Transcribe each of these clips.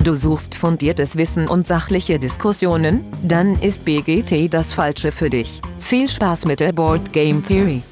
Du suchst fundiertes Wissen und sachliche Diskussionen? Dann ist BGT das Falsche für dich. Viel Spaß mit der Board Game Theory.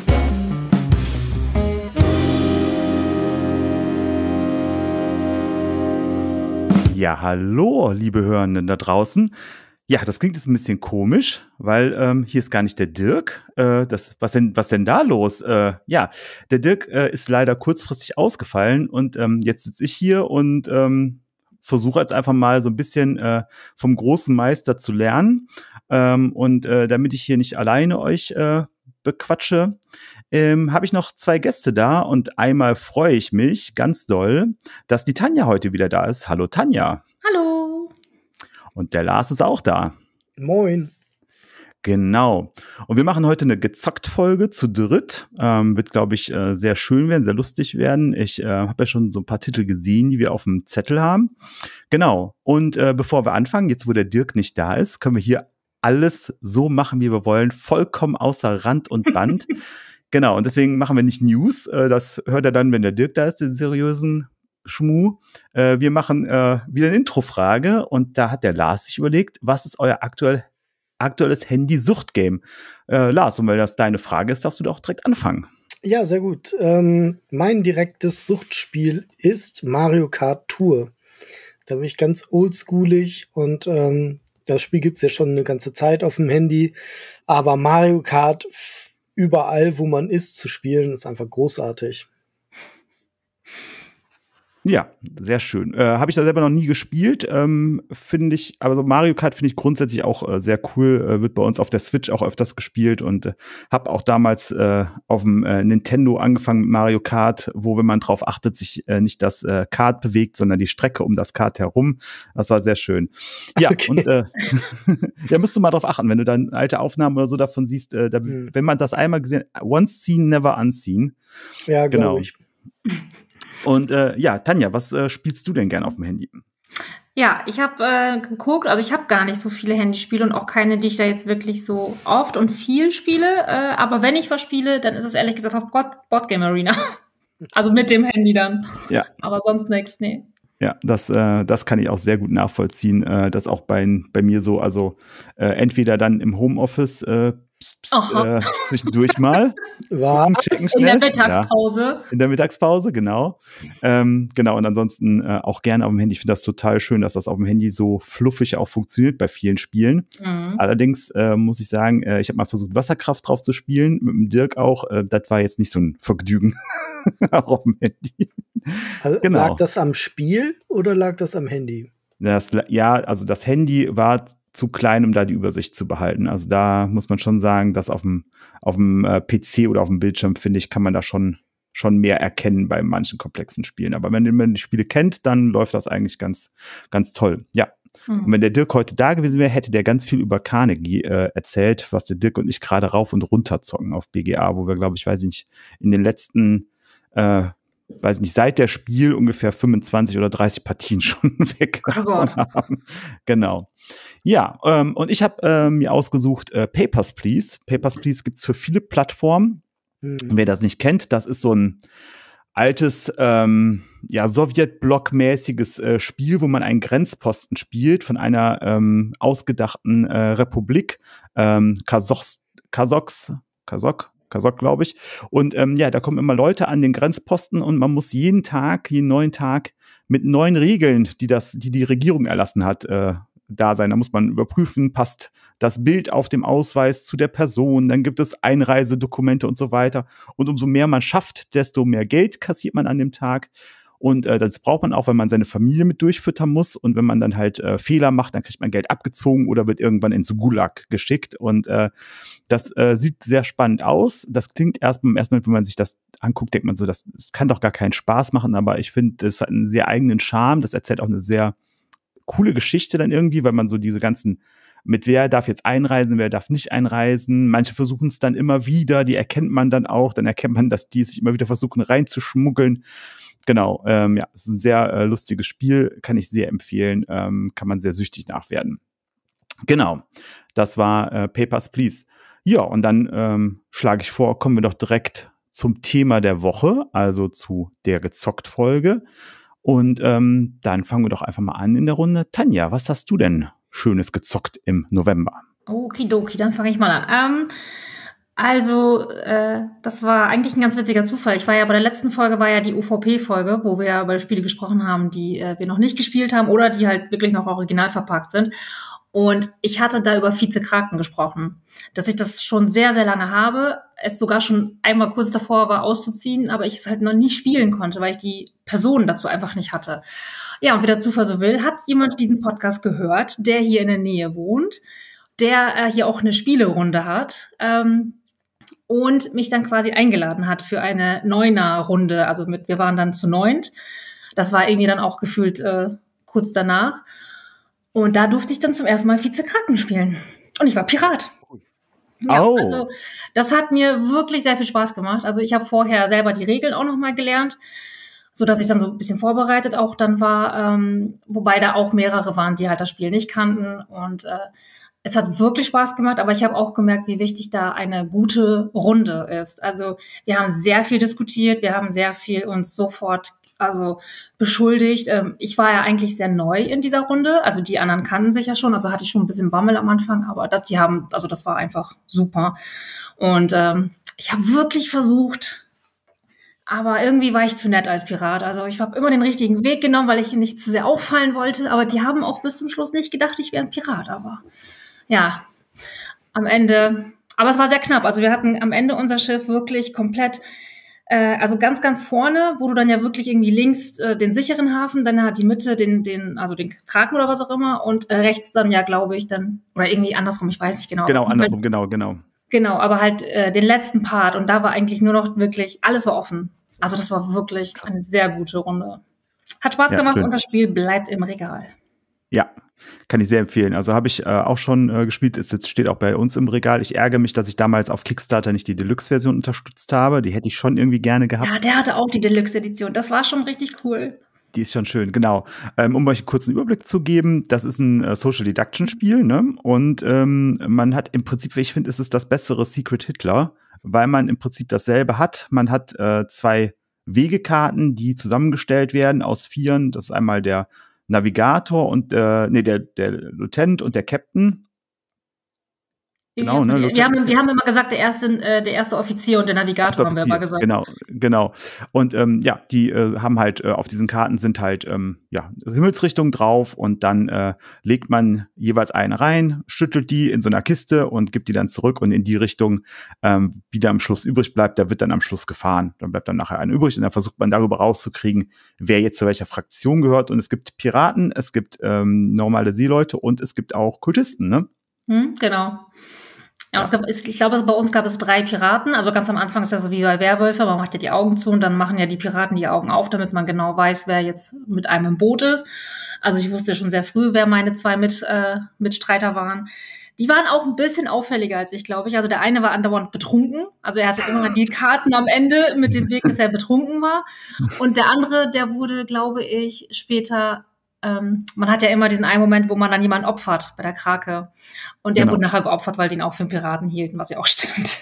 Ja, hallo, liebe Hörenden da draußen. Ja, das klingt jetzt ein bisschen komisch, weil hier ist gar nicht der Dirk. Was denn da los? Ja, der Dirk ist leider kurzfristig ausgefallen und jetzt sitze ich hier und versuche jetzt einfach mal so ein bisschen vom großen Meister zu lernen. Damit ich hier nicht alleine euch bequatsche, habe ich noch 2 Gäste da und einmal freue ich mich ganz doll, dass die Tanja heute wieder da ist. Hallo Tanja. Hallo. Und der Lars ist auch da. Moin. Genau. Und wir machen heute eine Gezockt-Folge zu dritt. Wird, glaube ich, sehr schön werden, sehr lustig werden. Ich habe ja schon so ein paar Titel gesehen, die wir auf dem Zettel haben. Genau. Und bevor wir anfangen, jetzt wo der Dirk nicht da ist, können wir hier alles so machen, wie wir wollen. Vollkommen außer Rand und Band. Genau. Und deswegen machen wir nicht News. Das hört er dann, wenn der Dirk da ist, den seriösen Schmuh. Wir machen wieder eine Introfrage und da hat der Lars sich überlegt, was ist euer aktuelles Handy-Sucht-Game? Lars, und weil das deine Frage ist, darfst du doch direkt anfangen. Ja, sehr gut. Mein direktes Suchtspiel ist Mario Kart Tour. Da bin ich ganz oldschoolig und das Spiel gibt's ja schon eine ganze Zeit auf dem Handy. Aber Mario Kart überall, wo man ist, zu spielen, ist einfach großartig. Ja, sehr schön. Habe ich da selber noch nie gespielt, finde ich, aber so Mario Kart finde ich grundsätzlich auch sehr cool, wird bei uns auf der Switch auch öfters gespielt und habe auch damals auf dem Nintendo angefangen mit Mario Kart, wo, wenn man drauf achtet, sich nicht das Kart bewegt, sondern die Strecke um das Kart herum. Das war sehr schön. Ja, okay. Und ja, musst du mal drauf achten, wenn du dann alte Aufnahmen oder so davon siehst, wenn man das einmal gesehen hat, once seen, never unseen. Ja, glaube ich. Und ja, Tanja, was spielst du denn gern auf dem Handy? Ja, ich habe geguckt, also ich habe gar nicht so viele Handyspiele und auch keine, die ich da jetzt wirklich so oft und viel spiele. Aber wenn ich was spiele, dann ist es ehrlich gesagt auf Board Game Arena. Also mit dem Handy dann. Ja. Aber sonst nichts, nee. Ja, das kann ich auch sehr gut nachvollziehen. Das auch bei mir so, also entweder dann im Homeoffice zwischendurch mal. In der Mittagspause. Ja, in der Mittagspause, genau. Genau, und ansonsten auch gerne auf dem Handy. Ich finde das total schön, dass das auf dem Handy so fluffig auch funktioniert bei vielen Spielen. Mhm. Allerdings muss ich sagen, ich habe mal versucht, Wasserkraft drauf zu spielen, mit dem Dirk auch. Das war jetzt nicht so ein Vergnügen auch auf dem Handy. Also, genau. Lag das am Spiel oder lag das am Handy? Also das Handy war zu klein, um da die Übersicht zu behalten. Also da muss man schon sagen, dass auf dem PC oder auf dem Bildschirm, finde ich, kann man da schon mehr erkennen bei manchen komplexen Spielen. Aber wenn man die Spiele kennt, dann läuft das eigentlich ganz, ganz toll. Ja. Und wenn der Dirk heute da gewesen wäre, hätte der ganz viel über Carnegie erzählt, was der Dirk und ich gerade rauf und runter zocken auf BGA, wo wir, glaube ich, weiß ich nicht, in den letzten seit der Spiel ungefähr 25 oder 30 Partien schon weggehauen haben. Genau. Ja, und ich habe mir ausgesucht Papers, Please. Papers, Please gibt's für viele Plattformen. Wer das nicht kennt, das ist so ein altes, Sowjetblock-mäßiges Spiel, wo man einen Grenzposten spielt von einer ausgedachten Republik, Kasok, glaube ich. Und da kommen immer Leute an den Grenzposten und man muss jeden neuen Tag mit neuen Regeln, die Regierung erlassen hat, da sein. Da muss man überprüfen, passt das Bild auf dem Ausweis zu der Person, dann gibt es Einreisedokumente und so weiter. Und umso mehr man schafft, desto mehr Geld kassiert man an dem Tag. Und das braucht man auch, wenn man seine Familie mit durchfüttern muss. Und wenn man dann halt Fehler macht, dann kriegt man Geld abgezogen oder wird irgendwann ins Gulag geschickt. Und das sieht sehr spannend aus. Das klingt erstmal, wenn man sich das anguckt, denkt man so, das kann doch gar keinen Spaß machen. Aber ich finde, es hat einen sehr eigenen Charme. Das erzählt auch eine sehr coole Geschichte dann irgendwie, weil man so diese ganzen mit wer darf jetzt einreisen, wer darf nicht einreisen. Manche versuchen es dann immer wieder, die erkennt man dann auch. Dann erkennt man, dass die sich immer wieder versuchen reinzuschmuggeln. Genau, es ist ein sehr lustiges Spiel, kann ich sehr empfehlen, kann man sehr süchtig nachwerden. Genau, das war Papers, Please. Ja, und dann schlage ich vor, kommen wir doch direkt zum Thema der Woche, also zu der Gezockt-Folge. Und dann fangen wir doch einfach mal an in der Runde. Tanja, was hast du denn Schönes gezockt im November? Okidoki, dann fange ich mal an. Also, das war eigentlich ein ganz witziger Zufall. Ich war ja bei der letzten Folge, war ja die UVP-Folge, wo wir ja über Spiele gesprochen haben, die wir noch nicht gespielt haben oder die halt wirklich noch original verpackt sind. Und ich hatte da über Vize Kraken gesprochen, dass ich das schon sehr, sehr lange habe, es sogar schon einmal kurz davor war auszuziehen, aber ich es halt noch nie spielen konnte, weil ich die Personen dazu einfach nicht hatte. Ja, und wie der Zufall so will, hat jemand diesen Podcast gehört, der hier in der Nähe wohnt, der hier auch eine Spielerunde hat, und mich dann quasi eingeladen hat für eine Neuner-Runde. Also wir waren dann zu 9. Das war irgendwie dann auch gefühlt kurz danach. Und da durfte ich dann zum ersten Mal Vize Kraken spielen. Und ich war Pirat. Ja, also das hat mir wirklich sehr viel Spaß gemacht. Also ich habe vorher selber die Regeln auch noch mal gelernt, so dass ich dann so ein bisschen vorbereitet auch dann war. Wobei da auch mehrere waren, die halt das Spiel nicht kannten. Und es hat wirklich Spaß gemacht, aber ich habe auch gemerkt, wie wichtig da eine gute Runde ist. Also wir haben sehr viel diskutiert, wir haben sehr viel uns sofort beschuldigt. Ich war ja eigentlich sehr neu in dieser Runde, also die anderen kannten sich ja schon, also hatte ich schon ein bisschen Bammel am Anfang, aber das war einfach super. Und ich habe wirklich versucht, aber irgendwie war ich zu nett als Pirat. Also ich habe immer den richtigen Weg genommen, weil ich nicht zu sehr auffallen wollte, aber die haben auch bis zum Schluss nicht gedacht, ich wäre ein Pirat, aber ja, am Ende, aber es war sehr knapp. Also wir hatten am Ende unser Schiff wirklich komplett, also ganz, ganz vorne, wo du dann ja wirklich irgendwie links den sicheren Hafen, dann hat die Mitte den Kraken oder was auch immer und rechts dann ja, glaube ich, dann, oder irgendwie andersrum, ich weiß nicht genau. Genau, andersrum, genau. Genau, aber halt den letzten Part und da war eigentlich nur noch wirklich, alles war offen. Also das war wirklich eine sehr gute Runde. Hat Spaß gemacht schön. Und das Spiel bleibt im Regal. Ja, kann ich sehr empfehlen. Also habe ich auch schon gespielt. Es steht auch bei uns im Regal. Ich ärgere mich, dass ich damals auf Kickstarter nicht die Deluxe-Version unterstützt habe. Die hätte ich schon irgendwie gerne gehabt. Ja, der hatte auch die Deluxe-Edition. Das war schon richtig cool. Die ist schon schön, genau. Um euch einen kurzen Überblick zu geben, das ist ein Social Deduction-Spiel, ne? Und man hat im Prinzip, wie ich finde, ist es das bessere Secret Hitler, weil man im Prinzip dasselbe hat. Man hat 2 Wegekarten, die zusammengestellt werden aus 4. Das ist einmal der Navigator und der Lieutenant und der Captain. Genau, ne? Wir haben immer gesagt, der erste Offizier und der Navigator haben wir immer gesagt. Genau. Und die haben halt auf diesen Karten sind halt Himmelsrichtungen drauf und dann legt man jeweils eine rein, schüttelt die in so einer Kiste und gibt die dann zurück und in die Richtung, wie da am Schluss übrig bleibt, da wird dann am Schluss gefahren. Dann bleibt dann nachher eine übrig und dann versucht man darüber rauszukriegen, wer jetzt zu welcher Fraktion gehört. Und es gibt Piraten, es gibt normale Seeleute und es gibt auch Kultisten, ne? Genau. Ja, ich glaube, bei uns gab es 3 Piraten. Also ganz am Anfang ist ja so wie bei Werwölfe, man macht ja die Augen zu und dann machen ja die Piraten die Augen auf, damit man genau weiß, wer jetzt mit einem im Boot ist. Also ich wusste ja schon sehr früh, wer meine 2 Mitstreiter waren. Die waren auch ein bisschen auffälliger als ich, glaube ich. Also der eine war andauernd betrunken. Also er hatte immer die Karten am Ende mit dem Weg, dass er betrunken war. Und der andere, der wurde, glaube ich, später man hat ja immer diesen einen Moment, wo man dann jemanden opfert bei der Krake. Und der wurde nachher geopfert, weil die ihn auch für einen Piraten hielten, was ja auch stimmt.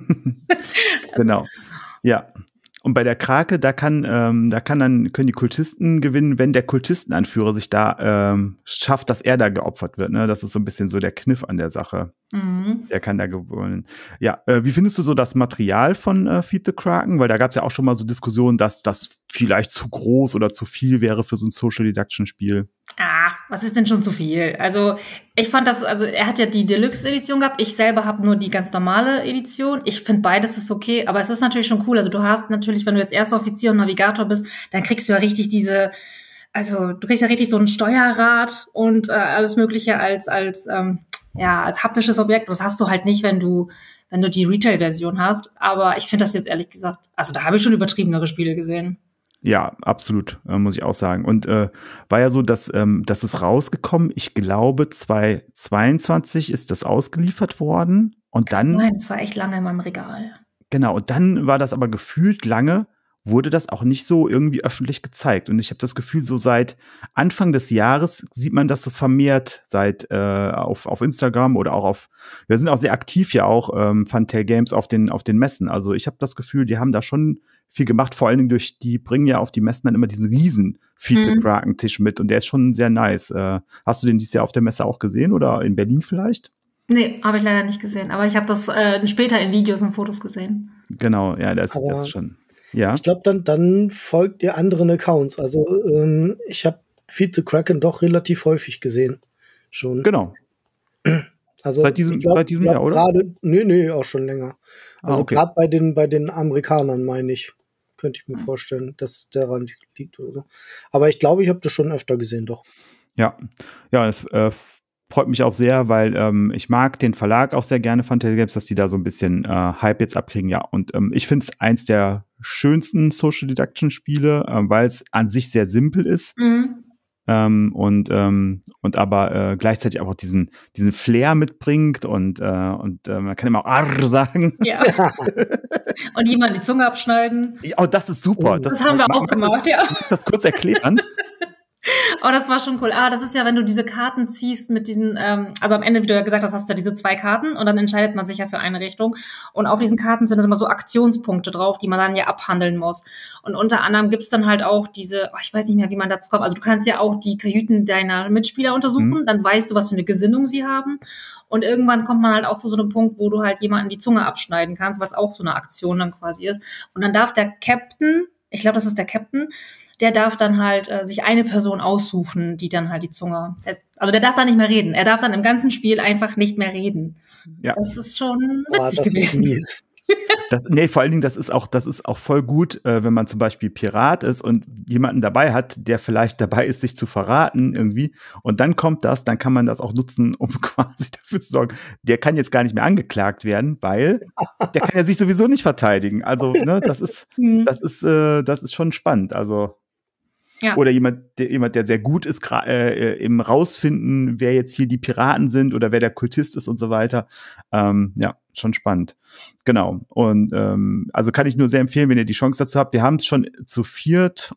Genau. Ja. Und bei der Krake, können die Kultisten gewinnen, wenn der Kultistenanführer sich da schafft, dass er da geopfert wird. Ne? Das ist so ein bisschen so der Kniff an der Sache. Mhm. Der kann da gewinnen. Ja, wie findest du so das Material von Feed the Kraken? Weil da gab es ja auch schon mal so Diskussionen, dass das vielleicht zu groß oder zu viel wäre für so ein Social Deduction Spiel. Ach, was ist denn schon zu viel? Also ich fand er hat ja die Deluxe-Edition gehabt. Ich selber habe nur die ganz normale Edition. Ich finde beides ist okay, aber es ist natürlich schon cool. Also du hast natürlich, wenn du jetzt erster Offizier und Navigator bist, dann kriegst du ja richtig du kriegst ja richtig so ein Steuerrad und alles Mögliche als haptisches Objekt. Das hast du halt nicht, wenn du die Retail-Version hast. Aber ich finde das jetzt ehrlich gesagt, also da habe ich schon übertriebenere Spiele gesehen. Ja, absolut, muss ich auch sagen. Und war ja so, dass es rausgekommen, ich glaube 2022 ist das ausgeliefert worden. Und dann. Nein, das war echt lange in meinem Regal. Genau, und dann war das aber gefühlt lange, wurde das auch nicht so irgendwie öffentlich gezeigt. Und ich habe das Gefühl, so seit Anfang des Jahres sieht man das so vermehrt auf Instagram oder auch wir sind auch sehr aktiv ja auch, Funtail Games auf den Messen. Also ich habe das Gefühl, die haben da schon viel gemacht, vor allen Dingen die bringen ja auf die Messen dann immer diesen riesen Feed the Kraken-Tisch mit und der ist schon sehr nice. Hast du den dieses Jahr auf der Messe auch gesehen oder in Berlin vielleicht? Nee, habe ich leider nicht gesehen. Aber ich habe das später in Videos und Fotos gesehen. Genau, ja, das ist schon. Ja. Ich glaube, dann folgt ihr anderen Accounts. Also ich habe Feed the Kraken doch relativ häufig gesehen. Schon. Genau. Also seit diesem Jahr, oder? Nee, auch schon länger. Also okay. gerade bei den Amerikanern, meine ich. Könnte ich mir vorstellen, dass daran liegt oder so. Aber ich glaube, ich habe das schon öfter gesehen, doch. Ja, das freut mich auch sehr, weil ich mag den Verlag auch sehr gerne, Fantasy Games, dass die da so ein bisschen Hype jetzt abkriegen. Ja, und ich finde es eins der schönsten Social Deduction Spiele, weil es an sich sehr simpel ist. Und aber gleichzeitig auch diesen Flair mitbringt und man kann immer auch Arr sagen. Ja. Und jemand die Zunge abschneiden. Oh, das ist super. Das haben wir auch gemacht, ja. Kannst du das kurz erklären? Oh, das war schon cool. Das ist ja, wenn du diese Karten ziehst mit diesen, also am Ende, wie du ja gesagt hast, hast du ja diese 2 Karten und dann entscheidet man sich ja für eine Richtung. Und auf diesen Karten sind immer so Aktionspunkte drauf, die man dann ja abhandeln muss. Und unter anderem gibt's dann halt auch diese, ich weiß nicht mehr, wie man dazu kommt. Also du kannst ja auch die Kajüten deiner Mitspieler untersuchen, dann weißt du, was für eine Gesinnung sie haben. Und irgendwann kommt man halt auch zu so einem Punkt, wo du halt jemanden die Zunge abschneiden kannst, was auch so eine Aktion dann quasi ist. Und dann darf der Captain, ich glaube, das ist der Captain, der darf dann halt sich eine Person aussuchen, die dann halt die Zunge, also der darf dann nicht mehr reden. Er darf dann im ganzen Spiel einfach nicht mehr reden. Ja. Das ist schon witzig gewesen. Ist mies. Vor allen Dingen, das ist auch voll gut, wenn man zum Beispiel Pirat ist und jemanden dabei hat, der vielleicht dabei ist, sich zu verraten irgendwie. Und dann dann kann man das auch nutzen, um quasi dafür zu sorgen, der kann jetzt gar nicht mehr angeklagt werden, weil der kann ja sich sowieso nicht verteidigen. Also, ne, das ist schon spannend. Also, ja. Oder jemand, der sehr gut ist, im Rausfinden, wer jetzt hier die Piraten sind oder wer der Kultist ist und so weiter. Ja, schon spannend. Genau. Und also kann ich nur sehr empfehlen, wenn ihr die Chance dazu habt. Wir haben es schon zu viert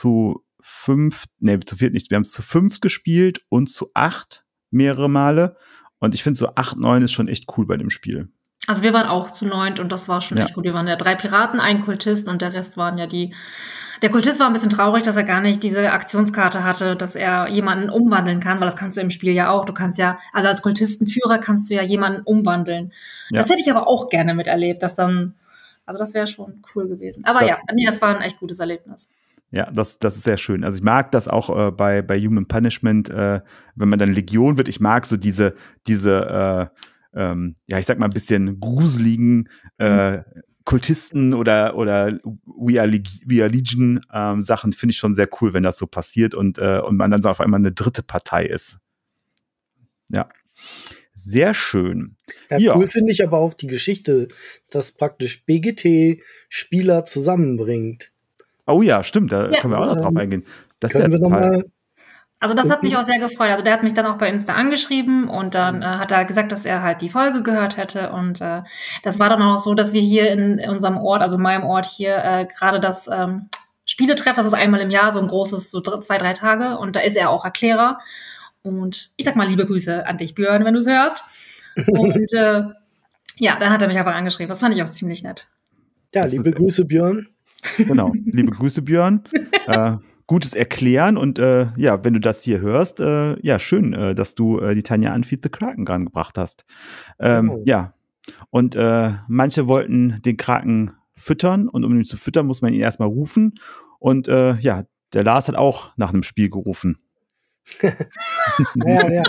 gespielt und zu 8 mehrere Male. Und ich finde so 8, 9 ist schon echt cool bei dem Spiel. Also wir waren auch zu 9 und das war schon echt gut. Wir waren ja 3 Piraten, ein Kultist und der Rest waren ja Der Kultist war ein bisschen traurig, dass er gar nicht diese Aktionskarte hatte, dass er jemanden umwandeln kann, weil das kannst du im Spiel ja auch. Du kannst ja, also als Kultistenführer kannst du ja jemanden umwandeln. Ja. Das hätte ich aber auch gerne miterlebt, das wäre schon cool gewesen. Aber das war ein echt gutes Erlebnis. Ja, das ist sehr schön. Also ich mag das auch bei Human Punishment, wenn man dann Legion wird. Ich mag so diese ich sag mal ein bisschen gruseligen Kultisten oder We Are Legion Sachen finde ich schon sehr cool, wenn das so passiert und man dann so auf einmal eine dritte Partei ist. Ja, sehr schön. Ja, cool finde ich aber auch die Geschichte, dass praktisch BGT Spieler zusammenbringt. Oh ja, stimmt, da können wir auch noch drauf eingehen. Das können wir nochmal. Also das hat mich auch sehr gefreut. Also der hat mich dann auch bei Insta angeschrieben und dann hat er gesagt, dass er halt die Folge gehört hätte. Und das war dann auch so, dass wir hier in unserem Ort, also in meinem Ort hier, gerade das Spieletreff, das ist einmal im Jahr, so ein großes, so 2-3 Tage. Und da ist er auch Erklärer. Und ich sag mal liebe Grüße an dich, Björn, wenn du es hörst. Und dann hat er mich einfach angeschrieben. Das fand ich auch ziemlich nett. Ja, liebe Grüße, Björn. Genau, liebe Grüße, Björn. Gutes Erklären und wenn du das hier hörst, schön, dass du die Tanja an Feed the Kraken rangebracht hast. Ja, und manche wollten den Kraken füttern und um ihn zu füttern, muss man ihn erstmal rufen und der Lars hat auch nach einem Spiel gerufen. Ja.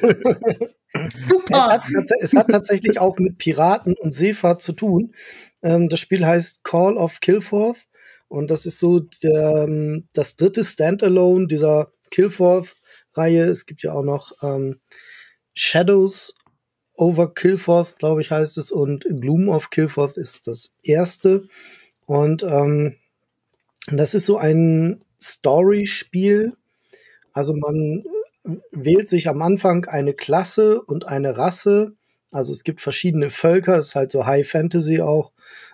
Super. Es hat tatsächlich auch mit Piraten und Seefahrt zu tun. Das Spiel heißt Call of Kilforth. Und das ist so das dritte Standalone dieser Kilforth-Reihe. Es gibt ja auch noch Shadows over Kilforth, glaube ich, heißt es. Und Gloom of Kilforth ist das erste. Und das ist so ein Story-Spiel. Also man wählt sich am Anfang eine Klasse und eine Rasse. Also es gibt verschiedene Völker. Es ist halt so High Fantasy auch.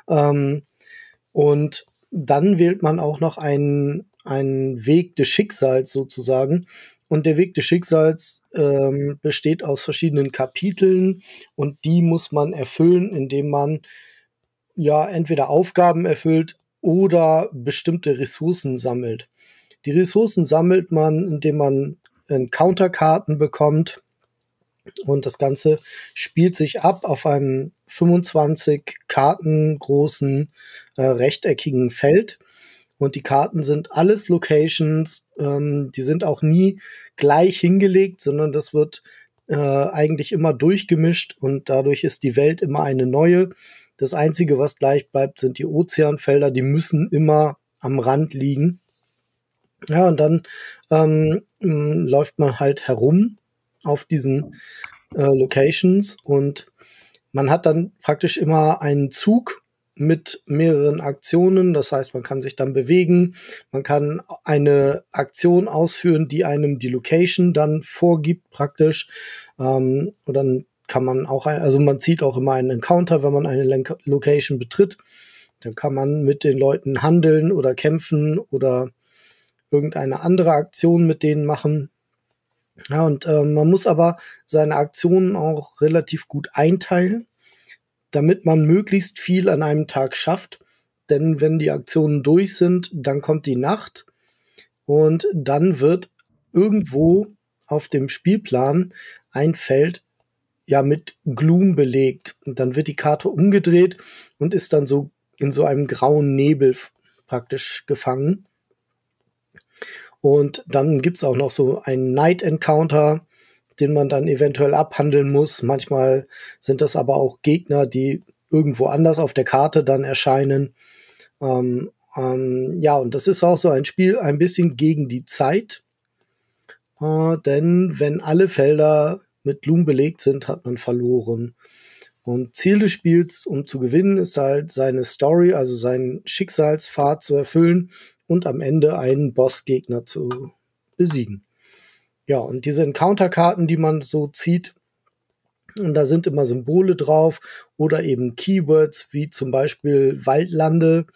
Und dann wählt man auch noch einen Weg des Schicksals sozusagen. Und der Weg des Schicksals besteht aus verschiedenen Kapiteln und die muss man erfüllen, indem man entweder Aufgaben erfüllt oder bestimmte Ressourcen sammelt. Die Ressourcen sammelt man, indem man Encounter-Karten bekommt. Und das Ganze spielt sich ab auf einem 25 Karten großen rechteckigen Feld. Und die Karten sind alles Locations, die sind auch nie gleich hingelegt, sondern das wird eigentlich immer durchgemischt und dadurch ist die Welt immer eine neue. Das Einzige, was gleich bleibt, sind die Ozeanfelder, die müssen immer am Rand liegen. Ja, und dann läuft man halt herum auf diesen Locations und man hat dann praktisch immer einen Zug mit mehreren Aktionen. Das heißt, man kann sich dann bewegen, man kann eine Aktion ausführen, die einem die Location dann vorgibt praktisch. Und dann kann man auch, also man zieht auch immer einen Encounter, wenn man eine Location betritt. Dann kann man mit den Leuten handeln oder kämpfen oder irgendeine andere Aktion mit denen machen. Ja, und man muss aber seine Aktionen auch relativ gut einteilen, damit man möglichst viel an einem Tag schafft. Denn wenn die Aktionen durch sind, dann kommt die Nacht und dann wird irgendwo auf dem Spielplan ein Feld ja mit Gloom belegt. Und dann wird die Karte umgedreht und ist dann so in so einem grauen Nebel praktisch gefangen. Und dann gibt's auch noch so einen Night Encounter, den man dann eventuell abhandeln muss. Manchmal sind das aber auch Gegner, die irgendwo anders auf der Karte dann erscheinen. Ja, und das ist auch so ein Spiel ein bisschen gegen die Zeit. Denn wenn alle Felder mit Gloom belegt sind, hat man verloren. Und Ziel des Spiels, um zu gewinnen, ist halt seine Story, also seinen Schicksalspfad zu erfüllen und am Ende einen Bossgegner zu besiegen. Ja, und diese Encounter-Karten, die man so zieht, und da sind immer Symbole drauf oder eben Keywords wie zum Beispiel Waldlande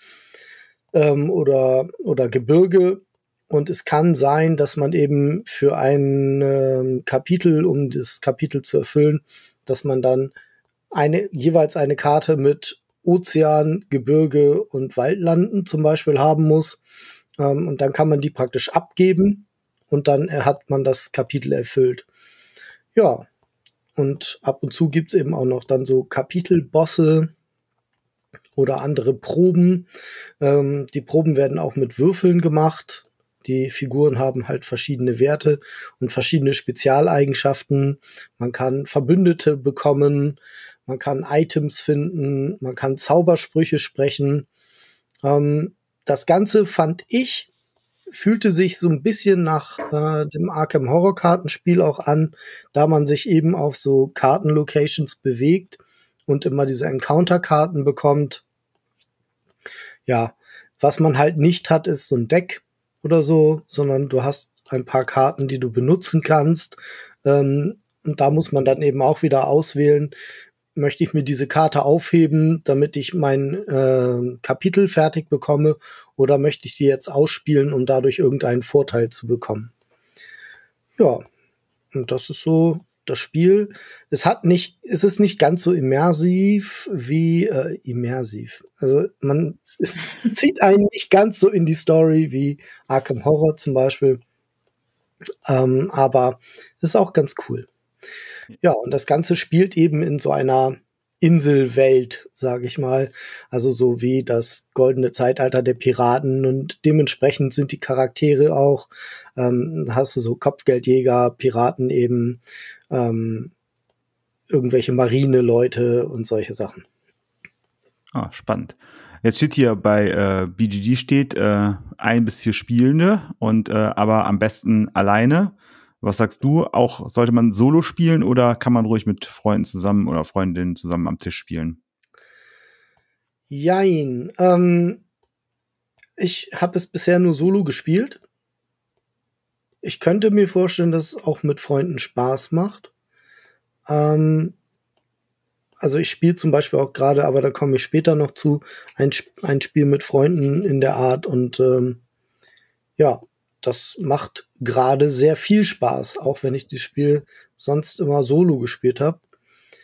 oder Gebirge. Und es kann sein, dass man eben für ein Kapitel, um das Kapitel zu erfüllen, dass man dann jeweils eine Karte mit Ozean, Gebirge und Waldlanden zum Beispiel haben muss. Und dann kann man die praktisch abgeben und dann hat man das Kapitel erfüllt. Ja, und ab und zu gibt's eben auch noch dann so Kapitelbosse oder andere Proben. Die Proben werden auch mit Würfeln gemacht. Die Figuren haben halt verschiedene Werte und verschiedene Spezialeigenschaften. Man kann Verbündete bekommen, man kann Items finden, man kann Zaubersprüche sprechen. Das Ganze fühlte sich so ein bisschen nach dem Arkham Horror Kartenspiel auch an, da man sich eben auf so Kartenlocations bewegt und immer diese Encounter-Karten bekommt. Ja, was man halt nicht hat, ist so ein Deck oder so, sondern du hast ein paar Karten, die du benutzen kannst. Und da muss man dann eben auch wieder auswählen, möchte ich mir diese Karte aufheben, damit ich mein Kapitel fertig bekomme, oder möchte ich sie jetzt ausspielen, um dadurch irgendeinen Vorteil zu bekommen. Ja, und das ist so das Spiel. Es ist nicht ganz so immersiv wie immersiv. Also es zieht einen nicht ganz so in die Story wie Arkham Horror zum Beispiel. Aber es ist auch ganz cool. Ja, und das Ganze spielt eben in so einer Inselwelt, sage ich mal. Also so wie das goldene Zeitalter der Piraten, und dementsprechend sind die Charaktere auch, hast du so Kopfgeldjäger, Piraten eben, irgendwelche Marine-Leute und solche Sachen. Ah, spannend. Jetzt steht hier bei BGG 1 bis 4 Spielende und aber am besten alleine. Was sagst du? Auch sollte man solo spielen oder kann man ruhig mit Freunden zusammen oder Freundinnen zusammen am Tisch spielen? Jein. Ich habe es bisher nur solo gespielt. Ich könnte mir vorstellen, dass es auch mit Freunden Spaß macht. Also ich spiele zum Beispiel auch gerade, aber da komme ich später noch zu, ein Spiel mit Freunden in der Art, und ja, das macht gerade sehr viel Spaß, auch wenn ich das Spiel sonst immer solo gespielt habe.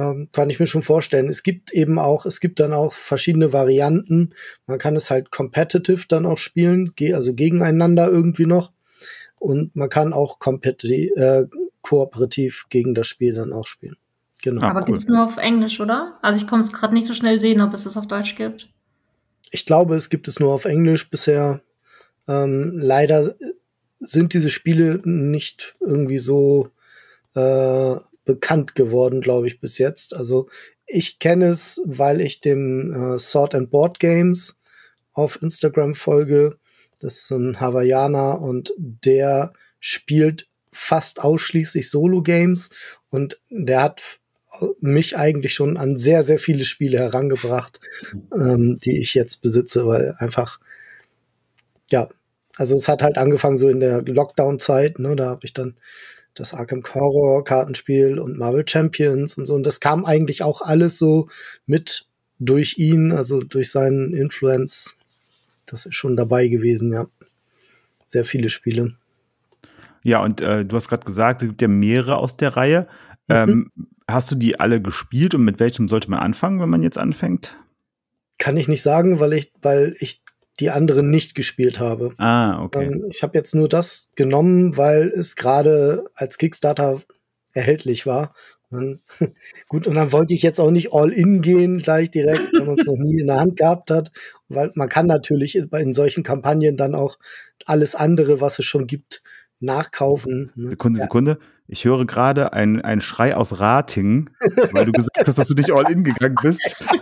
Kann ich mir schon vorstellen. Es gibt dann auch verschiedene Varianten. Man kann es halt competitive dann auch spielen, also gegeneinander irgendwie noch. Und man kann auch kooperativ gegen das Spiel dann auch spielen. Genau. Aber gibt es nur auf Englisch, oder? Also ich komme es gerade nicht so schnell sehen, ob es das auf Deutsch gibt. Ich glaube, es gibt es nur auf Englisch bisher. Leider sind diese Spiele nicht irgendwie so bekannt geworden, glaube ich, bis jetzt. Also ich kenne es, weil ich dem Sword and Board Games auf Instagram folge. Das ist ein Hawaiianer und der spielt fast ausschließlich Solo-Games und der hat mich eigentlich schon an sehr, sehr viele Spiele herangebracht, die ich jetzt besitze, weil einfach, ja, also es hat halt angefangen so in der Lockdown-Zeit, ne, da habe ich dann das Arkham Horror Kartenspiel und Marvel Champions und so, und das kam eigentlich auch alles so mit durch ihn, also durch seinen Influence. Das ist schon dabei gewesen, ja. Sehr viele Spiele. Ja, und du hast gerade gesagt, es gibt ja mehrere aus der Reihe. Hast du die alle gespielt und mit welchem sollte man anfangen, wenn man jetzt anfängt? Kann ich nicht sagen, weil ich die anderen nicht gespielt habe. Ah, okay. Ich habe jetzt nur das genommen, weil es gerade als Kickstarter erhältlich war. Gut, und dann wollte ich jetzt auch nicht all in gehen, gleich direkt, wenn man es noch nie in der Hand gehabt hat. Weil man kann natürlich in solchen Kampagnen dann auch alles andere, was es schon gibt, nachkaufen. Ne? Sekunde. Ich höre gerade einen Schrei aus Ratingen, weil du gesagt hast, dass du nicht all in gegangen bist.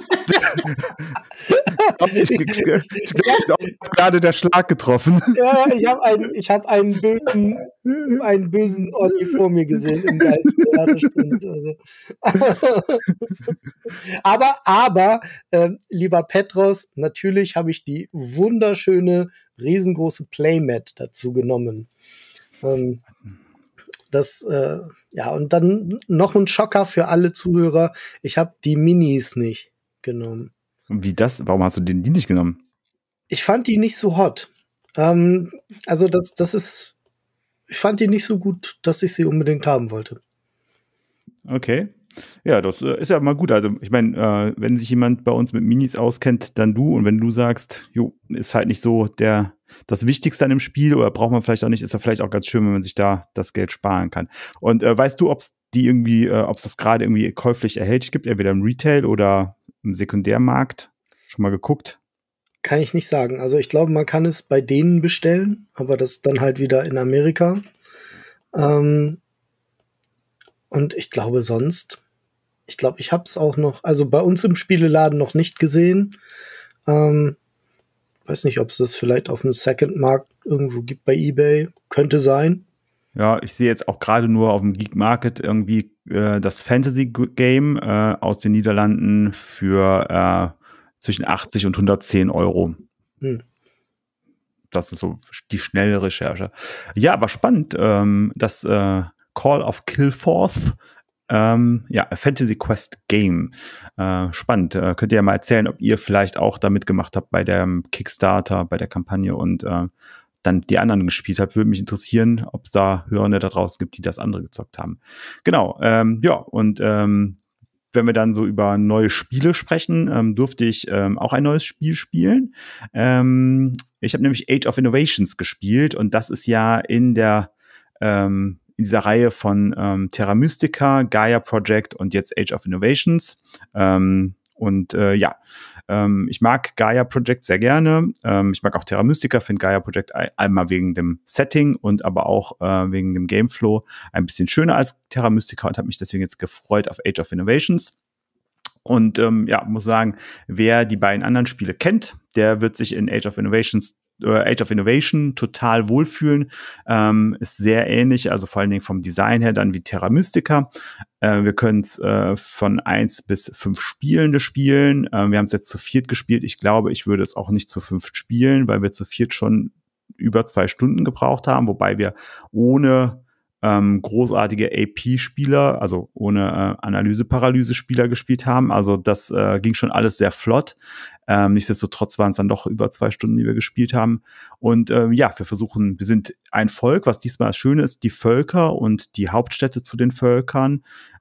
Ich glaube, gerade der Schlag getroffen. Ja, ich habe einen bösen Olli vor mir gesehen im Geist. Ja, das stimmt. Also. Aber lieber Petros, natürlich habe ich die wunderschöne, riesengroße Playmat dazu genommen. Und dann noch ein Schocker für alle Zuhörer. Ich habe die Minis nicht genommen. Wie das? Warum hast du die nicht genommen? Ich fand die nicht so hot. Ich fand die nicht so gut, dass ich sie unbedingt haben wollte. Okay. Ja, das ist ja mal gut. Also ich meine, wenn sich jemand bei uns mit Minis auskennt, dann du. Und wenn du sagst, ist halt nicht so das Wichtigste an dem Spiel oder braucht man vielleicht auch nicht, ist ja vielleicht auch ganz schön, wenn man sich da das Geld sparen kann. Und weißt du, ob es das gerade irgendwie käuflich erhältlich gibt, entweder im Retail oder im Sekundärmarkt? Schon mal geguckt? Kann ich nicht sagen. Also ich glaube, man kann es bei denen bestellen, aber das ist dann halt wieder in Amerika. Und ich glaube sonst, ich habe es auch noch, also bei uns im Spieleladen noch nicht gesehen. Weiß nicht, ob es das vielleicht auf dem Second-Markt irgendwo gibt bei eBay. Könnte sein. Ja, ich sehe jetzt auch gerade nur auf dem Geek Market irgendwie das Fantasy-Game aus den Niederlanden für zwischen 80 und 110 Euro. Das ist so die schnelle Recherche. Ja, aber spannend, das Call of Kilforth, a Fantasy Quest Game. Spannend. Könnt ihr ja mal erzählen, ob ihr vielleicht auch da mitgemacht habt bei dem Kickstarter, bei der Kampagne und dann die anderen gespielt habt. Würde mich interessieren, ob es da Hörende da draußen gibt, die das andere gezockt haben. Genau, wenn wir dann so über neue Spiele sprechen, durfte ich auch ein neues Spiel spielen. Ich habe nämlich Age of Innovations gespielt und das ist ja in dieser Reihe von Terra Mystica, Gaia Project und jetzt Age of Innovations. Ich mag Gaia Project sehr gerne. Ich mag auch Terra Mystica, finde Gaia Project einmal wegen dem Setting und aber auch wegen dem Gameflow ein bisschen schöner als Terra Mystica und habe mich deswegen jetzt gefreut auf Age of Innovations. Und muss sagen, wer die beiden anderen Spiele kennt, der wird sich in Age of Innovation total wohlfühlen. Ist sehr ähnlich, also vor allen Dingen vom Design her dann wie Terra Mystica. Wir können es von 1 bis 5 Spielende spielen. Wir haben es jetzt zu 4 gespielt. Ich glaube, ich würde es auch nicht zu 5 spielen, weil wir zu 4 schon über 2 Stunden gebraucht haben, wobei wir ohne großartige AP-Spieler, also ohne Analyse-Paralyse-Spieler gespielt haben. Also das ging schon alles sehr flott. Nichtsdestotrotz waren es dann doch über 2 Stunden, die wir gespielt haben. Und wir sind ein Volk, was diesmal schön ist, die Völker und die Hauptstädte zu den Völkern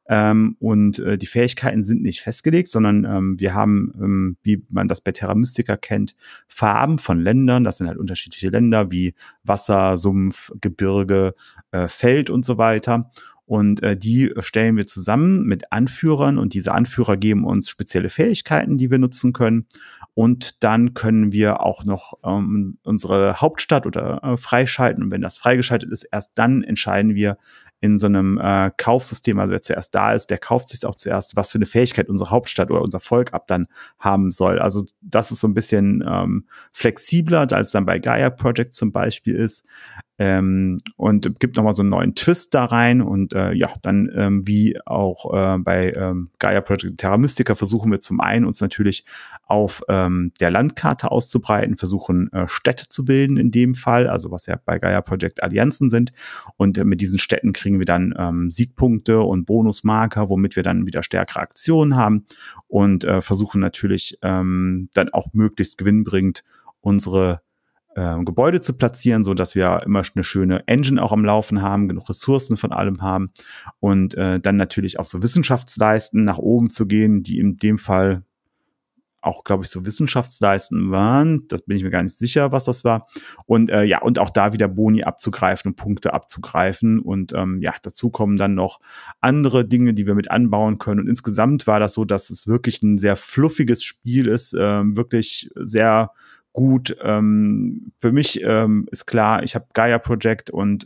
Und die Fähigkeiten sind nicht festgelegt, sondern wir haben, wie man das bei Terra Mystica kennt, Farben von Ländern. Das sind halt unterschiedliche Länder wie Wasser, Sumpf, Gebirge, Feld und so weiter. Und die stellen wir zusammen mit Anführern und diese Anführer geben uns spezielle Fähigkeiten, die wir nutzen können. Und dann können wir auch noch unsere Hauptstadt oder freischalten. Und wenn das freigeschaltet ist, erst dann entscheiden wir in so einem Kaufsystem, also wer zuerst da ist, der kauft sich auch zuerst, was für eine Fähigkeit unsere Hauptstadt oder unser Volk ab dann haben soll. Also das ist so ein bisschen flexibler, als dann bei Gaia Project zum Beispiel ist. Und gibt nochmal so einen neuen Twist da rein und dann wie auch bei Gaia Project Terra Mystica versuchen wir zum einen uns natürlich auf der Landkarte auszubreiten, versuchen Städte zu bilden in dem Fall, also was ja bei Gaia Project Allianzen sind und mit diesen Städten kriegen wir dann Siegpunkte und Bonusmarker, womit wir dann wieder stärkere Aktionen haben und versuchen natürlich dann auch möglichst gewinnbringend unsere Gebäude zu platzieren, so dass wir immer eine schöne Engine auch am Laufen haben, genug Ressourcen von allem haben und dann natürlich auch so Wissenschaftsleisten nach oben zu gehen, die in dem Fall auch, glaube ich, so Wissenschaftsleisten waren. Das bin ich mir gar nicht sicher, was das war. Und und auch da wieder Boni abzugreifen und Punkte abzugreifen. Und dazu kommen dann noch andere Dinge, die wir mit anbauen können. Und insgesamt war das so, dass es wirklich ein sehr fluffiges Spiel ist, wirklich sehr gut. Für mich ist klar, ich habe Gaia Project und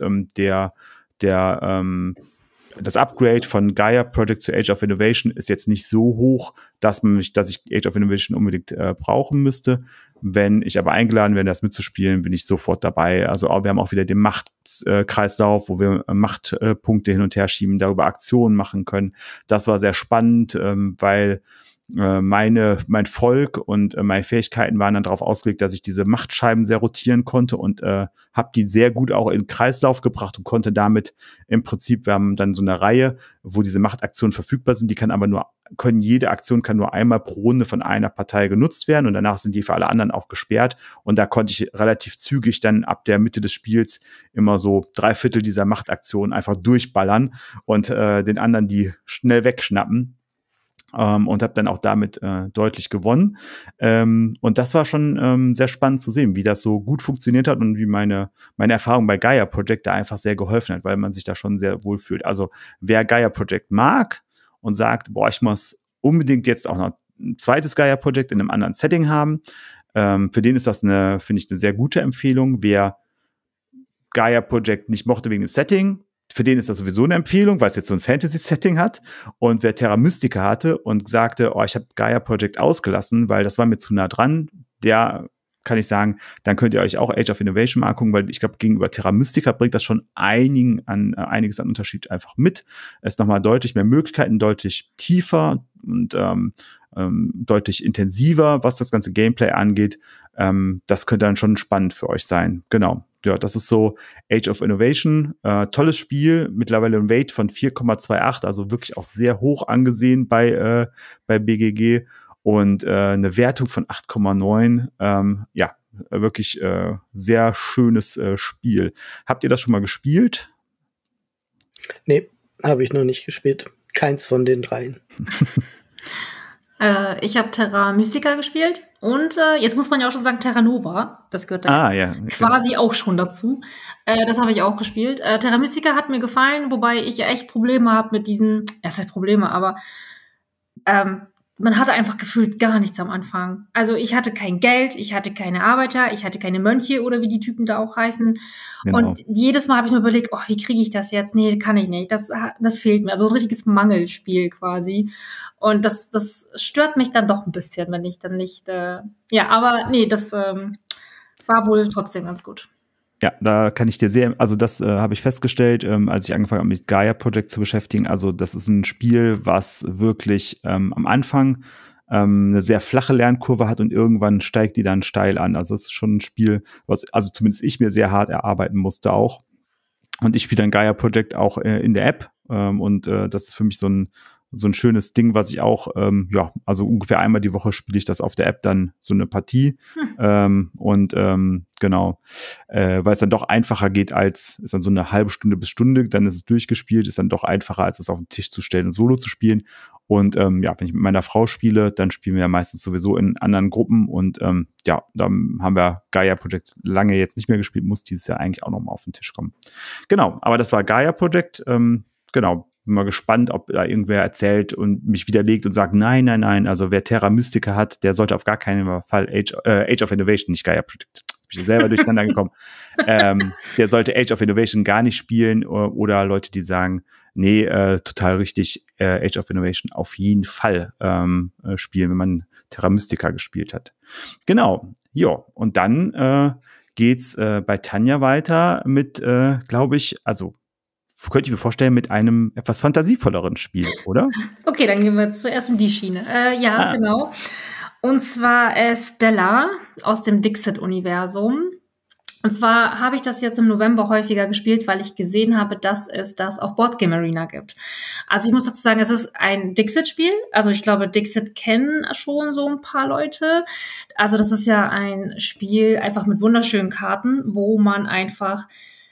das Upgrade von Gaia Project zu Age of Innovation ist jetzt nicht so hoch, dass ich Age of Innovation unbedingt brauchen müsste. Wenn ich aber eingeladen werde, das mitzuspielen, bin ich sofort dabei. Also wir haben auch wieder den Machtkreislauf, wo wir Machtpunkte hin und her schieben, darüber Aktionen machen können. Das war sehr spannend, weil mein Volk und meine Fähigkeiten waren dann darauf ausgelegt, dass ich diese Machtscheiben sehr rotieren konnte und habe die sehr gut auch in den Kreislauf gebracht und konnte damit im Prinzip, wir haben dann so eine Reihe, wo diese Machtaktionen verfügbar sind, jede Aktion kann nur einmal pro Runde von einer Partei genutzt werden und danach sind die für alle anderen auch gesperrt und da konnte ich relativ zügig dann ab der Mitte des Spiels immer so 3/4 dieser Machtaktionen einfach durchballern und den anderen die schnell wegschnappen. Und habe dann auch damit deutlich gewonnen. Und das war schon sehr spannend zu sehen, wie das so gut funktioniert hat und wie meine Erfahrung bei Gaia Project da einfach sehr geholfen hat, weil man sich da schon sehr wohl fühlt. Also wer Gaia Project mag und sagt, ich muss unbedingt jetzt auch noch ein zweites Gaia Project in einem anderen Setting haben, für den ist das finde ich, eine sehr gute Empfehlung. Wer Gaia Project nicht mochte wegen dem Setting, für den ist das sowieso eine Empfehlung, weil es jetzt so ein Fantasy-Setting hat. Und wer Terra Mystica hatte und sagte, ich habe Gaia Project ausgelassen, weil das war mir zu nah dran, der kann ich sagen, dann könnt ihr euch auch Age of Innovation mal angucken, weil ich glaube, gegenüber Terra Mystica bringt das schon einiges an Unterschied einfach mit. Es ist nochmal deutlich mehr Möglichkeiten, deutlich tiefer und deutlich intensiver, was das ganze Gameplay angeht. Das könnte dann schon spannend für euch sein. Genau. Ja, das ist so Age of Innovation. Tolles Spiel, mittlerweile ein Weight von 4,28, also wirklich auch sehr hoch angesehen bei BGG und eine Wertung von 8,9. Wirklich sehr schönes Spiel. Habt ihr das schon mal gespielt? Nee, habe ich noch nicht gespielt. Keins von den dreien. Ich habe Terra Mystica gespielt und jetzt muss man ja auch schon sagen Terra Nova. Das gehört da quasi auch schon dazu. Das habe ich auch gespielt. Terra Mystica hat mir gefallen, wobei ich ja echt Probleme habe mit diesen, das heißt Probleme, aber man hatte einfach gefühlt gar nichts am Anfang. Also ich hatte kein Geld, ich hatte keine Arbeiter, ich hatte keine Mönche oder wie die Typen da auch heißen. Genau. Und jedes Mal habe ich mir überlegt, wie kriege ich das jetzt? Nee, kann ich nicht. Das fehlt mir. Also ein richtiges Mangelspiel quasi. Und das stört mich dann doch ein bisschen, wenn ich dann nicht, aber nee, das war wohl trotzdem ganz gut. Ja, da kann ich dir also das habe ich festgestellt, als ich angefangen habe mit Gaia Project zu beschäftigen. Also das ist ein Spiel, was wirklich am Anfang eine sehr flache Lernkurve hat und irgendwann steigt die dann steil an. Also es ist schon ein Spiel, was also zumindest ich mir sehr hart erarbeiten musste auch. Und ich spiele dann Gaia Project auch in der App und das ist für mich so ein so ein schönes Ding, was ich auch, also ungefähr einmal die Woche spiele ich das auf der App dann so eine Partie. Genau, weil es dann doch einfacher geht ist dann so eine halbe Stunde bis Stunde, dann ist es durchgespielt, ist dann doch einfacher, als es auf den Tisch zu stellen und Solo zu spielen. Und wenn ich mit meiner Frau spiele, dann spielen wir ja meistens sowieso in anderen Gruppen und dann haben wir Gaia Project lange jetzt nicht mehr gespielt, muss dieses Jahr eigentlich auch nochmal auf den Tisch kommen. Genau, aber das war Gaia Project, genau. Bin mal gespannt, ob da irgendwer erzählt und mich widerlegt und sagt, nein, also wer Terra Mystica hat, der sollte auf gar keinen Fall Age of Innovation, nicht Gaia Project, bin ich selber durcheinander gekommen, der sollte Age of Innovation gar nicht spielen oder Leute, die sagen, nee, total richtig, Age of Innovation auf jeden Fall spielen, wenn man Terra Mystica gespielt hat. Genau, ja, und dann geht's bei Tanja weiter mit, glaube ich, also könnte ich mir vorstellen, mit einem etwas fantasievolleren Spiel, oder? Okay, dann gehen wir jetzt zuerst in die Schiene. Genau. Und zwar Stella aus dem Dixit-Universum. Und zwar habe ich das jetzt im November häufiger gespielt, weil ich gesehen habe, dass es das auf Boardgame Arena gibt. Also ich muss dazu sagen, es ist ein Dixit-Spiel. Also ich glaube, Dixit kennen schon so ein paar Leute. Also das ist ja ein Spiel einfach mit wunderschönen Karten, wo man einfach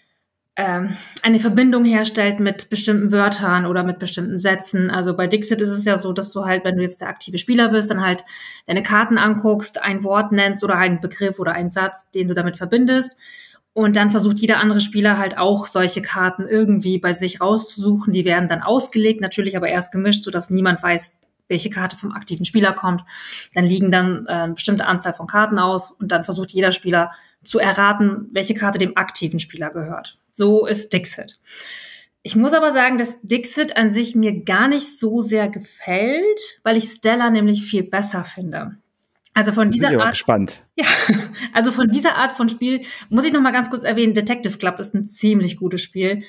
eine Verbindung herstellt mit bestimmten Wörtern oder mit bestimmten Sätzen. Also bei Dixit ist es ja so, dass du halt, wenn du jetzt der aktive Spieler bist, dann halt deine Karten anguckst, ein Wort nennst oder einen Begriff oder einen Satz, den du damit verbindest. Und dann versucht jeder andere Spieler halt auch solche Karten irgendwie bei sich rauszusuchen. Die werden dann ausgelegt, natürlich aber erst gemischt, sodass niemand weiß, welche Karte vom aktiven Spieler kommt. Dann liegen dann eine bestimmte Anzahl von Karten aus und dann versucht jeder Spieler zu erraten, welche Karte dem aktiven Spieler gehört. So ist Dixit. Ich muss aber sagen, dass Dixit an sich mir gar nicht so sehr gefällt, weil ich Stella nämlich viel besser finde. Also von dieser Art. Spannend. Ja, also von dieser Art von Spiel muss ich noch mal ganz kurz erwähnen, Detective Club ist ein ziemlich gutes Spiel.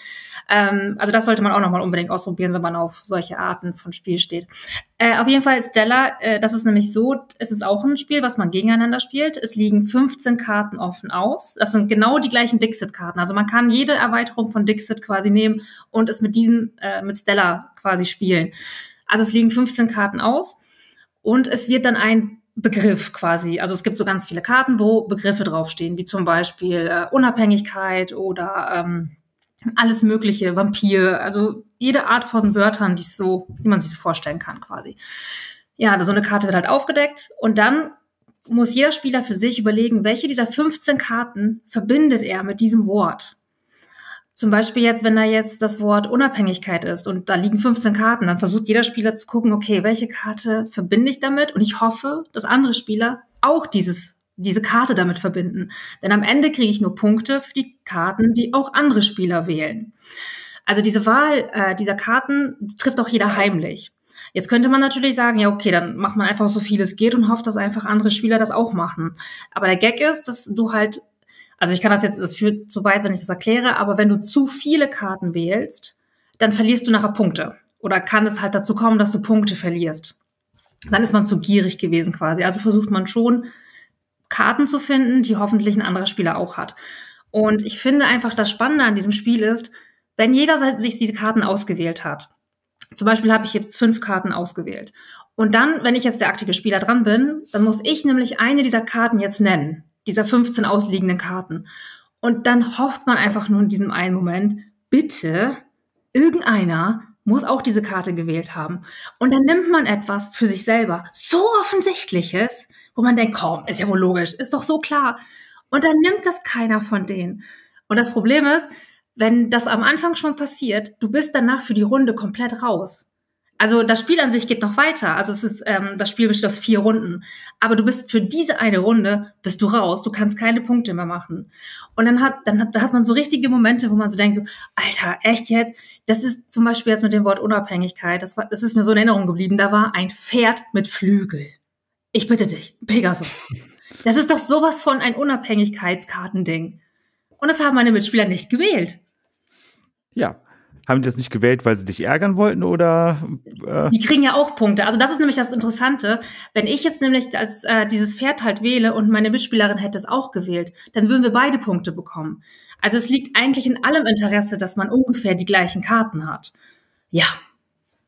Also das sollte man auch noch mal unbedingt ausprobieren, wenn man auf solche Arten von Spiel steht. Auf jeden Fall Stella, das ist nämlich so, es ist auch ein Spiel, was man gegeneinander spielt. Es liegen 15 Karten offen aus. Das sind genau die gleichen Dixit-Karten. Also man kann jede Erweiterung von Dixit quasi nehmen und es mit mit Stella quasi spielen. Also es liegen 15 Karten aus und es wird dann ein Begriff quasi. Also es gibt so ganz viele Karten, wo Begriffe draufstehen, wie zum Beispiel Unabhängigkeit oder alles mögliche, Vampir, also jede Art von Wörtern, die man sich so vorstellen kann quasi. Ja, so eine Karte wird halt aufgedeckt und dann muss jeder Spieler für sich überlegen, welche dieser 15 Karten verbindet er mit diesem Wort. Zum Beispiel jetzt, wenn da jetzt das Wort Unabhängigkeit ist und da liegen 15 Karten, dann versucht jeder Spieler zu gucken, okay, welche Karte verbinde ich damit? Und ich hoffe, dass andere Spieler auch diese Karte damit verbinden. Denn am Ende kriege ich nur Punkte für die Karten, die auch andere Spieler wählen. Also diese Wahl dieser Karten trifft auch jeder heimlich. Jetzt könnte man natürlich sagen, ja okay, dann macht man einfach so viel es geht und hofft, dass einfach andere Spieler das auch machen. Aber der Gag ist, dass du halt, also das führt zu weit, wenn ich das erkläre, aber wenn du zu viele Karten wählst, dann verlierst du nachher Punkte. Oder kann es halt dazu kommen, dass du Punkte verlierst. Dann ist man zu gierig gewesen quasi. Also versucht man schon, Karten zu finden, die hoffentlich ein anderer Spieler auch hat. Und ich finde einfach, das Spannende an diesem Spiel ist, wenn jeder sich diese Karten ausgewählt hat. Zum Beispiel habe ich jetzt 5 Karten ausgewählt. Und dann, wenn ich jetzt der aktive Spieler dran bin, dann muss ich nämlich eine dieser Karten jetzt nennen. Dieser 15 ausliegenden Karten. Und dann hofft man einfach nur in diesem einen Moment, bitte, irgendeiner muss auch diese Karte gewählt haben. Und dann nimmt man etwas für sich selber, so Offensichtliches, wo man denkt, komm, ist ja wohl logisch, ist doch so klar. Und dann nimmt das keiner von denen. Und das Problem ist, wenn das am Anfang schon passiert, du bist danach für die Runde komplett raus. Also das Spiel an sich geht noch weiter. Also das Spiel besteht aus 4 Runden. Aber du bist für diese eine Runde bist du raus. Du kannst keine Punkte mehr machen. Und dann hat man so richtige Momente, wo man so denkt, so, Alter, echt jetzt? Das ist zum Beispiel jetzt mit dem Wort Unabhängigkeit. Das ist mir so in Erinnerung geblieben. Da war ein Pferd mit Flügel. Ich bitte dich, Pegasus. Das ist doch sowas von ein Unabhängigkeitskartending. Und das haben meine Mitspieler nicht gewählt. Ja. Haben die das nicht gewählt, weil sie dich ärgern wollten, oder? Die kriegen ja auch Punkte. Also das ist nämlich das Interessante. Wenn ich jetzt nämlich als dieses Pferd halt wähle und meine Mitspielerin hätte es auch gewählt, dann würden wir beide Punkte bekommen. Also es liegt eigentlich in allem Interesse, dass man ungefähr die gleichen Karten hat. Ja,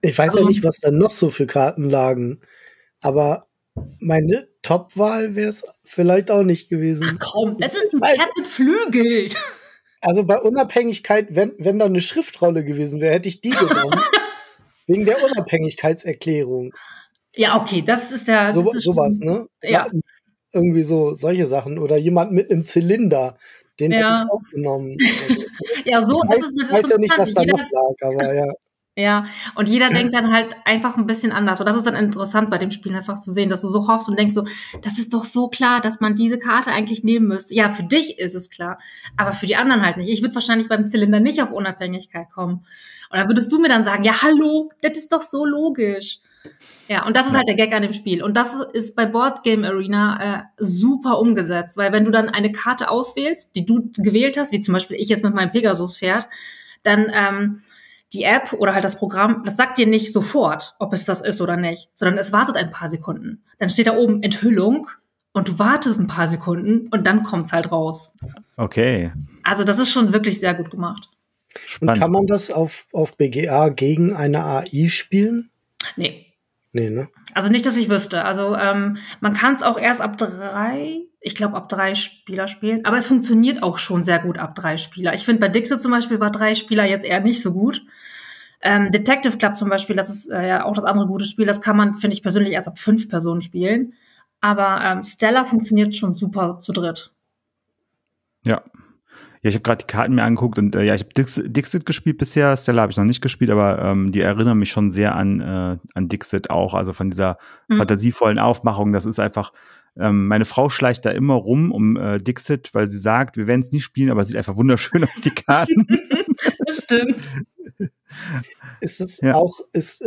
Ich weiß ja nicht, was da noch so für Karten lagen, aber meine Top-Wahl wäre es vielleicht auch nicht gewesen. Ach komm, es ist ein Pferd mit Flügeln. Also bei Unabhängigkeit, wenn da eine Schriftrolle gewesen wäre, hätte ich die genommen. Wegen der Unabhängigkeitserklärung. Ja, okay, das ist ja... Sowas, ne? Ja. Irgendwie so solche Sachen. Oder jemand mit einem Zylinder, den hätte ich auch genommen. Ja, so ich weiß ja nicht, was da noch lag, aber ja. Ja, und jeder denkt dann halt einfach ein bisschen anders. Und das ist dann interessant bei dem Spiel einfach zu sehen, dass du so hoffst und denkst so, das ist doch so klar, dass man diese Karte eigentlich nehmen müsste. Ja, für dich ist es klar, aber für die anderen halt nicht. Ich würde wahrscheinlich beim Zylinder nicht auf Unabhängigkeit kommen. Und dann würdest du mir dann sagen, ja, hallo, das ist doch so logisch. Ja, und das ist halt der Gag an dem Spiel. Und das ist bei Board Game Arena super umgesetzt, weil wenn du dann eine Karte auswählst, die du gewählt hast, wie zum Beispiel ich jetzt mit meinem Pegasus-Pferd, dann die App oder halt das Programm, das sagt dir nicht sofort, ob es das ist oder nicht, sondern es wartet ein paar Sekunden. Dann steht da oben Enthüllung und du wartest ein paar Sekunden und dann kommt's halt raus. Okay. Also das ist schon wirklich sehr gut gemacht. Spannend. Und kann man das auf BGA gegen eine AI spielen? Nee. Nee, ne? Also nicht, dass ich wüsste. Also man kann es auch erst ab 3 Spieler spielen, aber es funktioniert auch schon sehr gut ab 3 Spieler. Ich finde, bei Dixit zum Beispiel war 3 Spieler jetzt eher nicht so gut. Detective Club zum Beispiel, das ist ja auch das andere gute Spiel, das kann man, finde ich persönlich, erst ab 5 Personen spielen. Aber Stella funktioniert schon super zu dritt. Ja. Ja, ich habe gerade die Karten mir angeguckt und ich habe Dixit gespielt bisher, Stella habe ich noch nicht gespielt, aber die erinnern mich schon sehr an Dixit auch, also von dieser fantasievollen Aufmachung. Das ist einfach, meine Frau schleicht da immer rum um Dixit, weil sie sagt, wir werden es nie spielen, aber es sieht einfach wunderschön aus, die Karten. Das stimmt. Ist es Ja. auch,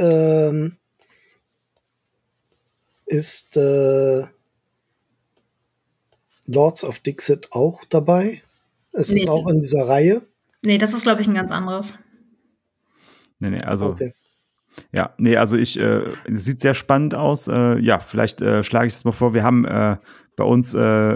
Lords of Dixit auch dabei? Ist es auch in dieser Reihe? Nee, das ist, glaube ich, ein ganz anderes. Nee, also Okay. ja, nee, also es sieht sehr spannend aus. Ja, vielleicht schlage ich das mal vor. Wir haben bei uns,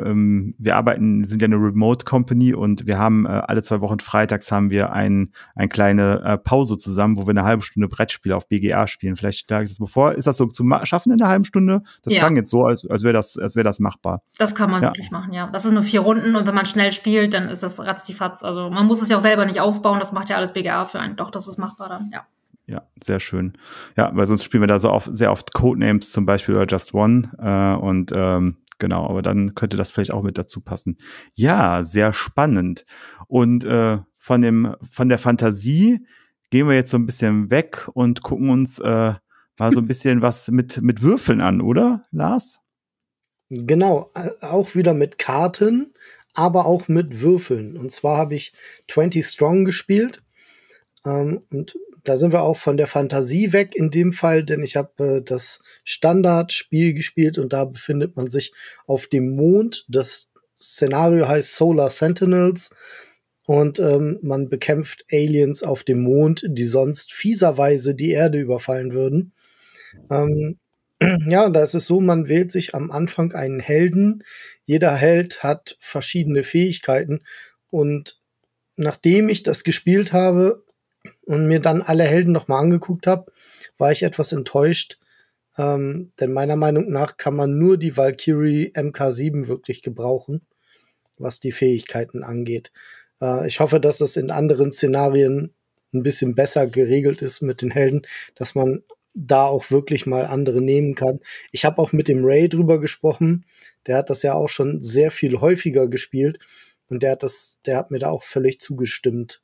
wir sind ja eine Remote Company und wir haben alle 2 Wochen freitags haben wir eine kleine Pause zusammen, wo wir eine halbe Stunde Brettspiele auf BGA spielen. Vielleicht schlage ich das mal vor. Ist das so zu schaffen in einer halben Stunde? Das klang jetzt so, als wäre das machbar. Das kann man wirklich machen, ja. Das sind nur 4 Runden und wenn man schnell spielt, dann ist das ratzifatz. Also man muss es ja auch selber nicht aufbauen, das macht ja alles BGA für einen. Doch, das ist machbar dann, ja. Ja, sehr schön. Ja, weil sonst spielen wir da sehr oft Codenames zum Beispiel oder Just One und genau, aber dann könnte das vielleicht auch mit dazu passen. Ja, sehr spannend. Und von der Fantasie gehen wir jetzt so ein bisschen weg und gucken uns mal so ein bisschen was mit Würfeln an, oder, Lars? Genau, auch wieder mit Karten, aber auch mit Würfeln. Und zwar habe ich 20 Strong gespielt und da sind wir auch von der Fantasie weg in dem Fall, denn ich habe das Standardspiel gespielt und da befindet man sich auf dem Mond. Das Szenario heißt Solar Sentinels und man bekämpft Aliens auf dem Mond, die sonst fieserweise die Erde überfallen würden. Ja, und da ist es so, man wählt sich am Anfang einen Helden. Jeder Held hat verschiedene Fähigkeiten und nachdem ich das gespielt habe, und mir dann alle Helden nochmal angeguckt habe, war ich etwas enttäuscht. Denn meiner Meinung nach kann man nur die Valkyrie MK7 wirklich gebrauchen, was die Fähigkeiten angeht. Ich hoffe, dass das in anderen Szenarien ein bisschen besser geregelt ist mit den Helden, dass man da auch wirklich mal andere nehmen kann. Ich habe auch mit dem Ray drüber gesprochen. Der hat das ja auch schon sehr viel häufiger gespielt und der hat mir da auch völlig zugestimmt.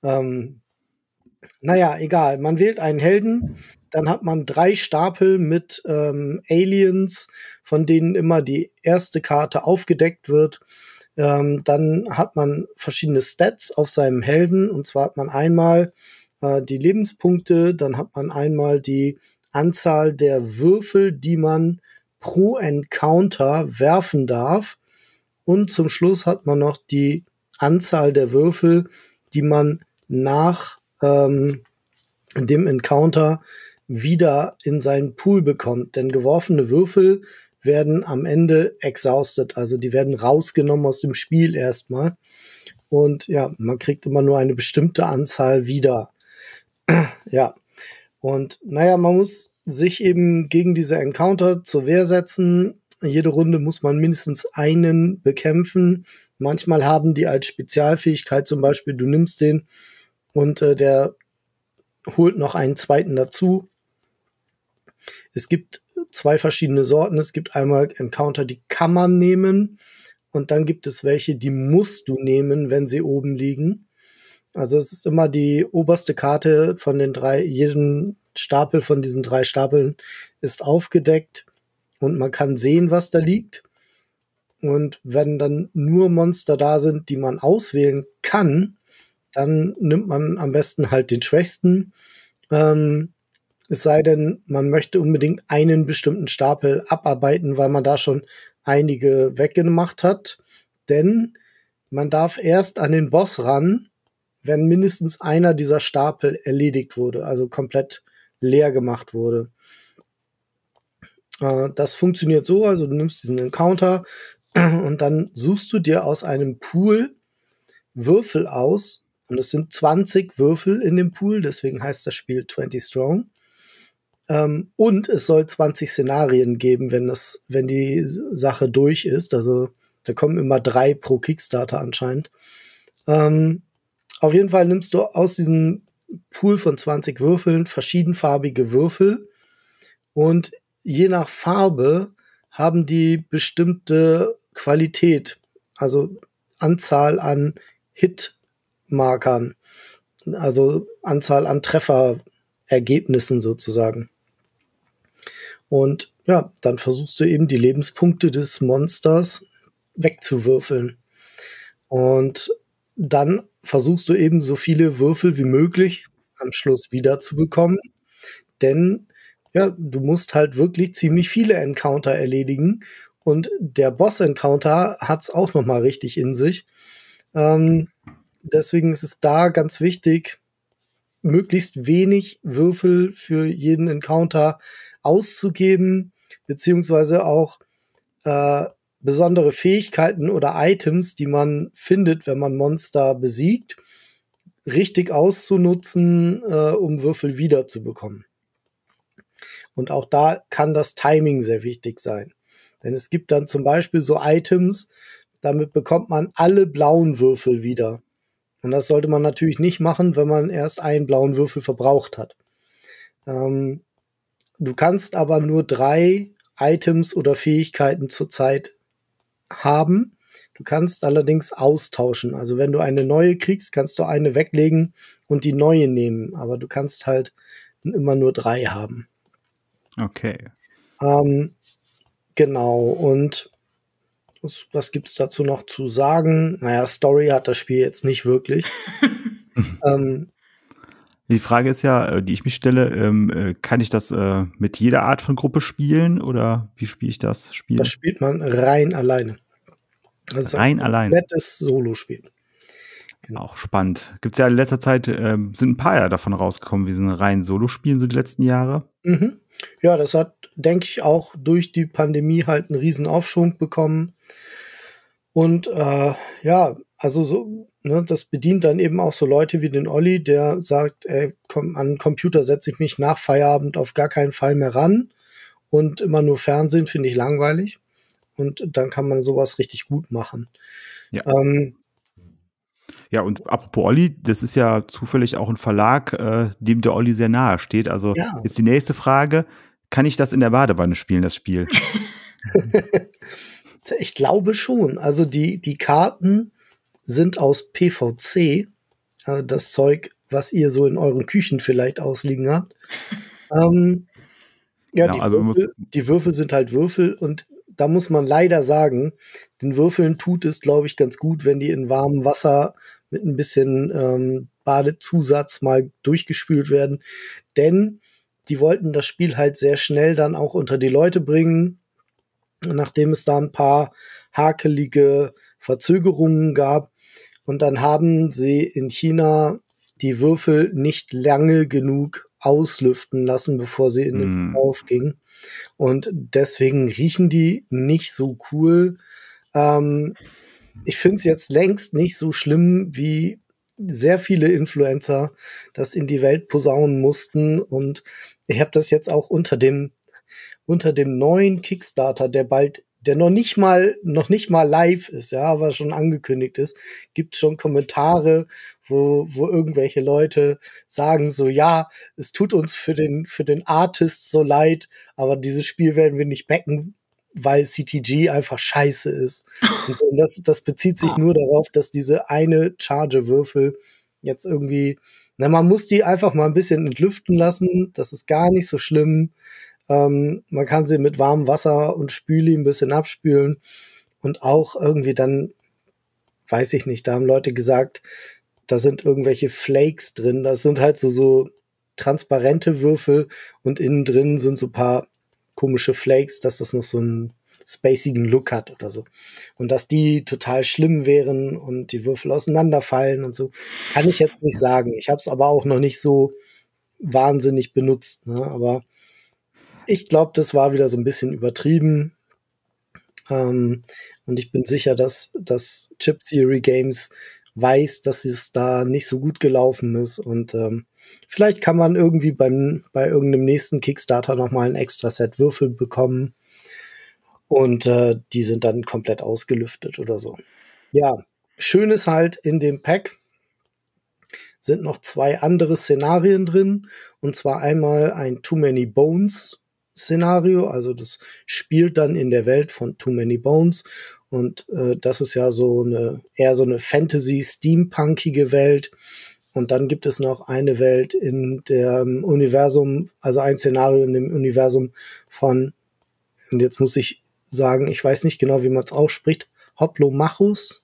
Naja, egal. Man wählt einen Helden, dann hat man 3 Stapel mit Aliens, von denen immer die erste Karte aufgedeckt wird. Dann hat man verschiedene Stats auf seinem Helden. Und zwar hat man einmal die Lebenspunkte, dann hat man einmal die Anzahl der Würfel, die man pro Encounter werfen darf. Und zum Schluss hat man noch die Anzahl der Würfel, die man nach dem Encounter wieder in seinen Pool bekommt. Denn geworfene Würfel werden am Ende exhausted, also die werden rausgenommen aus dem Spiel erstmal. Und ja, man kriegt immer nur eine bestimmte Anzahl wieder. Ja, Und naja, man muss sich eben gegen diese Encounter zur Wehr setzen. Jede Runde muss man mindestens einen bekämpfen. Manchmal haben die als Spezialfähigkeit zum Beispiel, du nimmst den und der holt noch einen zweiten dazu. Es gibt 2 verschiedene Sorten. Es gibt einmal Encounter, die kann man nehmen. Und dann gibt es welche, die musst du nehmen, wenn sie oben liegen. Also es ist immer die oberste Karte von den 3, jeden Stapel von diesen 3 Stapeln ist aufgedeckt und man kann sehen, was da liegt. Und wenn dann nur Monster da sind, die man auswählen kann, dann nimmt man am besten halt den schwächsten. Es sei denn, man möchte unbedingt einen bestimmten Stapel abarbeiten, weil man da schon einige weggemacht hat. Denn man darf erst an den Boss ran, wenn mindestens einer dieser Stapel erledigt wurde, also komplett leer gemacht wurde. Das funktioniert so, also du nimmst diesen Encounter und dann suchst du dir aus einem Pool Würfel aus und es sind 20 Würfel in dem Pool, deswegen heißt das Spiel 20 Strong. Und es soll 20 Szenarien geben, wenn die Sache durch ist. Also da kommen immer 3 pro Kickstarter anscheinend. Auf jeden Fall nimmst du aus diesem Pool von 20 Würfeln verschiedenfarbige Würfel und je nach Farbe haben die bestimmte Qualität, also Anzahl an Hitmarkern, also Anzahl an Trefferergebnissen sozusagen. Und ja, dann versuchst du eben die Lebenspunkte des Monsters wegzuwürfeln. Und dann versuchst du eben so viele Würfel wie möglich am Schluss wiederzubekommen. Denn ja, du musst halt wirklich ziemlich viele Encounter erledigen. Und der Boss-Encounter hat's auch noch mal richtig in sich. Deswegen ist es da ganz wichtig, möglichst wenig Würfel für jeden Encounter auszugeben, beziehungsweise auch besondere Fähigkeiten oder Items, die man findet, wenn man Monster besiegt, richtig auszunutzen, um Würfel wiederzubekommen. Und auch da kann das Timing sehr wichtig sein. Denn es gibt dann zum Beispiel so Items, damit bekommt man alle blauen Würfel wieder. Und das sollte man natürlich nicht machen, wenn man erst einen blauen Würfel verbraucht hat. Du kannst aber nur 3 Items oder Fähigkeiten zur Zeit haben. Du kannst allerdings austauschen. Also wenn du eine neue kriegst, kannst du eine weglegen und die neue nehmen. Aber du kannst halt immer nur 3 haben. Okay. Genau. Und was gibt's dazu noch zu sagen? Naja, Story hat das Spiel jetzt nicht wirklich. Die Frage ist ja, die ich mich stelle, kann ich das mit jeder Art von Gruppe spielen oder wie spiele ich das Spiel? Das spielt man rein alleine. Also rein alleine? Nettes Solo-Spiel. Genau. Auch spannend. Gibt es ja in letzter Zeit, sind ein paar ja davon rausgekommen, wie so ein rein Solo-Spielen, so die letzten Jahre. Mhm. Ja, das hat, denke ich, auch durch die Pandemie halt einen riesen Aufschwung bekommen. Und ja, also so, ne, das bedient dann eben auch so Leute wie den Olli, der sagt, ey, komm, an den Computer setze ich mich nach Feierabend auf gar keinen Fall mehr ran und immer nur Fernsehen finde ich langweilig. Und dann kann man sowas richtig gut machen. Ja. Ja, und apropos Olli, das ist ja zufällig auch ein Verlag, dem der Olli sehr nahe steht. Also ja. Jetzt die nächste Frage, kann ich das in der Badewanne spielen, das Spiel? Ich glaube schon. Also die Karten sind aus PVC, das Zeug, was ihr so in euren Küchen vielleicht ausliegen habt. Ja, genau, die Würfel sind halt Würfel und da muss man leider sagen, den Würfeln tut es, glaube ich, ganz gut, wenn die in warmem Wasser mit ein bisschen Badezusatz mal durchgespült werden. Denn die wollten das Spiel halt sehr schnell dann auch unter die Leute bringen, nachdem es da ein paar hakelige Verzögerungen gab. Und dann haben sie in China die Würfel nicht lange genug auslüften lassen, bevor sie in den Verkauf gingen. Und deswegen riechen die nicht so cool. Ich finde es jetzt längst nicht so schlimm wie sehr viele Influencer das in die Welt posaunen mussten. Und ich habe das jetzt auch unter dem neuen Kickstarter, der noch nicht mal live ist, ja, aber schon angekündigt ist, gibt schon Kommentare, wo irgendwelche Leute sagen so, ja, es tut uns für den Artist so leid, aber dieses Spiel werden wir nicht backen, weil CTG einfach scheiße ist. Und so, und das bezieht sich nur darauf, dass diese eine Charge-Würfel jetzt irgendwie, man muss die einfach mal ein bisschen entlüften lassen, das ist gar nicht so schlimm. Man kann sie mit warmem Wasser und Spüli ein bisschen abspülen und auch irgendwie dann, weiß ich nicht, da haben Leute gesagt, da sind irgendwelche Flakes drin, das sind halt so transparente Würfel und innen drin sind so ein paar komische Flakes, dass das noch so einen spacigen Look hat oder so. Und dass die total schlimm wären und die Würfel auseinanderfallen und so, kann ich jetzt nicht sagen. Ich habe es aber auch noch nicht so wahnsinnig benutzt, ne? Aber ich glaube, das war wieder so ein bisschen übertrieben. Und ich bin sicher, dass Chip Theory Games weiß, dass es da nicht so gut gelaufen ist. Und vielleicht kann man irgendwie bei irgendeinem nächsten Kickstarter nochmal ein extra Set Würfel bekommen. Und die sind dann komplett ausgelüftet oder so. Ja, schön ist halt, in dem Pack sind noch 2 andere Szenarien drin. Und zwar einmal ein Too Many Bones Szenario, also das spielt dann in der Welt von Too Many Bones und das ist ja eher so eine Fantasy-Steampunkige Welt. Und dann gibt es noch eine Welt in dem Universum, also ein Szenario in dem Universum von, und jetzt muss ich sagen, ich weiß nicht genau, wie man es ausspricht, Hoplomachus,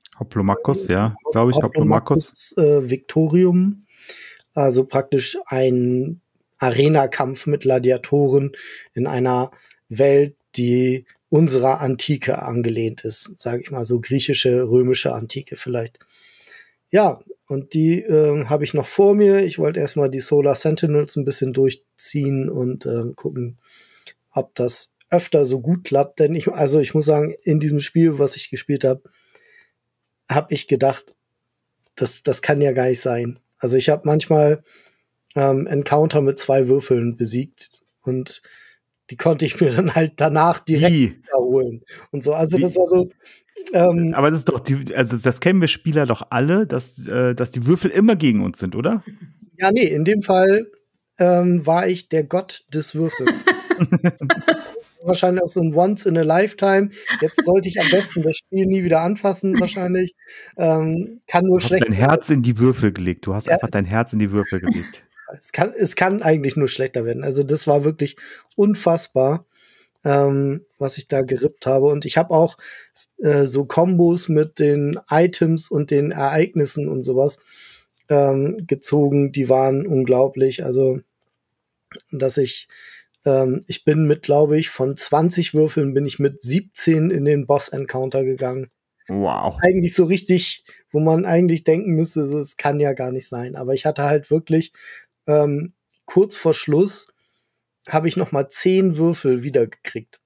ja, glaube ich, Hoplomachus. Victorium, also praktisch ein Arena-Kampf mit Gladiatoren in einer Welt, die unserer Antike angelehnt ist, sage ich mal, so griechische, römische Antike vielleicht. Ja, und die habe ich noch vor mir. Ich wollte erstmal die Solar Sentinels ein bisschen durchziehen und gucken, ob das öfter so gut klappt. Denn ich muss sagen, in diesem Spiel, was ich gespielt habe, habe ich gedacht, das kann ja gar nicht sein. Also ich habe manchmal Encounter mit 2 Würfeln besiegt und die konnte ich mir dann halt danach direkt wiederholen und so. Also das war so. Aber das ist doch das kennen wir Spieler doch alle, dass die Würfel immer gegen uns sind, oder? Ja, nee, in dem Fall war ich der Gott des Würfels. Wahrscheinlich auch so ein Once in a Lifetime. Jetzt sollte ich am besten das Spiel nie wieder anfassen, wahrscheinlich. Kann nur schlecht. Du hast dein Herz in die Würfel gelegt. Du hast einfach dein Herz in die Würfel gelegt. Es kann eigentlich nur schlechter werden. Also das war wirklich unfassbar, was ich da gerippt habe. Und ich habe auch so Kombos mit den Items und den Ereignissen und sowas gezogen. Die waren unglaublich. Also, dass ich bin mit, glaube ich, von 20 Würfeln bin ich mit 17 in den Boss-Encounter gegangen. Wow. Eigentlich so richtig, wo man eigentlich denken müsste, das kann ja gar nicht sein. Aber ich hatte halt wirklich kurz vor Schluss habe ich noch mal 10 Würfel wiedergekriegt.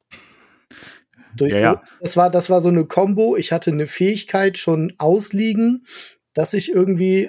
Ja. Das war so eine Kombo. Ich hatte eine Fähigkeit schon ausliegen, dass ich irgendwie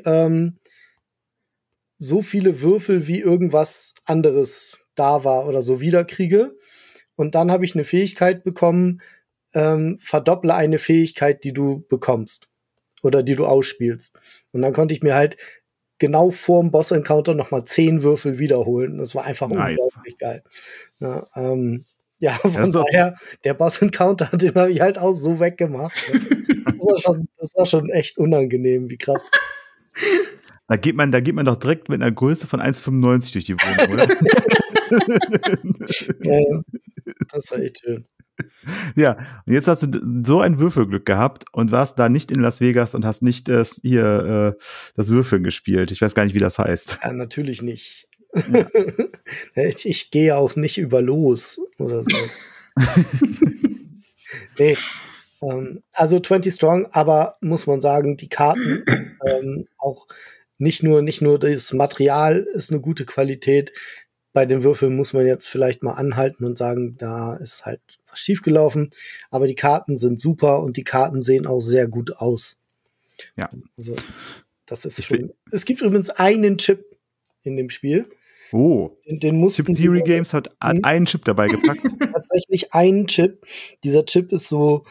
so viele Würfel wie irgendwas anderes da war oder so wiederkriege. Und dann habe ich eine Fähigkeit bekommen, verdopple eine Fähigkeit, die du bekommst oder die du ausspielst. Und dann konnte ich mir halt genau vorm Boss-Encounter noch mal 10 Würfel wiederholen. Das war einfach unglaublich geil. Ja, von daher, der Boss-Encounter, den habe ich halt auch so weggemacht. Das war schon echt unangenehm, wie krass. Da geht man doch direkt mit einer Größe von 1,95 durch die Wohnung, oder? Ja, das war echt schön. Ja, und jetzt hast du so ein Würfelglück gehabt und warst da nicht in Las Vegas und hast nicht das Würfeln gespielt. Ich weiß gar nicht, wie das heißt. Ja, natürlich nicht. Ja. Ich gehe auch nicht über los oder so. Nee. Also 20 Strong, aber muss man sagen, die Karten auch nicht nur das Material ist eine gute Qualität. Bei den Würfeln muss man jetzt vielleicht mal anhalten und sagen, da ist halt was schiefgelaufen. Aber die Karten sind super und die Karten sehen auch sehr gut aus. Ja. Also das ist schon. Es gibt übrigens einen Chip in dem Spiel. Oh. Den mussten Chip Theory Games hat einen Chip dabei gepackt. Tatsächlich einen Chip. Dieser Chip ist so,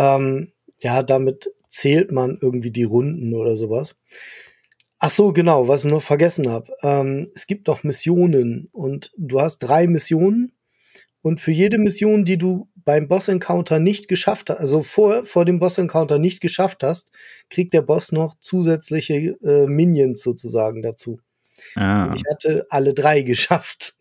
damit zählt man irgendwie die Runden oder sowas. Ach so, genau, was ich noch vergessen habe. Es gibt noch Missionen und du hast 3 Missionen und für jede Mission, die du beim Boss-Encounter nicht geschafft hast, also vor dem Boss-Encounter nicht geschafft hast, kriegt der Boss noch zusätzliche Minions sozusagen dazu. Und ich hatte alle 3 geschafft.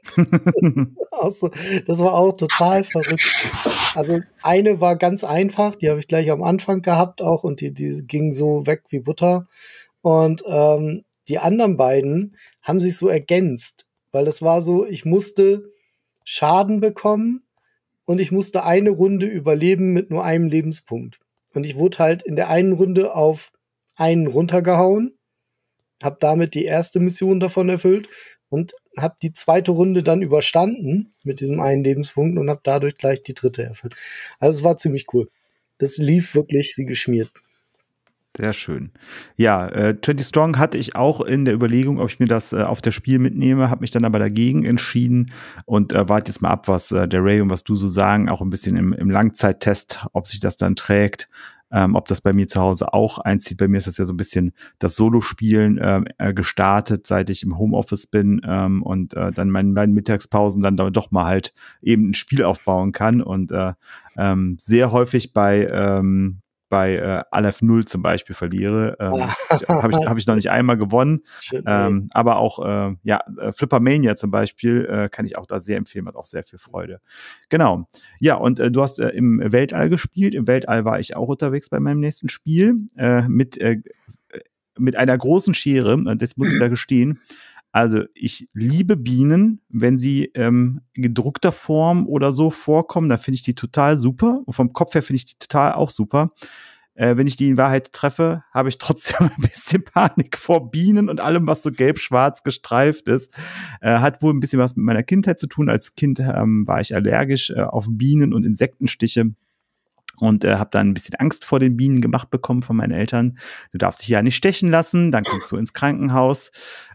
Das war auch total verrückt. Also eine war ganz einfach, die habe ich gleich am Anfang gehabt auch und die ging so weg wie Butter. Und die anderen beiden haben sich so ergänzt, weil das war so, ich musste Schaden bekommen und ich musste eine Runde überleben mit nur einem Lebenspunkt. Und ich wurde halt in der einen Runde auf einen runtergehauen, habe damit die erste Mission davon erfüllt und habe die zweite Runde dann überstanden mit diesem einen Lebenspunkt und habe dadurch gleich die dritte erfüllt. Also es war ziemlich cool. Das lief wirklich wie geschmiert. Sehr schön. Ja, 20 Strong hatte ich auch in der Überlegung, ob ich mir das auf das Spiel mitnehme, habe mich dann aber dagegen entschieden und warte jetzt mal ab, was der Ray und was du so sagen, auch ein bisschen im Langzeittest, ob sich das dann trägt, ob das bei mir zu Hause auch einzieht. Bei mir ist das ja so ein bisschen das Solo-Spielen gestartet, seit ich im Homeoffice bin und dann meinen Mittagspausen dann doch mal halt eben ein Spiel aufbauen kann und sehr häufig bei Aleph 0 zum Beispiel verliere. Hab ich noch nicht einmal gewonnen. Aber auch Flippermania zum Beispiel kann ich auch da sehr empfehlen, hat auch sehr viel Freude. Genau. Ja, und du hast im Weltall gespielt. Im Weltall war ich auch unterwegs bei meinem nächsten Spiel mit einer großen Schere. Das muss ich da gestehen. Also ich liebe Bienen, wenn sie in gedruckter Form oder so vorkommen, dann finde ich die total super. Und vom Kopf her finde ich die total auch super. Wenn ich die in Wahrheit treffe, habe ich trotzdem ein bisschen Panik vor Bienen und allem, was so gelb-schwarz gestreift ist. Hat wohl ein bisschen was mit meiner Kindheit zu tun. Als Kind war ich allergisch auf Bienen und Insektenstiche. Und habe dann ein bisschen Angst vor den Bienen gemacht bekommen von meinen Eltern. Du darfst dich ja nicht stechen lassen, dann kommst du ins Krankenhaus.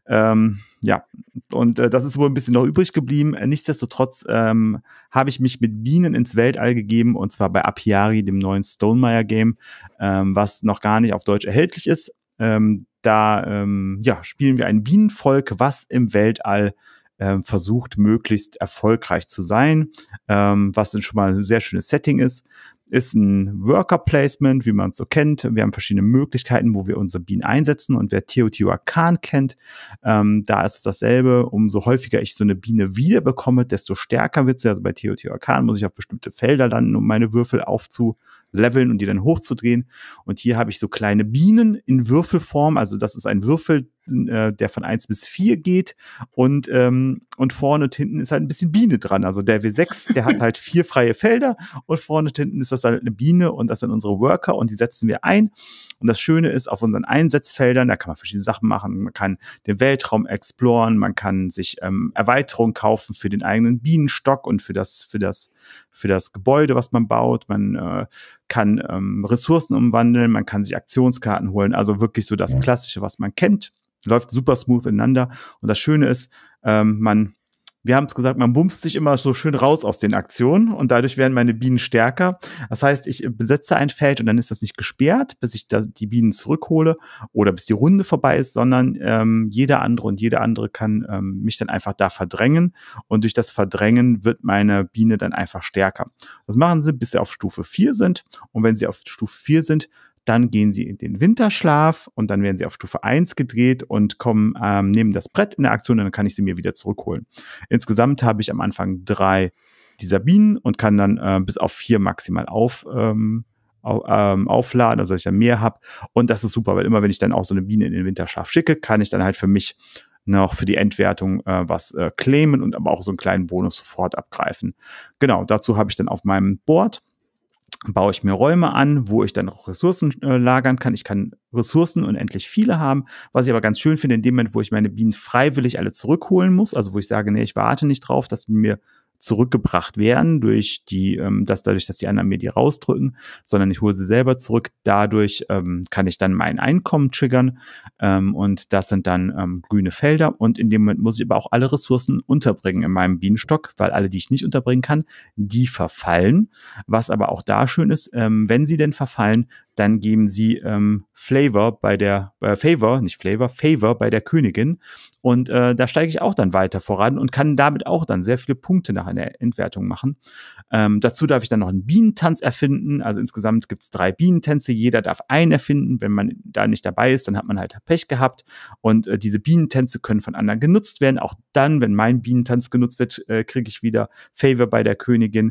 Das ist wohl ein bisschen noch übrig geblieben. Nichtsdestotrotz habe ich mich mit Bienen ins Weltall gegeben, und zwar bei Apiari, dem neuen Stonemaier-Game, was noch gar nicht auf Deutsch erhältlich ist. Spielen wir ein Bienenvolk, was im Weltall versucht, möglichst erfolgreich zu sein, was dann schon mal ein sehr schönes Setting ist. Ist ein Worker-Placement, wie man es so kennt. Wir haben verschiedene Möglichkeiten, wo wir unsere Bienen einsetzen. Und wer Teotihuacan kennt, da ist es dasselbe. Umso häufiger ich so eine Biene wiederbekomme, desto stärker wird sie. Also bei Teotihuacan muss ich auf bestimmte Felder landen, um meine Würfel aufzuleveln und die dann hochzudrehen. Und hier habe ich so kleine Bienen in Würfelform. Also das ist ein Würfel, der von 1 bis 4 geht. Und vorne und hinten ist halt ein bisschen Biene dran. Also der W6, der hat halt 4 freie Felder und vorne und hinten ist das halt eine Biene und das sind unsere Worker und die setzen wir ein. Und das Schöne ist, auf unseren Einsatzfeldern, da kann man verschiedene Sachen machen. Man kann den Weltraum exploren, man kann sich Erweiterungen kaufen für den eigenen Bienenstock und für das Gebäude, was man baut. Man kann Ressourcen umwandeln, man kann sich Aktionskarten holen. Also wirklich so das Klassische, was man kennt. Läuft super smooth ineinander. Und das Schöne ist, wir haben es gesagt, man bumpst sich immer so schön raus aus den Aktionen und dadurch werden meine Bienen stärker. Das heißt, ich besetze ein Feld und dann ist das nicht gesperrt, bis ich die Bienen zurückhole oder bis die Runde vorbei ist, sondern jeder andere kann mich dann einfach da verdrängen und durch das Verdrängen wird meine Biene dann einfach stärker. Das machen sie, bis sie auf Stufe 4 sind und wenn sie auf Stufe 4 sind, dann gehen sie in den Winterschlaf und dann werden sie auf Stufe 1 gedreht und nehmen das Brett in der Aktion und dann kann ich sie mir wieder zurückholen. Insgesamt habe ich am Anfang 3 dieser Bienen und kann dann bis auf 4 maximal aufladen, also dass ich dann mehr habe. Und das ist super, weil immer wenn ich dann auch so eine Biene in den Winterschlaf schicke, kann ich dann halt für mich noch für die Endwertung was claimen und aber auch so einen kleinen Bonus sofort abgreifen. Genau, dazu habe ich dann auf meinem Board baue ich mir Räume an, wo ich dann auch Ressourcen lagern kann. Ich kann Ressourcen unendlich viele haben, was ich aber ganz schön finde, in dem Moment, wo ich meine Bienen freiwillig alle zurückholen muss, also wo ich sage, nee, ich warte nicht drauf, dass mir zurückgebracht werden dadurch, dass die anderen mir die rausdrücken, sondern ich hole sie selber zurück. Dadurch kann ich dann mein Einkommen triggern und das sind dann grüne Felder und in dem Moment muss ich aber auch alle Ressourcen unterbringen in meinem Bienenstock, weil alle, die ich nicht unterbringen kann, die verfallen. Was aber auch da schön ist, wenn sie denn verfallen, dann geben sie Favor bei der Königin und da steige ich auch dann weiter voran und kann damit auch dann sehr viele Punkte nach einer Endwertung machen. Dazu darf ich dann noch einen Bienentanz erfinden, also insgesamt gibt es 3 Bienentänze, jeder darf einen erfinden, wenn man da nicht dabei ist, dann hat man halt Pech gehabt und diese Bienentänze können von anderen genutzt werden, auch dann, wenn mein Bienentanz genutzt wird, kriege ich wieder Favor bei der Königin.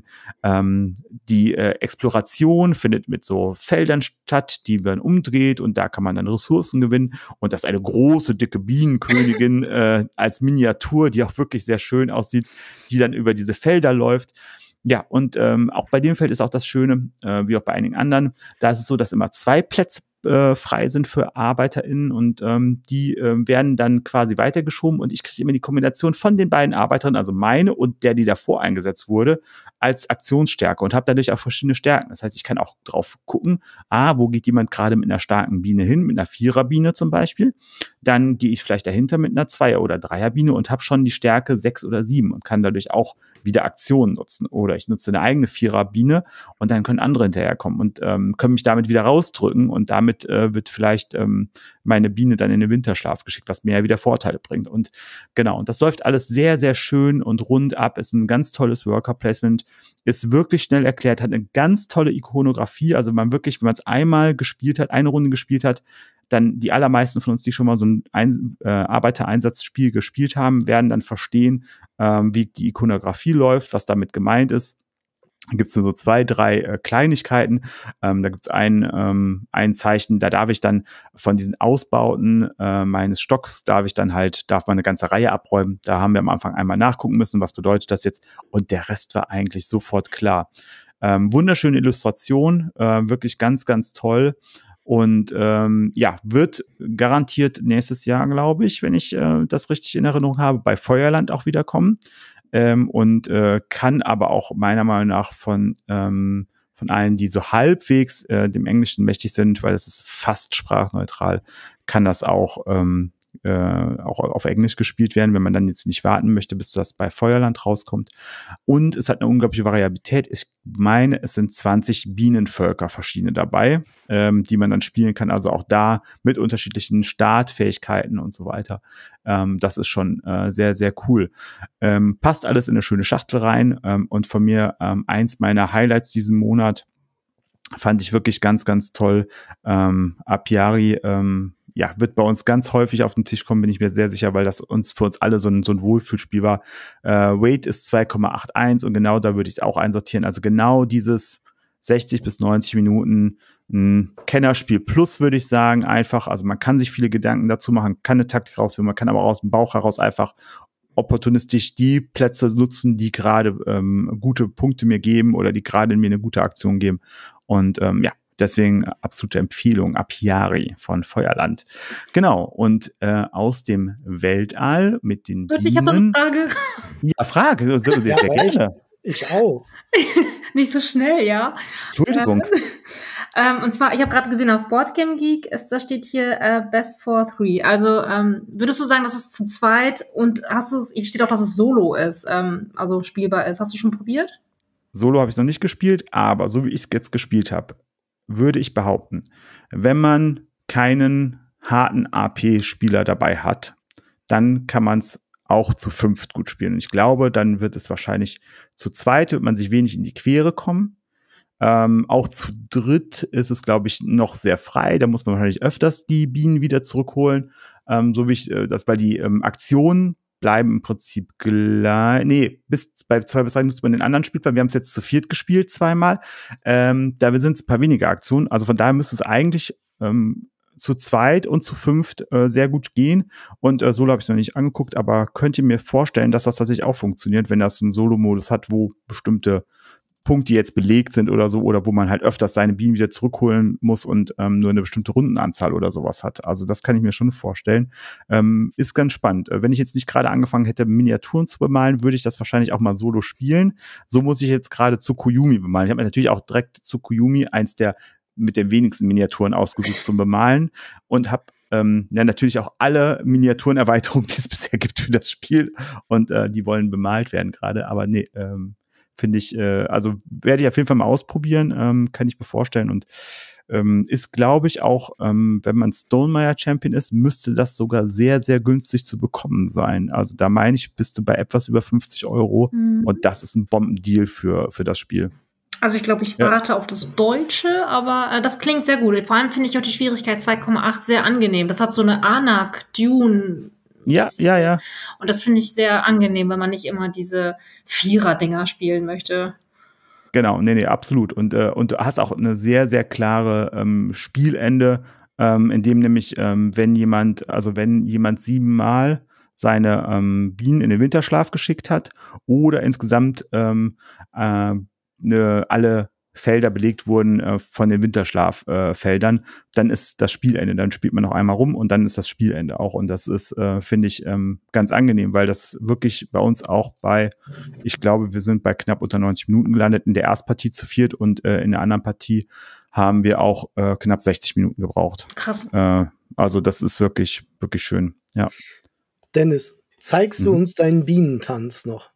Die Exploration findet mit so Feldern statt, die man umdreht und da kann man dann Ressourcen gewinnen und das ist eine große, dicke Bienenkönigin als Miniatur, die auch wirklich sehr schön aussieht, die dann über diese Felder läuft. Ja, und auch bei dem Feld ist auch das Schöne, wie auch bei einigen anderen, da ist es so, dass immer 2 Plätze frei sind für ArbeiterInnen und die werden dann quasi weitergeschoben und ich kriege immer die Kombination von den beiden Arbeiterinnen, also meine und der, die davor eingesetzt wurde, als Aktionsstärke und habe dadurch auch verschiedene Stärken. Das heißt, ich kann auch drauf gucken, wo geht jemand gerade mit einer starken Biene hin, mit einer 4er-Biene zum Beispiel. Dann gehe ich vielleicht dahinter mit einer 2er- oder 3er-Biene und habe schon die Stärke 6 oder 7 und kann dadurch auch wieder Aktionen nutzen. Oder ich nutze eine eigene 4er-Biene und dann können andere hinterherkommen und können mich damit wieder rausdrücken und damit wird vielleicht meine Biene dann in den Winterschlaf geschickt, was mir ja wieder Vorteile bringt. Und genau, und das läuft alles sehr, sehr schön und rund ab. Ist ein ganz tolles Worker-Placement, ist wirklich schnell erklärt, hat eine ganz tolle Ikonografie. Also man wirklich, wenn man es einmal gespielt hat, eine Runde gespielt hat, dann die allermeisten von uns, die schon mal so ein Arbeitereinsatzspiel gespielt haben, werden dann verstehen, wie die Ikonografie läuft, was damit gemeint ist. Da gibt es nur so 2, 3 Kleinigkeiten. Da gibt es ein Zeichen, da darf ich dann von diesen Ausbauten meines Stocks, darf man eine ganze Reihe abräumen. Da haben wir am Anfang einmal nachgucken müssen, was bedeutet das jetzt? Und der Rest war eigentlich sofort klar. Wunderschöne Illustration, wirklich ganz, ganz toll. Und wird garantiert nächstes Jahr, glaube ich, wenn ich das richtig in Erinnerung habe, bei Feuerland auch wiederkommen. Und kann aber auch meiner Meinung nach von allen, die so halbwegs dem Englischen mächtig sind, weil es ist fast sprachneutral, kann das auch auf Englisch gespielt werden, wenn man dann jetzt nicht warten möchte, bis das bei Feuerland rauskommt. Und es hat eine unglaubliche Variabilität. Ich meine, es sind 20 Bienenvölker verschiedene dabei, die man dann spielen kann. Also auch da mit unterschiedlichen Startfähigkeiten und so weiter. Das ist schon sehr, sehr cool. Passt alles in eine schöne Schachtel rein. Und von mir eins meiner Highlights diesen Monat fand ich wirklich ganz, ganz toll. Apiari wird bei uns ganz häufig auf den Tisch kommen, bin ich mir sehr sicher, weil das für uns alle so ein Wohlfühlspiel war. Weight ist 2,81 und genau da würde ich es auch einsortieren. Also genau dieses 60 bis 90 Minuten ein Kennerspiel plus, würde ich sagen, einfach. Also man kann sich viele Gedanken dazu machen, kann eine Taktik rausfinden, man kann aber aus dem Bauch heraus einfach opportunistisch die Plätze nutzen, die gerade gute Punkte mir geben oder die gerade mir eine gute Aktion geben. Und deswegen absolute Empfehlung, Apiari von Feuerland. Genau, und aus dem Weltall mit den Bienen. Ich habe noch eine Frage. Ja, Frage. Sehr gerne. Ich auch. Nicht so schnell, ja. Entschuldigung. Und zwar, ich habe gerade gesehen auf Boardgame Geek, da steht hier Best for 3. Also würdest du sagen, dass es zu zweit und hier steht auch, dass es Solo ist, also spielbar ist. Hast du schon probiert? Solo habe ich noch nicht gespielt, aber so wie ich es jetzt gespielt habe, würde ich behaupten, wenn man keinen harten AP-Spieler dabei hat, dann kann man es auch zu 5 gut spielen. Und ich glaube, dann wird es wahrscheinlich zu zweit, wird man sich wenig in die Quere kommen. Auch zu dritt ist es, glaube ich, noch sehr frei. Da muss man wahrscheinlich öfters die Bienen wieder zurückholen. So wie ich das, weil die Aktionen bleiben im Prinzip gleich. Nee, bei 2 bis 3 nutzt man den anderen Spielplan. Wir haben es jetzt zu 4 gespielt, 2-mal. Da sind es ein paar weniger Aktionen. Also von daher müsste es eigentlich zu 2 und zu 5 sehr gut gehen. Und Solo habe ich noch nicht angeguckt, aber könnt ihr mir vorstellen, dass das tatsächlich auch funktioniert, wenn das einen Solo-Modus hat, wo bestimmte Punkte jetzt belegt sind oder so, oder wo man halt öfters seine Bienen wieder zurückholen muss und nur eine bestimmte Rundenanzahl oder sowas hat. Also das kann ich mir schon vorstellen. Ist ganz spannend. Wenn ich jetzt nicht gerade angefangen hätte, Miniaturen zu bemalen, würde ich das wahrscheinlich auch mal solo spielen. So muss ich jetzt gerade Tsukuyomi bemalen. Ich habe mir natürlich auch direkt Tsukuyomi, eins der mit den wenigsten Miniaturen ausgesucht zum Bemalen und habe natürlich auch alle Miniaturenerweiterungen, die es bisher gibt für das Spiel und die wollen bemalt werden gerade, aber nee, finde ich, also werde ich auf jeden Fall mal ausprobieren, kann ich mir vorstellen und ist, glaube ich, auch, wenn man Stonemaier Champion ist, müsste das sogar sehr, sehr günstig zu bekommen sein. Also da meine ich, bist du bei etwas über 50 € und das ist ein Bombendeal für das Spiel. Also ich glaube, ich warte auf das Deutsche, aber das klingt sehr gut. Vor allem finde ich auch die Schwierigkeit 2,8 sehr angenehm. Das hat so eine Anak-Dune. Ja. Und das finde ich sehr angenehm, wenn man nicht immer diese Vierer-Dinger spielen möchte. Genau, nee, absolut. Und du hast auch eine sehr, sehr klare Spielende, in dem nämlich, wenn jemand 7-mal seine Bienen in den Winterschlaf geschickt hat oder insgesamt alle Felder belegt wurden von den Winterschlaffeldern, dann ist das Spielende. Dann spielt man noch einmal rum und dann ist das Spielende auch. Und das ist, finde ich, ganz angenehm, weil das wirklich bei uns auch ich glaube, wir sind bei knapp unter 90 Minuten gelandet in der Erstpartie zu viert und in der anderen Partie haben wir auch knapp 60 Minuten gebraucht. Krass. Also das ist wirklich, wirklich schön, ja. Dennis, zeigst du uns deinen Bienentanz noch?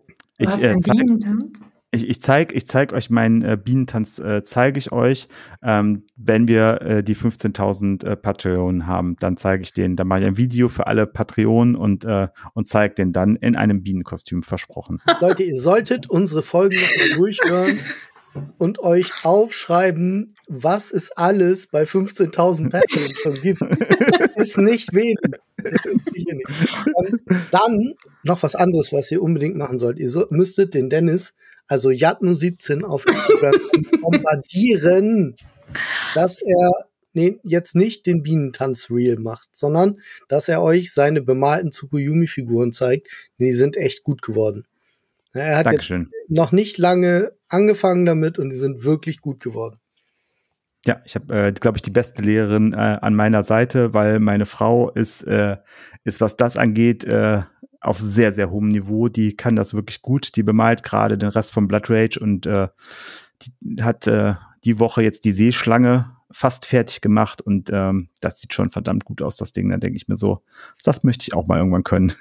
Bienentanz? Ich zeig euch meinen Bienentanz, zeige ich euch, wenn wir die 15.000 Patreonen haben, dann zeige ich den, dann mache ich ein Video für alle Patreonen und zeige den dann in einem Bienenkostüm, versprochen. Leute, ihr solltet unsere Folgen noch mal durchhören und euch aufschreiben, was es alles bei 15.000 Patreons schon gibt. Das ist nicht wenig. Das ist sicher nicht. Und dann noch was anderes, was ihr unbedingt machen sollt. Ihr müsstet den Dennis, also Jatnu17 auf Instagram bombardieren, dass er jetzt nicht den Bienentanz-Reel macht, sondern dass er euch seine bemalten Tsukuyomi-Figuren zeigt. Die sind echt gut geworden. Er hat Dankeschön. Jetzt noch nicht lange angefangen damit und die sind wirklich gut geworden. Ja, ich habe, glaube ich, die beste Lehrerin an meiner Seite, weil meine Frau ist, was das angeht, auf sehr, sehr hohem Niveau. Die kann das wirklich gut. Die bemalt gerade den Rest von Blood Rage und die hat die Woche jetzt die Seeschlange fast fertig gemacht und das sieht schon verdammt gut aus, das Ding. Dann denke ich mir so, das möchte ich auch mal irgendwann können.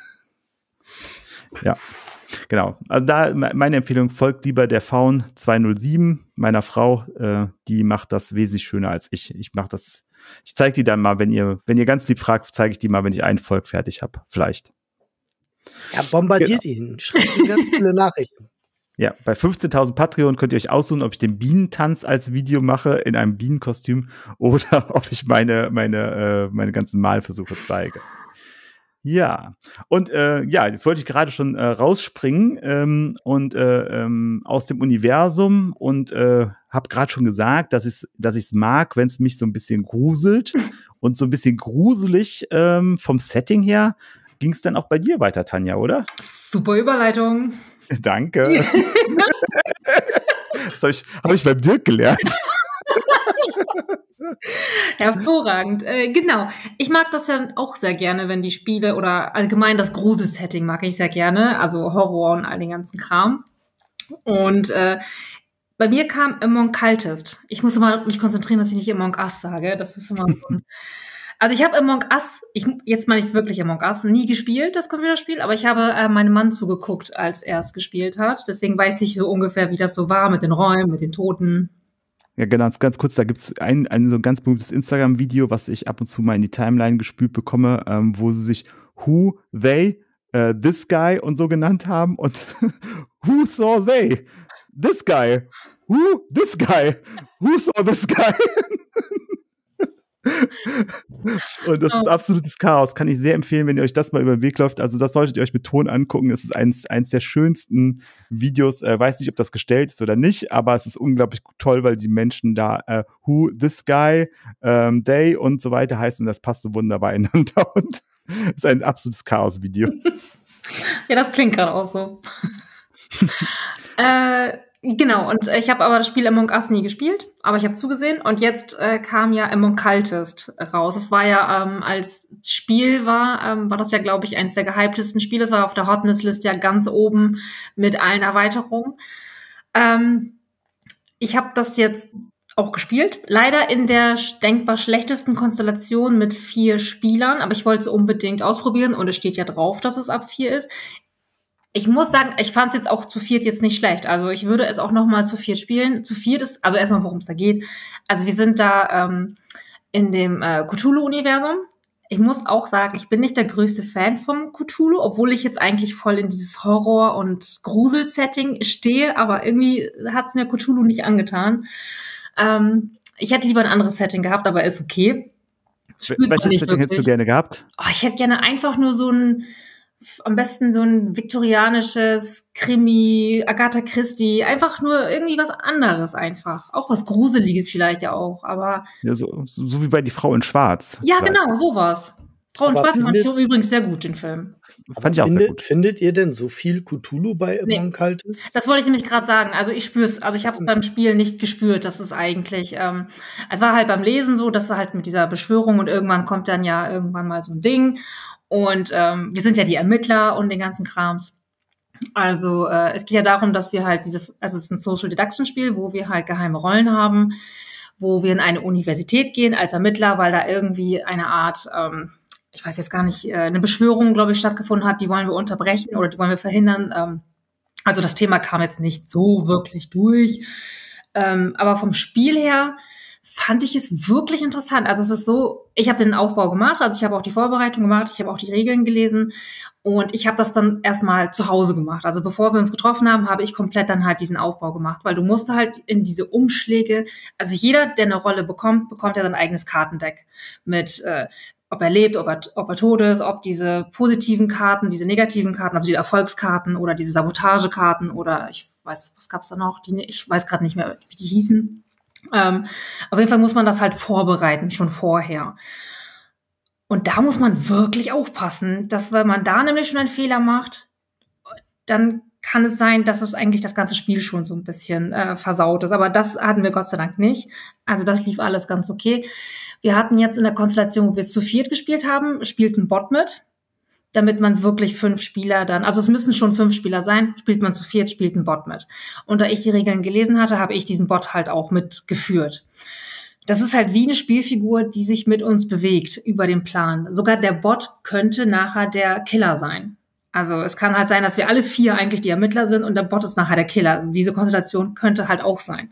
Ja. Genau, also da meine Empfehlung, folgt lieber der Faun 207, meiner Frau, die macht das wesentlich schöner als ich. Ich zeige die dann mal, wenn ihr ganz lieb fragt, zeige ich die mal, wenn ich einen Volk fertig habe, vielleicht. Ja, bombardiert ihn, schreibt ihm ganz viele Nachrichten. Ja, bei 15.000 Patreon könnt ihr euch aussuchen, ob ich den Bienentanz als Video mache in einem Bienenkostüm oder ob ich meine ganzen Malversuche zeige. Ja, und jetzt wollte ich gerade schon rausspringen und aus dem Universum und habe gerade schon gesagt, dass ich es mag, wenn es mich so ein bisschen gruselt und so ein bisschen gruselig vom Setting her. Ging es dann auch bei dir weiter, Tanja, oder? Super Überleitung. Danke. Das hab ich beim Dirk gelernt. Hervorragend. Genau. Ich mag das ja auch sehr gerne, wenn die Spiele oder allgemein das Gruselsetting mag ich sehr gerne. Also Horror und all den ganzen Kram. Und bei mir kam Among Cultist. Ich muss immer mich konzentrieren, dass ich nicht Among Us sage. Das ist immer so ein Also ich habe Among Us, jetzt meine ich es wirklich Among Us, nie gespielt, das Computerspiel, aber ich habe meinem Mann zugeguckt, als er es gespielt hat. Deswegen weiß ich so ungefähr, wie das so war mit den Räumen, mit den Toten. Ja, genau, ganz kurz, da gibt es ein so ein ganz berühmtes Instagram-Video, was ich ab und zu mal in die Timeline gespült bekomme, wo sie sich Who, They, This Guy und so genannt haben und Who saw they? This guy. Who? This guy. Who saw this guy? Und das ist absolutes Chaos. Kann ich sehr empfehlen, wenn ihr euch das mal über den Weg läuft. Also das solltet ihr euch mit Ton angucken. Es ist eins der schönsten Videos. Weiß nicht, ob das gestellt ist oder nicht, aber es ist unglaublich toll, weil die Menschen da Who, This Guy, They und so weiter heißen. Und das passt so wunderbar ineinander. Und es ist ein absolutes Chaos-Video. Ja, das klingt gerade auch so. Genau, und ich habe aber das Spiel Among Us nie gespielt, aber ich habe zugesehen und jetzt kam ja Among Cultist raus. Es war ja, als Spiel war das ja, glaube ich, eines der gehyptesten Spiele. Es war auf der Hotness-List ja ganz oben mit allen Erweiterungen. Ich habe das jetzt auch gespielt. Leider in der denkbar schlechtesten Konstellation mit 4 Spielern, aber ich wollte es unbedingt ausprobieren und es steht ja drauf, dass es ab 4 ist. Ich muss sagen, ich fand es jetzt auch zu 4 jetzt nicht schlecht. Also ich würde es auch noch mal zu 4 spielen. Zu 4 ist, also erstmal, worum es da geht. Also wir sind da in dem Cthulhu-Universum. Ich muss auch sagen, ich bin nicht der größte Fan vom Cthulhu, obwohl ich jetzt eigentlich voll in dieses Horror- und Grusel-Setting stehe, aber irgendwie hat es mir Cthulhu nicht angetan. Ich hätte lieber ein anderes Setting gehabt, aber ist okay. Welches Setting hättest du gerne gehabt? Oh, ich hätte gerne einfach nur am besten so ein viktorianisches Krimi, Agatha Christie, einfach nur irgendwie was anderes einfach. Auch was Gruseliges vielleicht ja auch, aber... Ja, so wie bei Die Frau in Schwarz. Ja, vielleicht. Genau, sowas. Frau in Schwarz fand ich übrigens sehr gut, den Film. Fand ich auch sehr gut. Findet ihr denn so viel Cthulhu bei Among Cultist? Das wollte ich nämlich gerade sagen. Also ich spüre es, also ich habe es beim Spiel nicht gespürt, dass es eigentlich, es war halt beim Lesen so, dass halt mit dieser Beschwörung und irgendwann kommt dann ja irgendwann mal so ein Ding und wir sind ja die Ermittler und den ganzen Krams. Also es geht ja darum, dass wir halt also es ist ein Social Deduction Spiel, wo wir halt geheime Rollen haben, wo wir in eine Universität gehen als Ermittler, weil da irgendwie eine Art ich weiß jetzt gar nicht, eine Beschwörung, glaube ich, stattgefunden hat, die wollen wir unterbrechen oder die wollen wir verhindern. Also das Thema kam jetzt nicht so wirklich durch. Aber vom Spiel her fand ich es wirklich interessant. Also es ist so, ich habe den Aufbau gemacht, also ich habe auch die Vorbereitung gemacht, ich habe auch die Regeln gelesen und ich habe das dann erstmal zu Hause gemacht. Also bevor wir uns getroffen haben, habe ich komplett dann halt diesen Aufbau gemacht, weil du musst halt in diese Umschläge, also jeder, der eine Rolle bekommt ja sein eigenes Kartendeck mit ob er lebt, ob er tot ist, ob diese positiven Karten, diese negativen Karten, also die Erfolgskarten oder diese Sabotagekarten oder ich weiß, was gab's da noch? Ich weiß gerade nicht mehr, wie die hießen. Auf jeden Fall muss man das halt vorbereiten, schon vorher. Und da muss man wirklich aufpassen, dass wenn man da nämlich schon einen Fehler macht, dann kann es sein, dass es eigentlich das ganze Spiel schon so ein bisschen versaut ist. Aber das hatten wir Gott sei Dank nicht. Also das lief alles ganz okay. Wir hatten jetzt in der Konstellation, wo wir es zu 4 gespielt haben, spielt ein Bot mit, damit man wirklich 5 Spieler dann, also es müssen schon 5 Spieler sein, spielt man zu 4, spielt ein Bot mit. Und da ich die Regeln gelesen hatte, habe ich diesen Bot halt auch mitgeführt. Das ist halt wie eine Spielfigur, die sich mit uns bewegt über den Plan. Sogar der Bot könnte nachher der Killer sein. Also es kann halt sein, dass wir alle 4 eigentlich die Ermittler sind und der Bot ist nachher der Killer. Diese Konstellation könnte halt auch sein.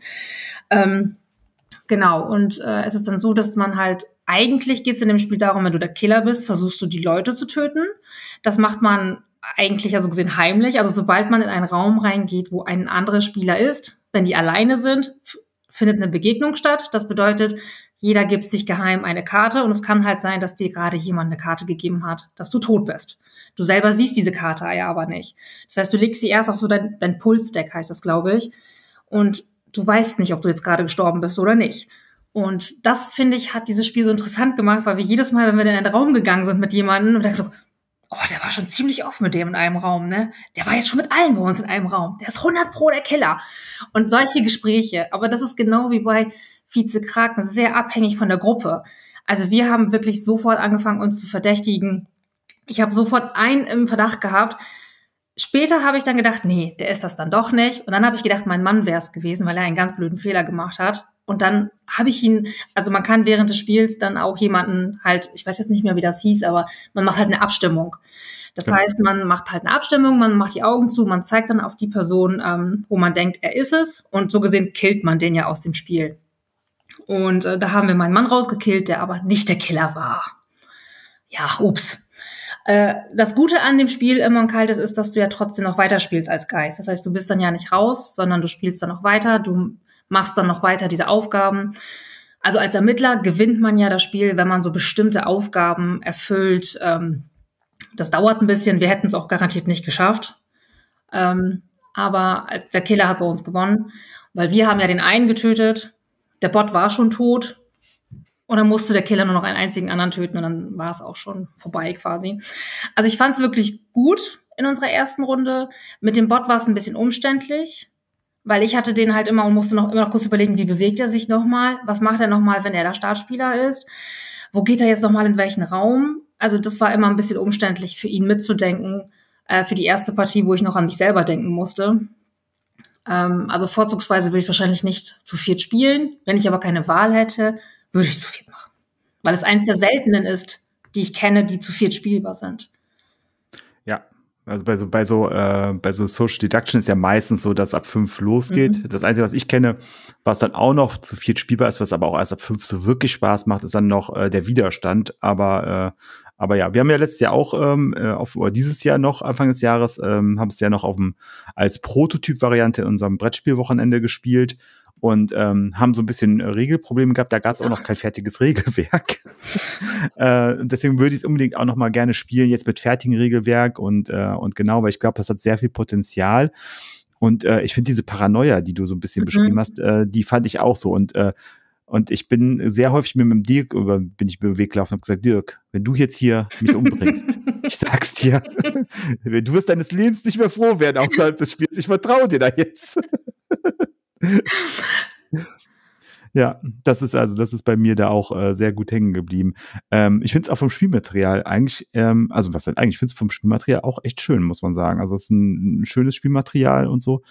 Genau, und es ist dann so, dass man halt, eigentlich geht es in dem Spiel darum, wenn du der Killer bist, versuchst du die Leute zu töten. Das macht man eigentlich ja so gesehen heimlich. Also sobald man in einen Raum reingeht, wo ein anderer Spieler ist, wenn die alleine sind, findet eine Begegnung statt. Das bedeutet, jeder gibt sich geheim eine Karte und es kann halt sein, dass dir gerade jemand eine Karte gegeben hat, dass du tot bist. Du selber siehst diese Karte ja aber nicht. Das heißt, du legst sie erst auf so dein Pulsdeck, heißt das, glaube ich. Und du weißt nicht, ob du jetzt gerade gestorben bist oder nicht. Und das, finde ich, hat dieses Spiel so interessant gemacht, weil wir jedes Mal, wenn wir in einen Raum gegangen sind mit jemandem und denkst so, oh, der war schon ziemlich oft mit dem in einem Raum, ne? Der war jetzt schon mit allen bei uns in einem Raum. Der ist 100% der Killer. Und solche Gespräche. Aber das ist genau wie bei Vize Kraken. Das ist sehr abhängig von der Gruppe. Also wir haben wirklich sofort angefangen, uns zu verdächtigen. Ich habe sofort einen im Verdacht gehabt. Später habe ich dann gedacht, nee, der ist das dann doch nicht. Und dann habe ich gedacht, mein Mann wäre es gewesen, weil er einen ganz blöden Fehler gemacht hat. Und dann habe ich ihn, also man kann während des Spiels dann auch jemanden halt, ich weiß jetzt nicht mehr, wie das hieß, aber man macht halt eine Abstimmung. Das heißt, man macht halt eine Abstimmung, man macht die Augen zu, man zeigt dann auf die Person, wo man denkt, er ist es. Und so gesehen killt man den ja aus dem Spiel. Und da haben wir meinen Mann rausgekillt, der aber nicht der Killer war. Ja, ups. Das Gute an dem Spiel Among Cultist ist, dass du ja trotzdem noch weiterspielst als Geist. Das heißt, du bist dann ja nicht raus, sondern du spielst dann noch weiter, du machst dann noch weiter diese Aufgaben. Also als Ermittler gewinnt man ja das Spiel, wenn man so bestimmte Aufgaben erfüllt. Das dauert ein bisschen, wir hätten es auch garantiert nicht geschafft. Aber der Killer hat bei uns gewonnen, weil wir haben ja den einen getötet, der Bot war schon tot. Und dann musste der Killer nur noch einen einzigen anderen töten und dann war es auch schon vorbei quasi. Also ich fand es wirklich gut in unserer ersten Runde. Mit dem Bot war es ein bisschen umständlich, Weil ich hatte den halt immer und musste immer noch kurz überlegen, wie bewegt er sich nochmal? Was macht er nochmal, wenn er der Startspieler ist? Wo geht er jetzt nochmal in welchen Raum? Also das war immer ein bisschen umständlich für ihn mitzudenken, für die erste Partie, wo ich noch an mich selber denken musste. Also vorzugsweise würde ich wahrscheinlich nicht zu viert spielen. Wenn ich aber keine Wahl hätte, würde ich zu viert machen. Weil es eins der seltenen ist, die ich kenne, die zu viert spielbar sind. Ja, also bei so Social Deduction ist ja meistens so, dass ab 5 losgeht. Das Einzige, was ich kenne, was dann auch noch zu viert spielbar ist, was aber auch erst ab 5 so wirklich Spaß macht, ist dann noch der Widerstand. Aber ja, wir haben ja letztes Jahr auch, oder dieses Jahr noch, Anfang des Jahres, haben es ja noch als Prototyp-Variante in unserem Brettspielwochenende gespielt. Und haben so ein bisschen Regelprobleme gehabt. Da gab es auch noch kein fertiges Regelwerk. Deswegen würde ich es unbedingt auch noch mal gerne spielen, jetzt mit fertigem Regelwerk und genau, weil ich glaube, das hat sehr viel Potenzial. Und ich finde diese Paranoia, die du so ein bisschen beschrieben hast, die fand ich auch so. Und ich bin sehr häufig mit dem Dirk bin ich über den Weg gelaufen und habe gesagt, Dirk, wenn du jetzt hier mich umbringst, ich sag's dir, du wirst deines Lebens nicht mehr froh werden außerhalb des Spiels. Ich vertraue dir da jetzt. Ja, das ist bei mir da auch sehr gut hängen geblieben. Ich finde es auch vom Spielmaterial eigentlich, ich finde es vom Spielmaterial auch echt schön, muss man sagen. Also es ist ein schönes Spielmaterial und so.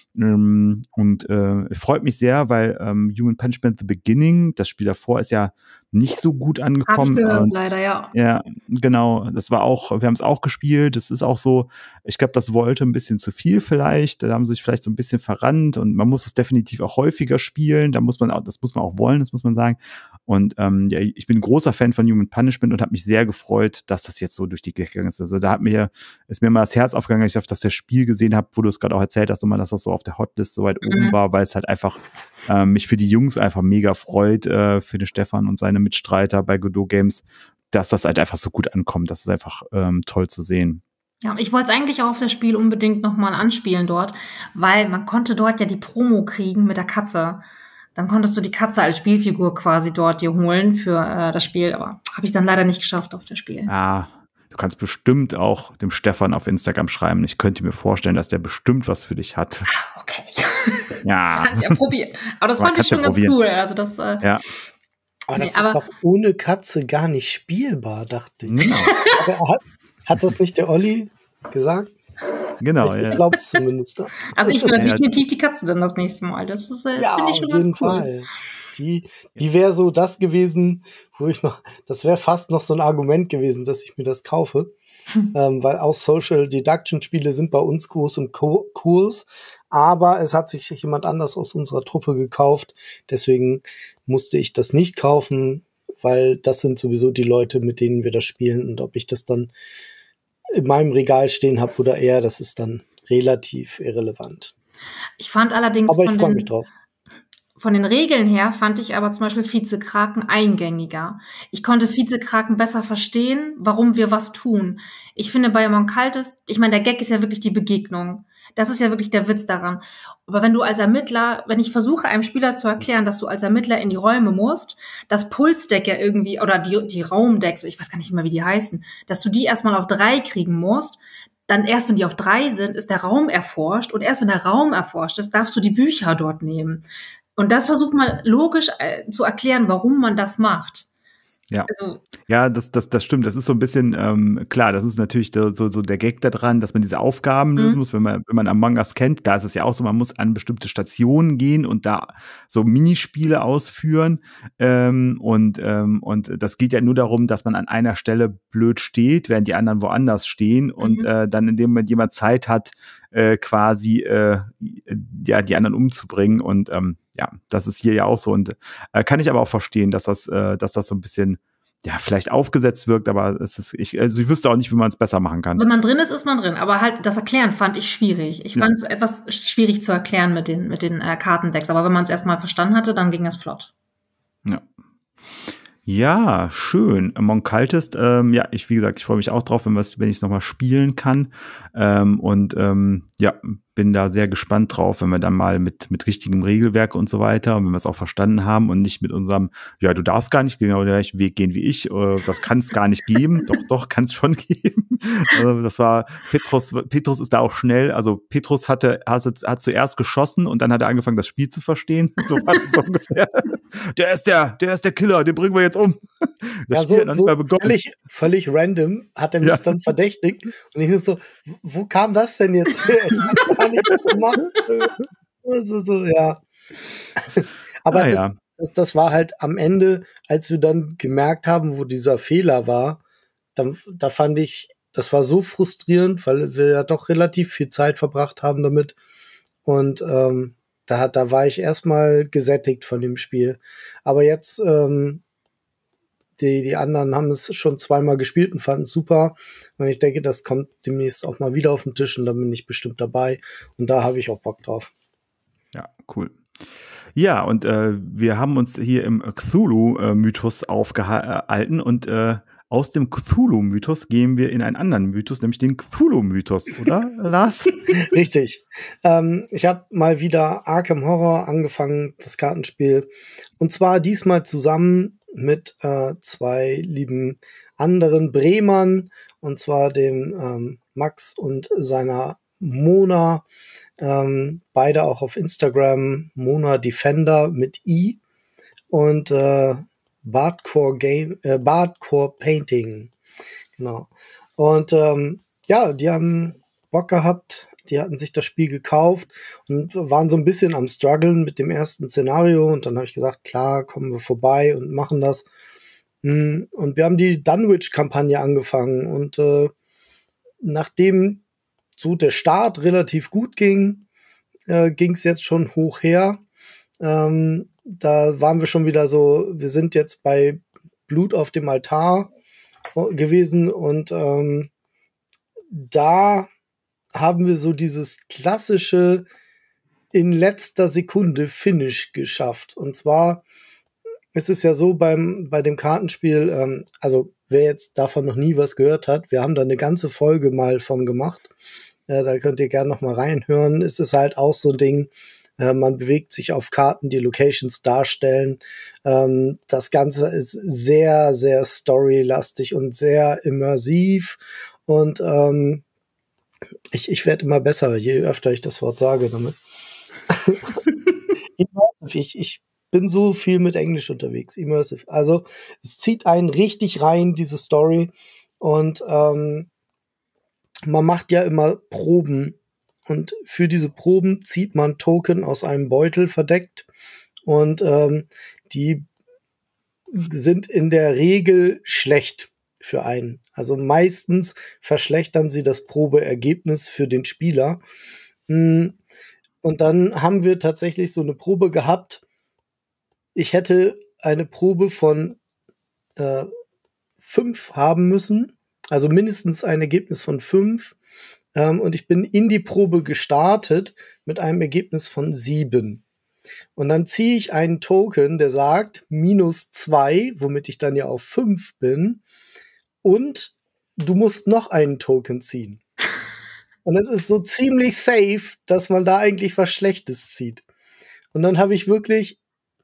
Freut mich sehr, weil Human Punishment The Beginning, das Spiel davor, ist ja nicht so gut angekommen. Hab ich gehört, leider, ja. Ja, genau. Wir haben es auch gespielt. Das ist auch so, ich glaube, das wollte ein bisschen zu viel vielleicht. Da haben sie sich vielleicht so ein bisschen verrannt und man muss es definitiv auch häufiger spielen. Das muss man auch wollen, das muss man sagen. Und ich bin ein großer Fan von Human Punishment und habe mich sehr gefreut, dass das jetzt so durch die Decke gegangen ist. Also da ist mir mal das Herz aufgegangen, als ich das Spiel gesehen habe, wo du es gerade auch erzählt hast, dass das so auf der Hotlist so weit oben war, weil es halt einfach mich für die Jungs einfach mega freut, für den Stefan und seine Mitstreiter bei Godot Games, dass das halt einfach so gut ankommt. Das ist einfach toll zu sehen. Ja, ich wollte es eigentlich auch auf das Spiel unbedingt nochmal anspielen dort, weil man konnte dort ja die Promo kriegen mit der Katze. Dann konntest du die Katze als Spielfigur quasi dort dir holen für das Spiel, aber habe ich dann leider nicht geschafft auf das Spiel. Ah, du kannst bestimmt auch dem Stefan auf Instagram schreiben. Ich könnte mir vorstellen, dass der bestimmt was für dich hat. Okay. Ja. Kannst ja probieren. Aber das fand ich schon ganz cool. Also das, ja. Aber das ist doch ohne Katze gar nicht spielbar, dachte ich. Genau. Aber hat das nicht der Olli gesagt? Genau, ich glaube es zumindest. Also ich will definitiv die Katze dann das nächste Mal. Das ist finde ich schon ganz cool. Fall. Die wäre so das gewesen, das wäre fast noch so ein Argument gewesen, dass ich mir das kaufe. Weil auch Social Deduction Spiele sind bei uns groß im Kurs, aber es hat sich jemand anders aus unserer Truppe gekauft, deswegen musste ich das nicht kaufen, weil das sind sowieso die Leute, mit denen wir das spielen, und ob ich das dann in meinem Regal stehen habe oder eher, das ist dann relativ irrelevant. Ich fand allerdings aber ich freue mich drauf. Von den Regeln her fand ich aber zum Beispiel Vizekraken eingängiger. Ich konnte Vizekraken besser verstehen, warum wir was tun. Ich finde bei Among Cultist, ich meine, der Gag ist ja wirklich die Begegnung. Das ist ja wirklich der Witz daran. Aber wenn du als Ermittler, wenn ich versuche, einem Spieler zu erklären, dass du als Ermittler in die Räume musst, das Pulsdeck ja irgendwie, oder die Raumdecks, ich weiß gar nicht mehr, wie die heißen, dass du die erstmal auf 3 kriegen musst, dann erst, wenn die auf 3 sind, ist der Raum erforscht, und erst wenn der Raum erforscht ist, darfst du die Bücher dort nehmen. Und das versucht man logisch zu erklären, warum man das macht. Ja, also, ja, das stimmt. Das ist so ein bisschen, klar, das ist natürlich so der Gag da dran, dass man diese Aufgaben lösen muss, wenn man Among Us kennt. Da ist es ja auch so, man muss an bestimmte Stationen gehen und da so Minispiele ausführen. Und das geht ja nur darum, dass man an einer Stelle blöd steht, während die anderen woanders stehen. Und dann, indem jemand Zeit hat, quasi die anderen umzubringen. Und ja, das ist hier ja auch so. Und kann ich aber auch verstehen, dass das so ein bisschen vielleicht aufgesetzt wirkt, aber ich wüsste auch nicht, wie man es besser machen kann. Wenn man drin ist, ist man drin. Aber halt das Erklären fand ich schwierig. Ich fand es etwas schwierig zu erklären mit den Kartendecks. Aber wenn man es erstmal verstanden hatte, dann ging es flott. Ja. Ja, schön. Among Cultist, ja, wie gesagt, ich freue mich auch drauf, wenn ich es nochmal spielen kann. Ja, bin da sehr gespannt drauf, wenn wir dann mal mit richtigem Regelwerk und so weiter und wenn wir es auch verstanden haben und nicht mit unserem, ja, du darfst gar nicht genau den gleichen Weg gehen wie ich, das kann es gar nicht geben. Doch, kann es schon geben. Das war, Petrus ist da auch schnell, also Petrus hat zuerst geschossen und dann hat er angefangen, das Spiel zu verstehen. So war das ungefähr. Der ist der Killer, den bringen wir jetzt um. Das Ja, Spiel hat noch nicht mal so begonnen. völlig random hat er mich dann verdächtigt. Und ich so, wo kam das denn jetzt her? Ich hab gar nicht gemacht. Also, ja. Aber das war halt am Ende, als wir dann gemerkt haben, wo dieser Fehler war, da fand ich, das war so frustrierend, weil wir ja doch relativ viel Zeit verbracht haben damit. Und da war ich erstmal gesättigt von dem Spiel. Aber jetzt, die anderen haben es schon zweimal gespielt und fanden es super. Und ich denke, das kommt demnächst auch mal wieder auf den Tisch und dann bin ich bestimmt dabei. Und da habe ich auch Bock drauf. Ja, cool. Ja, und wir haben uns hier im Cthulhu-Mythos aufgehalten und aus dem Cthulhu-Mythos gehen wir in einen anderen Mythos, nämlich den Cthulhu-Mythos, oder, Lars? Richtig. Ich habe mal wieder Arkham Horror angefangen, das Kartenspiel. Und zwar diesmal zusammen mit zwei lieben anderen Bremern, und zwar dem Max und seiner Mona. Beide auch auf Instagram, Mona Defender mit I und Bardcore Painting. Genau. Und ja, die haben Bock gehabt, die hatten sich das Spiel gekauft und waren so ein bisschen am struggeln mit dem ersten Szenario und dann habe ich gesagt, klar, kommen wir vorbei und machen das. Und wir haben die Dunwich-Kampagne angefangen und nachdem so der Start relativ gut ging, ging es jetzt schon hoch her. Da waren wir schon wieder so, wir sind jetzt bei Blut auf dem Altar gewesen und da haben wir so dieses klassische in letzter Sekunde Finish geschafft. Und zwar ist es ja so bei dem Kartenspiel, also wer jetzt davon noch nie was gehört hat, wir haben da eine ganze Folge mal von gemacht. Da könnt ihr gerne noch mal reinhören. Es ist halt auch so ein Ding, man bewegt sich auf Karten, die Locations darstellen. Das Ganze ist sehr, sehr storylastig und sehr immersiv. Und ich werde immer besser, je öfter ich das Wort sage damit. Ich bin so viel mit Englisch unterwegs, immersive. Also es zieht einen richtig rein, diese Story. Und man macht ja immer Proben. Und für diese Proben zieht man Token aus einem Beutel verdeckt. Und die sind in der Regel schlecht für einen. Also meistens verschlechtern sie das Probeergebnis für den Spieler. Und dann haben wir tatsächlich so eine Probe gehabt. Ich hätte eine Probe von 5 haben müssen, also mindestens ein Ergebnis von 5. Und ich bin in die Probe gestartet mit einem Ergebnis von 7. Und dann ziehe ich einen Token, der sagt -2, womit ich dann ja auf 5 bin. Und du musst noch einen Token ziehen. Und es ist so ziemlich safe, dass man da eigentlich was Schlechtes zieht. Und dann habe ich wirklich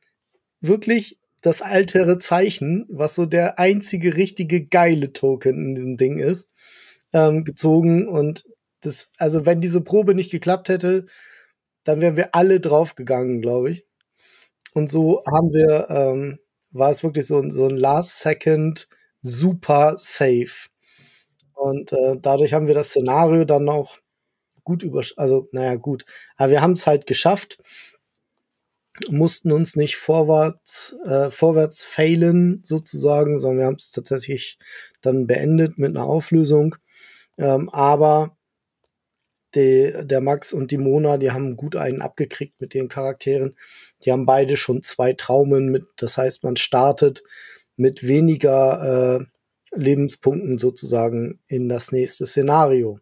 das altere Zeichen, was so der einzige richtige geile Token in diesem Ding ist, gezogen. Und also wenn diese Probe nicht geklappt hätte, dann wären wir alle draufgegangen, glaube ich. Und so war es wirklich so ein Last Second super safe. Und dadurch haben wir das Szenario dann auch gut aber wir haben es halt geschafft, mussten uns nicht vorwärts failen sozusagen, sondern wir haben es tatsächlich dann beendet mit einer Auflösung. Aber der Max und die Mona, die haben gut einen abgekriegt mit den Charakteren. Die haben beide schon 2 Traumen mit. Das heißt, man startet mit weniger Lebenspunkten sozusagen in das nächste Szenario.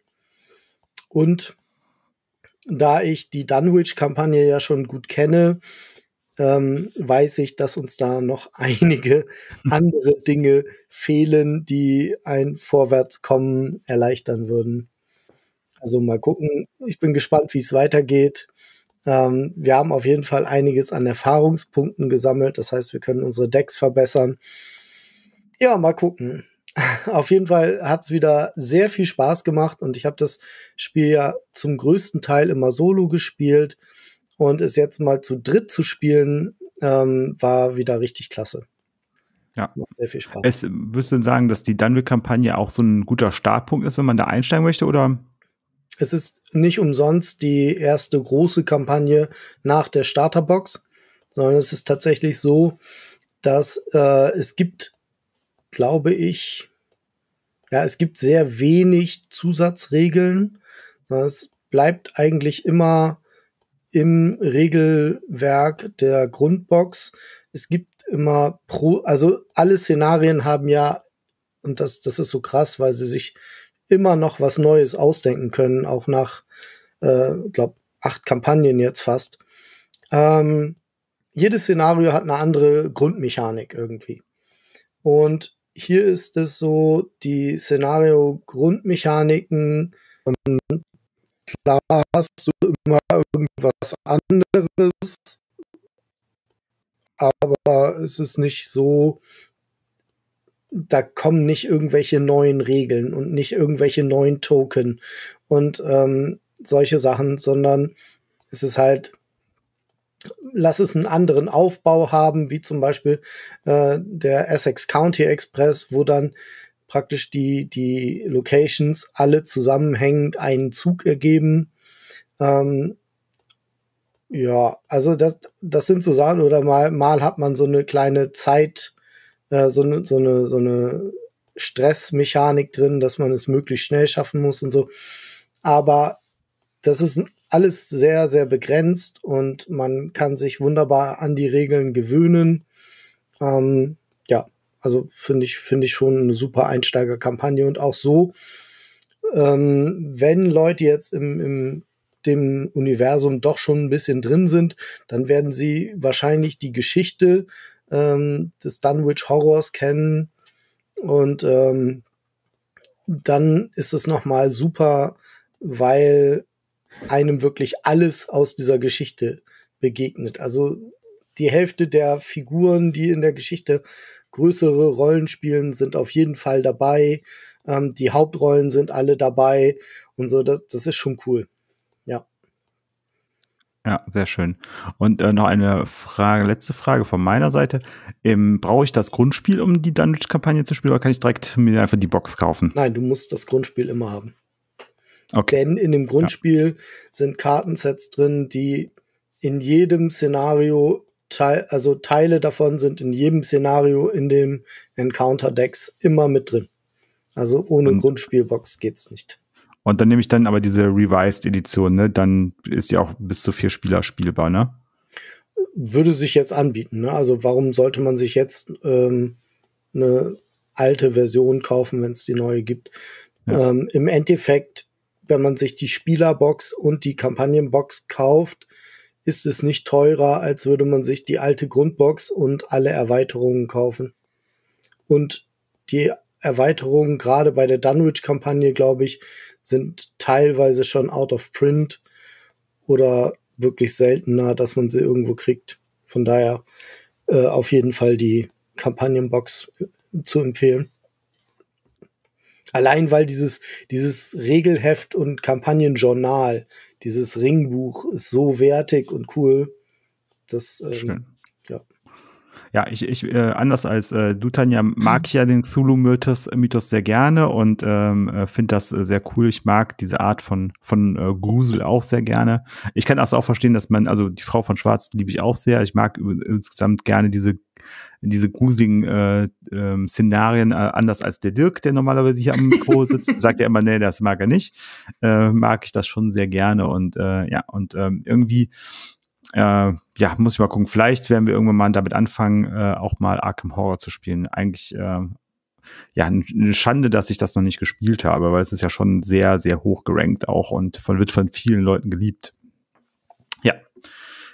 Und da ich die Dunwich-Kampagne ja schon gut kenne, weiß ich, dass uns da noch einige andere Dinge fehlen, die ein Vorwärtskommen erleichtern würden. Also mal gucken. Ich bin gespannt, wie es weitergeht. Wir haben auf jeden Fall einiges an Erfahrungspunkten gesammelt. Das heißt, wir können unsere Decks verbessern. Ja, mal gucken. Auf jeden Fall hat es wieder sehr viel Spaß gemacht und ich habe das Spiel ja zum größten Teil immer solo gespielt und es jetzt mal zu dritt zu spielen, war wieder richtig klasse. Ja. Das macht sehr viel Spaß. Würdest du sagen, dass die Dunwich-Kampagne auch so ein guter Startpunkt ist, wenn man da einsteigen möchte, oder? Es ist nicht umsonst die erste große Kampagne nach der Starterbox, sondern es ist tatsächlich so, dass es gibt, glaube ich, es gibt sehr wenig Zusatzregeln. Es bleibt eigentlich immer im Regelwerk der Grundbox. Es gibt immer also alle Szenarien haben ja, und das ist so krass, weil sie sich immer noch was Neues ausdenken können, auch nach, glaube 8 Kampagnen jetzt fast. Jedes Szenario hat eine andere Grundmechanik irgendwie. Und hier ist es so, die Szenario-Grundmechaniken, klar hast du immer irgendwas anderes, aber es ist nicht so, da kommen nicht irgendwelche neuen Regeln und nicht irgendwelche neuen Token und solche Sachen, sondern es ist halt, lass es einen anderen Aufbau haben, wie zum Beispiel der Essex County Express, wo dann praktisch die Locations alle zusammenhängend einen Zug ergeben. Ja, also das sind so Sachen, oder mal hat man so eine kleine Zeit, so eine Stressmechanik drin, dass man es möglichst schnell schaffen muss und so. Aber das ist alles sehr, sehr begrenzt und man kann sich wunderbar an die Regeln gewöhnen. Ja, also finde ich schon eine super Einsteigerkampagne und auch so, wenn Leute jetzt im dem Universum doch schon ein bisschen drin sind, dann werden sie wahrscheinlich die Geschichte des Dunwich Horrors kennen und dann ist es nochmal super, weil einem wirklich alles aus dieser Geschichte begegnet. Also die Hälfte der Figuren, die in der Geschichte größere Rollen spielen, sind auf jeden Fall dabei. Die Hauptrollen sind alle dabei und so, das ist schon cool. Ja. Ja, sehr schön. Und noch eine letzte Frage von meiner Seite. Brauche ich das Grundspiel, um die Dunwich-Kampagne zu spielen, oder kann ich direkt mir einfach die Box kaufen? Nein, du musst das Grundspiel immer haben. Okay. Denn in dem Grundspiel sind Kartensets drin, die in jedem Szenario, also Teile davon sind in jedem Szenario in dem Encounter-Decks immer mit drin. Also ohne Grundspielbox geht's nicht. Und dann nehme ich dann aber diese Revised-Edition, ne? Dann ist die auch bis zu 4 Spieler spielbar, ne? Würde sich jetzt anbieten, ne? Also warum sollte man sich jetzt eine alte Version kaufen, wenn es die neue gibt? Ja. Im Endeffekt, wenn man sich die Spielerbox und die Kampagnenbox kauft, ist es nicht teurer, als würde man sich die alte Grundbox und alle Erweiterungen kaufen. Und die Erweiterungen, gerade bei der Dunwich-Kampagne, glaube ich, sind teilweise schon out of print oder wirklich seltener, dass man sie irgendwo kriegt. Von daher auf jeden Fall die Kampagnenbox zu empfehlen. Allein weil dieses Regelheft und Kampagnenjournal, dieses Ringbuch ist so wertig und cool. Das ja. Ja, ich anders als du, Tanja, mag ich ja den Cthulhu-Mythos sehr gerne und finde das sehr cool. Ich mag diese Art von Grusel auch sehr gerne. Ich kann das auch verstehen, dass also die Frau von Schwarz liebe ich auch sehr. Ich mag insgesamt gerne diese gruseligen Szenarien, anders als der Dirk, der normalerweise hier am Mikro sitzt. Sagt er immer, nee, das mag er nicht. Mag ich das schon sehr gerne und irgendwie muss ich mal gucken. Vielleicht werden wir irgendwann mal damit anfangen, auch mal Arkham Horror zu spielen. Eigentlich, eine Schande, dass ich das noch nicht gespielt habe, weil es ist ja schon sehr, sehr hoch gerankt auch und wird von vielen Leuten geliebt. Ja,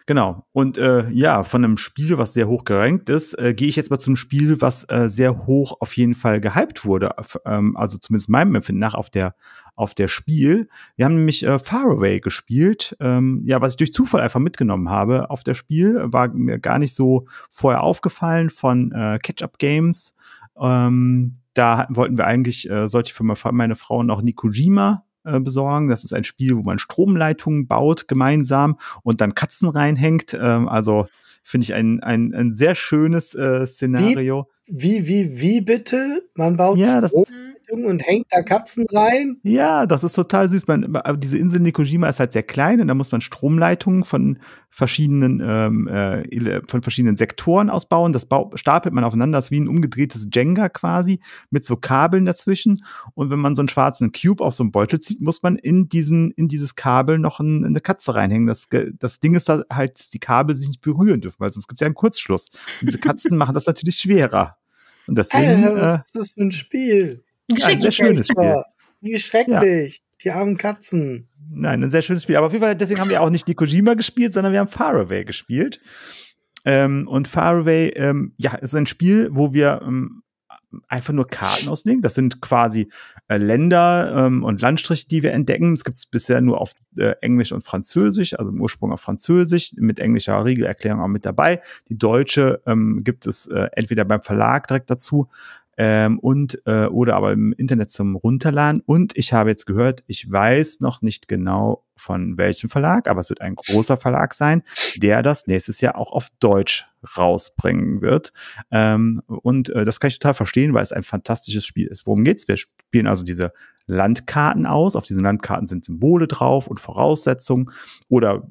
Genau. Und von einem Spiel, was sehr hoch gerankt ist, gehe ich jetzt mal zum Spiel, was sehr hoch auf jeden Fall gehypt wurde. Also zumindest meinem Empfinden nach auf der Spiel. Wir haben nämlich Faraway gespielt. Was ich durch Zufall einfach mitgenommen habe auf der Spiel, war mir gar nicht so vorher aufgefallen von Catch-Up Games. Da wollten wir eigentlich, sollte ich für meine Frau noch Nikojima besorgen. Das ist ein Spiel, wo man Stromleitungen baut gemeinsam und dann Katzen reinhängt. Also finde ich ein sehr schönes Szenario. Wie bitte? Man baut Ja, Stromleitungen und hängt da Katzen rein? Ja, das ist total süß. Diese Insel Nikojima ist halt sehr klein und da muss man Stromleitungen von verschiedenen Sektoren ausbauen. Das stapelt man aufeinander, das ist wie ein umgedrehtes Jenga quasi mit so Kabeln dazwischen. Und wenn man so einen schwarzen Cube auf so einen Beutel zieht, muss man in dieses Kabel noch eine Katze reinhängen. Das Ding ist da halt, dass die Kabel sich nicht berühren dürfen, weil sonst gibt es ja einen Kurzschluss. Und diese Katzen machen das natürlich schwerer. Und deswegen. Was ist das für ein Spiel? Ein sehr schönes Spiel. Wie schrecklich. Ja. Die armen Katzen. Nein, ein sehr schönes Spiel. Aber auf jeden Fall, deswegen haben wir auch nicht Nikojima gespielt, sondern wir haben Faraway gespielt. Und Faraway, ist ein Spiel, wo wir einfach nur Karten auslegen. Das sind quasi Länder und Landstriche, die wir entdecken. Es gibt es bisher nur auf Englisch und Französisch, also im Ursprung auf Französisch, mit englischer Regelerklärung auch mit dabei. Die deutsche gibt es entweder beim Verlag direkt dazu, oder aber im Internet zum Runterladen. Und ich habe jetzt gehört, ich weiß noch nicht genau von welchem Verlag, aber es wird ein großer Verlag sein, der das nächstes Jahr auch auf Deutsch rausbringen wird. Das kann ich total verstehen, weil es ein fantastisches Spiel ist. Worum geht's? Wir spielen also diese Landkarten aus. Auf diesen Landkarten sind Symbole drauf und Voraussetzungen oder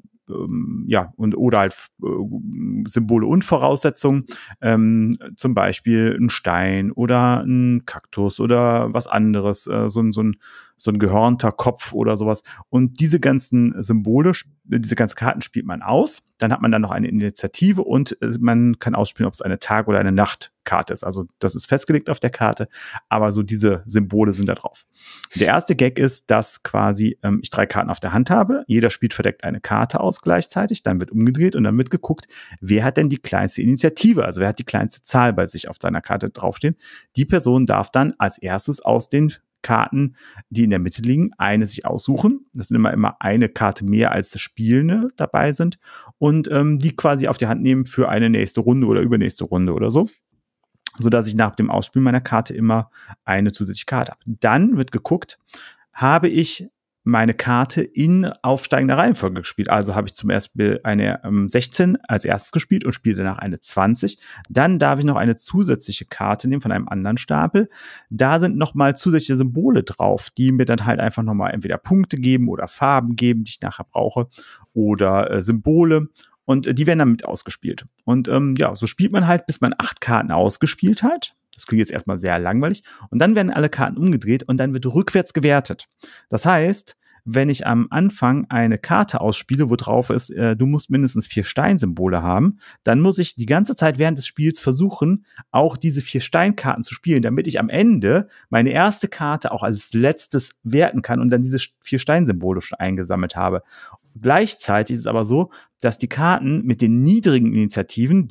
Symbole und Voraussetzungen, zum Beispiel ein Stein oder ein Kaktus oder was anderes, so ein gehörnter Kopf oder sowas. Und diese ganzen Symbole, diese ganzen Karten spielt man aus. Dann hat man dann noch eine Initiative und man kann ausspielen, ob es eine Tag- oder eine Nachtkarte ist. Also das ist festgelegt auf der Karte, aber so diese Symbole sind da drauf. Der erste Gag ist, dass quasi ich 3 Karten auf der Hand habe. Jeder spielt verdeckt eine Karte aus gleichzeitig. Dann wird umgedreht und dann wird geguckt, wer hat denn die kleinste Initiative? Also wer hat die kleinste Zahl bei sich auf seiner Karte draufstehen? Die Person darf dann als erstes aus den Karten, die in der Mitte liegen, eine sich aussuchen. Das sind immer eine Karte mehr als das Spielende dabei sind und die quasi auf die Hand nehmen für eine nächste Runde oder übernächste Runde oder so, sodass ich nach dem Ausspielen meiner Karte immer eine zusätzliche Karte habe. Dann wird geguckt, habe ich meine Karte in aufsteigender Reihenfolge gespielt. Also habe ich zum Beispiel eine 16 als erstes gespielt und spiele danach eine 20. Dann darf ich noch eine zusätzliche Karte nehmen von einem anderen Stapel. Da sind nochmal zusätzliche Symbole drauf, die mir dann halt einfach nochmal entweder Punkte geben oder Farben geben, die ich nachher brauche, oder Symbole. Und die werden dann mit ausgespielt. Und so spielt man halt, bis man 8 Karten ausgespielt hat. Das klingt jetzt erstmal sehr langweilig. Und dann werden alle Karten umgedreht und dann wird rückwärts gewertet. Das heißt, wenn ich am Anfang eine Karte ausspiele, wo drauf ist, du musst mindestens 4 Steinsymbole haben, dann muss ich die ganze Zeit während des Spiels versuchen, auch diese 4 Steinkarten zu spielen, damit ich am Ende meine erste Karte auch als letztes werten kann und dann diese 4 Steinsymbole schon eingesammelt habe. Gleichzeitig ist es aber so, dass die Karten mit den niedrigen Initiativen,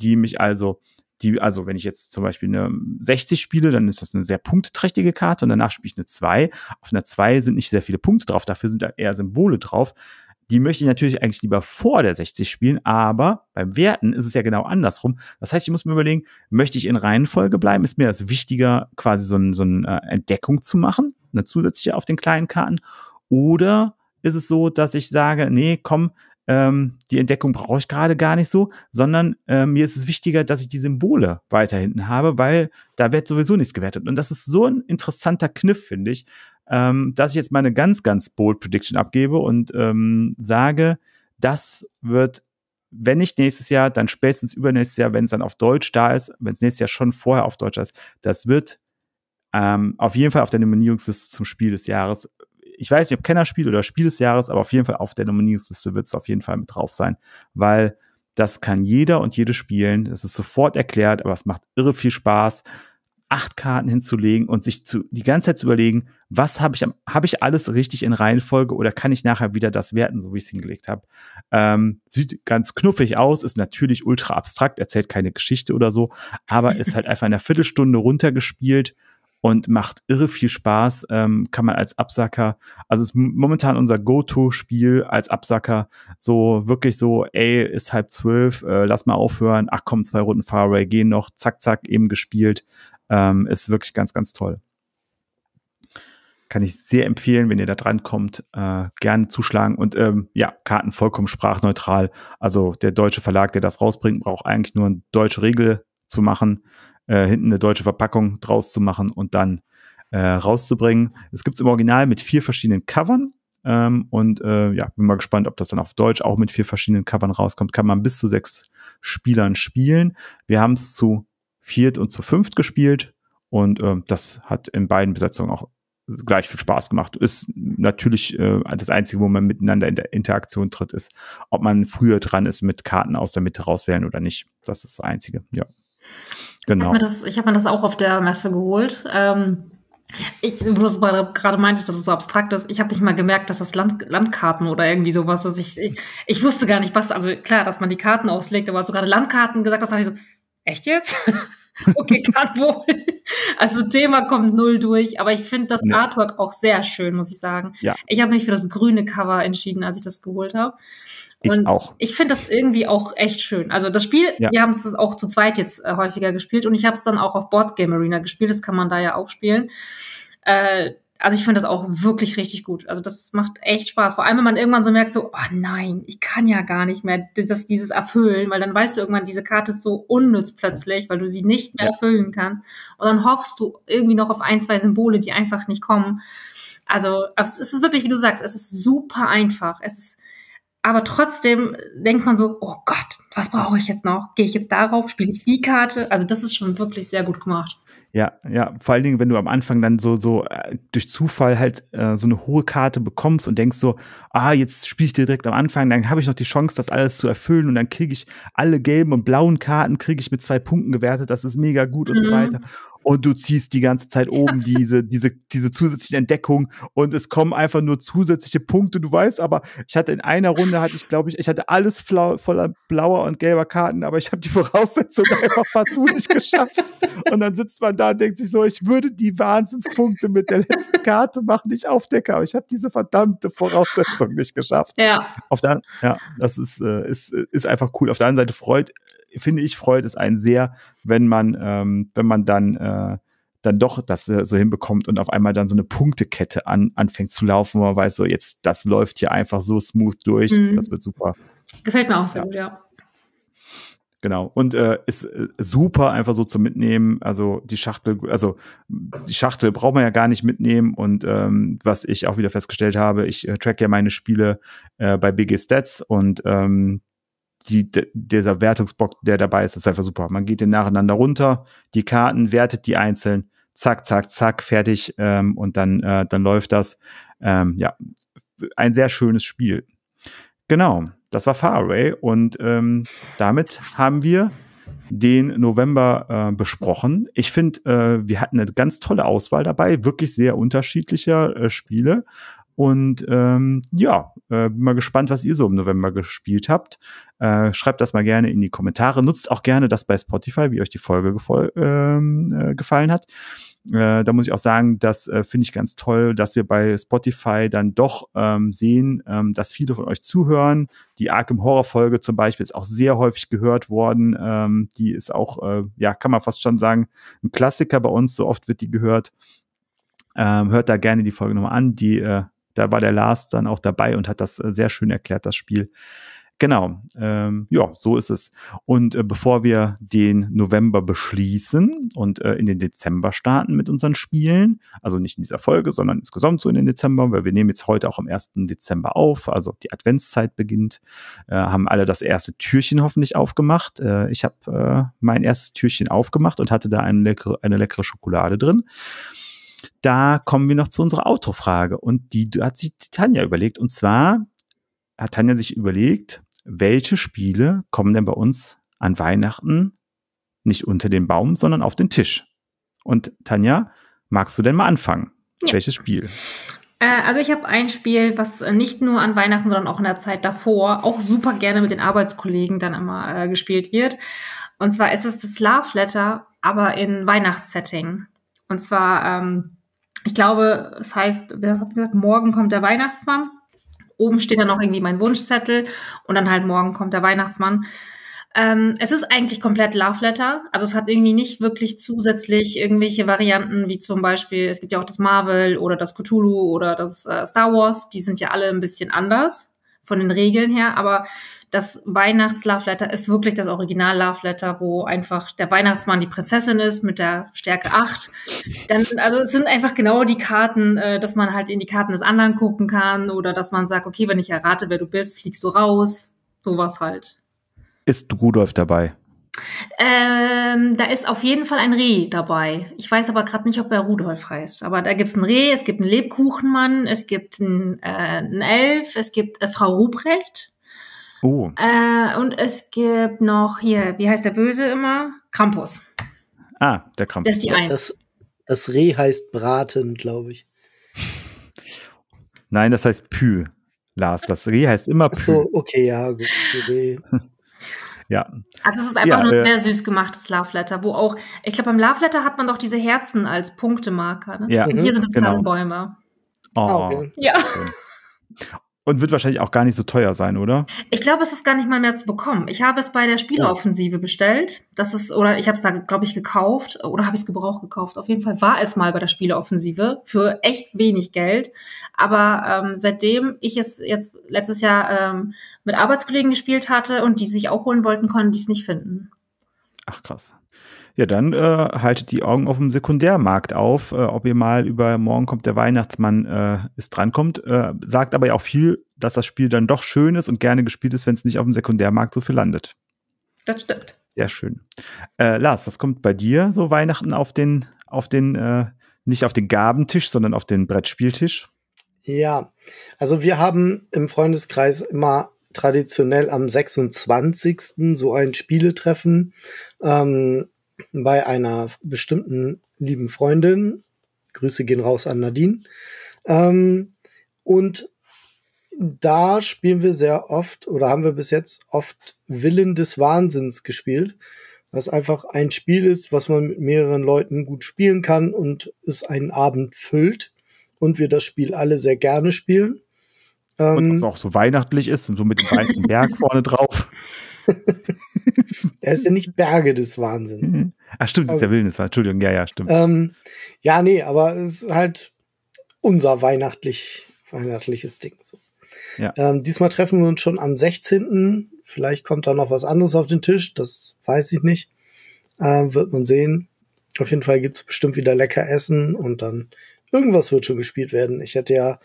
wenn ich jetzt zum Beispiel eine 60 spiele, dann ist das eine sehr punkteträchtige Karte und danach spiele ich eine 2. Auf einer 2 sind nicht sehr viele Punkte drauf, dafür sind da eher Symbole drauf. Die möchte ich natürlich eigentlich lieber vor der 60 spielen, aber beim Werten ist es ja genau andersrum. Das heißt, ich muss mir überlegen, möchte ich in Reihenfolge bleiben? Ist mir das wichtiger, quasi so eine Entdeckung zu machen, eine zusätzliche auf den kleinen Karten? Oder ist es so, dass ich sage, nee, komm, die Entdeckung brauche ich gerade gar nicht so, sondern mir ist es wichtiger, dass ich die Symbole weiter hinten habe, weil da wird sowieso nichts gewertet. Und das ist so ein interessanter Kniff, finde ich, dass ich jetzt mal eine ganz, ganz bold Prediction abgebe und sage, das wird, wenn nicht nächstes Jahr, dann spätestens übernächstes Jahr, wenn es dann auf Deutsch da ist, wenn es nächstes Jahr schon vorher auf Deutsch ist, das wird auf jeden Fall auf der Nominierungsliste zum Spiel des Jahres. Ich weiß nicht, ob Kennerspiel oder Spiel des Jahres, aber auf jeden Fall auf der Nominierungsliste wird es auf jeden Fall mit drauf sein, weil das kann jeder und jede spielen. Es ist sofort erklärt, aber es macht irre viel Spaß. 8 Karten hinzulegen und sich die ganze Zeit zu überlegen, was habe ich alles richtig in Reihenfolge oder kann ich nachher wieder das werten, so wie ich es hingelegt habe. Sieht ganz knuffig aus, ist natürlich ultra abstrakt, erzählt keine Geschichte oder so, aber ist halt einfach in einer Viertelstunde runtergespielt und macht irre viel Spaß, kann man als Absacker, also ist momentan unser Go-To-Spiel als Absacker, so wirklich so, ey, ist 11:30, lass mal aufhören, ach komm, 2 Runden Far Away gehen noch, zack, zack, eben gespielt, ist wirklich ganz, ganz toll. Kann ich sehr empfehlen, wenn ihr da dran kommt, gerne zuschlagen und Karten vollkommen sprachneutral, also der deutsche Verlag, der das rausbringt, braucht eigentlich nur eine deutsche Regel zu machen, hinten eine deutsche Verpackung draus zu machen und dann rauszubringen. Es gibt es im Original mit 4 verschiedenen Covern bin mal gespannt, ob das dann auf Deutsch auch mit 4 verschiedenen Covern rauskommt. Kann man bis zu 6 Spielern spielen. Wir haben es zu 4 und zu 5 gespielt und das hat in beiden Besetzungen auch gleich viel Spaß gemacht. Ist natürlich das Einzige, wo man miteinander in der Interaktion tritt, ist, ob man früher dran ist mit Karten aus der Mitte rauswählen oder nicht. Das ist das Einzige, ja. Genau. Ich hab mir das auch auf der Messe geholt. Wo du es gerade meintest, dass es so abstrakt ist, ich habe nicht mal gemerkt, dass das Landkarten oder irgendwie sowas ist. Ich wusste gar nicht, was, also klar, dass man die Karten auslegt, aber als du gerade Landkarten gesagt hast, dachte ich so, echt jetzt? Okay, kann wohl. Also Thema kommt null durch, aber ich finde das Artwork auch sehr schön, muss ich sagen. Ja. Ich habe mich für das grüne Cover entschieden, als ich das geholt habe. Und ich auch. Ich finde das irgendwie auch echt schön. Also das Spiel, wir haben es auch zu zweit jetzt häufiger gespielt und ich habe es dann auch auf Board Game Arena gespielt, das kann man da ja auch spielen. Also ich finde das auch wirklich richtig gut. Also das macht echt Spaß. Vor allem, wenn man irgendwann so merkt, so, oh nein, ich kann ja gar nicht mehr dieses erfüllen, weil dann weißt du irgendwann, diese Karte ist so unnütz plötzlich, weil du sie nicht mehr erfüllen kannst. Und dann hoffst du irgendwie noch auf 1, 2 Symbole, die einfach nicht kommen. Also es ist wirklich, wie du sagst, es ist super einfach. Aber trotzdem denkt man so, oh Gott, was brauche ich jetzt noch? Gehe ich jetzt darauf? Spiele ich die Karte? Also das ist schon wirklich sehr gut gemacht. Ja, vor allen Dingen, wenn du am Anfang dann so durch Zufall halt so eine hohe Karte bekommst und denkst so, jetzt spiele ich dir direkt am Anfang, dann habe ich noch die Chance, das alles zu erfüllen und dann kriege ich alle gelben und blauen Karten, kriege ich mit 2 Punkten gewertet, das ist mega gut und so weiter. Und du ziehst die ganze Zeit oben diese zusätzliche Entdeckung und es kommen einfach nur zusätzliche Punkte. Du weißt, aber ich hatte in einer Runde, ich hatte alles voller blauer und gelber Karten, aber ich habe die Voraussetzungen einfach partout nicht geschafft. Und dann sitzt man da und denkt sich so, ich würde die Wahnsinnspunkte mit der letzten Karte machen, die ich aufdecke, aber ich habe diese verdammte Voraussetzung nicht geschafft. Ja. Das ist einfach cool. Auf der anderen Seite freut es einen sehr, wenn man dann doch das so hinbekommt und auf einmal dann so eine Punktekette anfängt zu laufen, wo man weiß, so jetzt, das läuft hier einfach so smooth durch, das wird super. Gefällt mir auch sehr gut, ja. Genau. Und ist super einfach so zum Mitnehmen. Also die Schachtel braucht man ja gar nicht mitnehmen. Und was ich auch wieder festgestellt habe, ich track ja meine Spiele bei BG Stats und dieser Wertungsblock, der dabei ist einfach super. Man geht den nacheinander runter, die Karten, wertet die einzeln, zack, zack, zack, fertig und dann läuft das. Ein sehr schönes Spiel. Genau, das war Far Away und damit haben wir den November besprochen. Ich finde, wir hatten eine ganz tolle Auswahl dabei, wirklich sehr unterschiedlicher Spiele. Und bin mal gespannt, was ihr so im November gespielt habt. Schreibt das mal gerne in die Kommentare. Nutzt auch gerne das bei Spotify, wie euch die Folge gefallen hat. Da muss ich auch sagen, das finde ich ganz toll, dass wir bei Spotify dann doch sehen, dass viele von euch zuhören. Die Arkham Horror Folge zum Beispiel ist auch sehr häufig gehört worden. Die ist auch, kann man fast schon sagen, ein Klassiker bei uns. So oft wird die gehört. Hört da gerne die Folge nochmal an. Da war der Lars dann auch dabei und hat das sehr schön erklärt, das Spiel. Genau, so ist es. Und bevor wir den November beschließen und in den Dezember starten mit unseren Spielen, also nicht in dieser Folge, sondern insgesamt so in den Dezember, weil wir nehmen jetzt heute auch am 1. Dezember auf, also die Adventszeit beginnt, haben alle das erste Türchen hoffentlich aufgemacht. Ich habe mein erstes Türchen aufgemacht und hatte da eine leckere Schokolade drin. Da kommen wir noch zu unserer Autofrage und die hat sich die Tanja überlegt. Und zwar hat Tanja sich überlegt, welche Spiele kommen denn bei uns an Weihnachten nicht unter den Baum, sondern auf den Tisch? Und Tanja, magst du denn mal anfangen? Ja. Welches Spiel? Also ich habe ein Spiel, was nicht nur an Weihnachten, sondern auch in der Zeit davor auch super gerne mit den Arbeitskollegen dann immer gespielt wird. Und zwar ist es das Love Letter, aber in Weihnachtssetting. Und zwar, ich glaube, es heißt, wer hat gesagt, morgen kommt der Weihnachtsmann. Oben steht dann noch irgendwie mein Wunschzettel und dann halt morgen kommt der Weihnachtsmann. Es ist eigentlich komplett Love Letter. Also es hat irgendwie nicht wirklich zusätzlich irgendwelche Varianten, wie zum Beispiel, es gibt ja auch das Marvel oder das Cthulhu oder das Star Wars. Die sind ja alle ein bisschen anders von den Regeln her. Aber das Weihnachts-Love Letter ist wirklich das Original-Love Letter, wo einfach der Weihnachtsmann die Prinzessin ist mit der Stärke 8. Also es sind einfach genau die Karten, dass man halt in die Karten des anderen gucken kann oder dass man sagt, okay, wenn ich errate, wer du bist, fliegst du raus. Sowas halt. Ist Rudolf dabei? Da ist auf jeden Fall ein Reh dabei. Ich weiß aber gerade nicht, ob er Rudolf heißt. Aber da gibt's ein Reh, es gibt einen Lebkuchenmann, es gibt einen Elf, es gibt Frau Ruprecht. Oh. Und es gibt noch hier, wie heißt der Böse immer? Krampus. Ah, der Krampus. Das ist die Eins. Das Reh heißt Braten, glaube ich. Nein, das heißt Pü, Lars. Das Reh heißt immer Pü. Ach so, okay, ja, gut. Reh. Ja. Also es ist einfach nur ein sehr süß gemachtes Love Letter, wo auch, ich glaube, beim Love Letter hat man doch diese Herzen als Punktemarker. Ne? Ja. Und hier sind es Genau. Tannenbäume. Oh. Okay. Ja. Und wird wahrscheinlich auch gar nicht so teuer sein, oder? Ich glaube, es ist gar nicht mal mehr zu bekommen. Ich habe es bei der Spieleoffensive bestellt. Oder ich habe es da, glaube ich, gekauft. Oder habe ich es Gebrauch gekauft? Auf jeden Fall war es mal bei der Spieleoffensive für echt wenig Geld. Aber seitdem ich es jetzt letztes Jahr mit Arbeitskollegen gespielt hatte und die sich auch holen wollten, konnten die es nicht finden. Ach, krass. Ja, dann haltet die Augen auf dem Sekundärmarkt auf, ob ihr mal über morgen kommt der Weihnachtsmann ist drankommt. Sagt aber ja auch viel, dass das Spiel dann doch schön ist und gerne gespielt ist, wenn es nicht auf dem Sekundärmarkt so viel landet. Das stimmt. Sehr schön. Lars, was kommt bei dir so Weihnachten auf den nicht auf den Gabentisch, sondern auf den Brettspieltisch? Ja, also wir haben im Freundeskreis immer traditionell am 26. so ein Spieletreffen bei einer bestimmten lieben Freundin. Grüße gehen raus an Nadine. Und da spielen wir sehr oft oder haben wir bis jetzt oft Willen des Wahnsinns gespielt, was einfach ein Spiel ist, was man mit mehreren Leuten gut spielen kann und es einen Abend füllt und wir das Spiel alle sehr gerne spielen. Und was auch so weihnachtlich ist und so mit dem weißen Berg vorne drauf. Er ist ja nicht Berge des Wahnsinns. Ach stimmt, das ist der Willen des Wahnsinns. Entschuldigung, ja, stimmt. Ja, nee, aber es ist halt unser weihnachtliches Ding. So. Ja. Diesmal treffen wir uns schon am 16. Vielleicht kommt da noch was anderes auf den Tisch, das weiß ich nicht. Wird man sehen. Auf jeden Fall gibt es bestimmt wieder lecker Essen und dann irgendwas wird schon gespielt werden. Ich hätte ja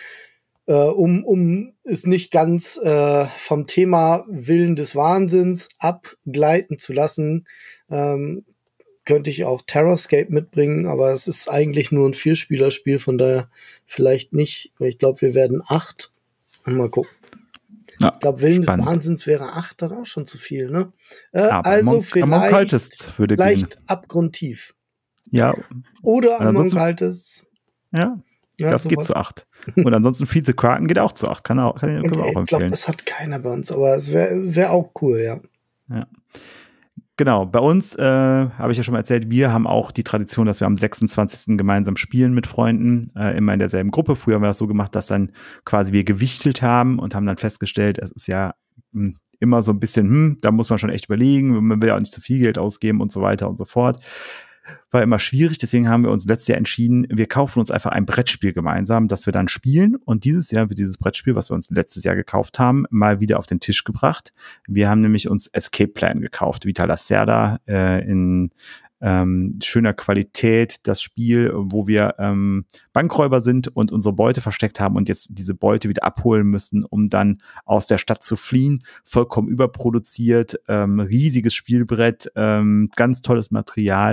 um es nicht ganz vom Thema Willen des Wahnsinns abgleiten zu lassen, könnte ich auch Terrorscape mitbringen, aber es ist eigentlich nur ein 4-Spieler-Spiel, von daher vielleicht nicht. Ich glaube, wir werden 8. Mal gucken. Ja, ich glaube, Willen spannend. des Wahnsinns wäre 8 dann auch schon zu viel, ne? Aber Also vielleicht abgrundtief. Ja. Oder Among Kaltes. Ja, das geht zu 8. Und ansonsten Feed the Kraken geht auch zu 8. Können wir auch empfehlen. Ich glaube, das hat keiner bei uns, aber es wär auch cool, ja. Genau, bei uns habe ich ja schon mal erzählt, wir haben auch die Tradition, dass wir am 26. gemeinsam spielen mit Freunden, immer in derselben Gruppe. Früher haben wir das so gemacht, dass dann quasi wir gewichtelt haben und haben dann festgestellt, es ist ja immer so ein bisschen, da muss man schon echt überlegen, man will ja auch nicht zu viel Geld ausgeben und so weiter und so fort. War immer schwierig, deswegen haben wir uns letztes Jahr entschieden, wir kaufen uns einfach ein Brettspiel gemeinsam, das wir dann spielen, und dieses Jahr wird dieses Brettspiel, was wir uns letztes Jahr gekauft haben, mal wieder auf den Tisch gebracht. Wir haben nämlich uns Escape Plan gekauft, Vita Lacerda, in schöner Qualität, das Spiel, wo wir Bankräuber sind und unsere Beute versteckt haben und jetzt diese Beute wieder abholen müssen, um dann aus der Stadt zu fliehen. Vollkommen überproduziert, riesiges Spielbrett, ganz tolles Material.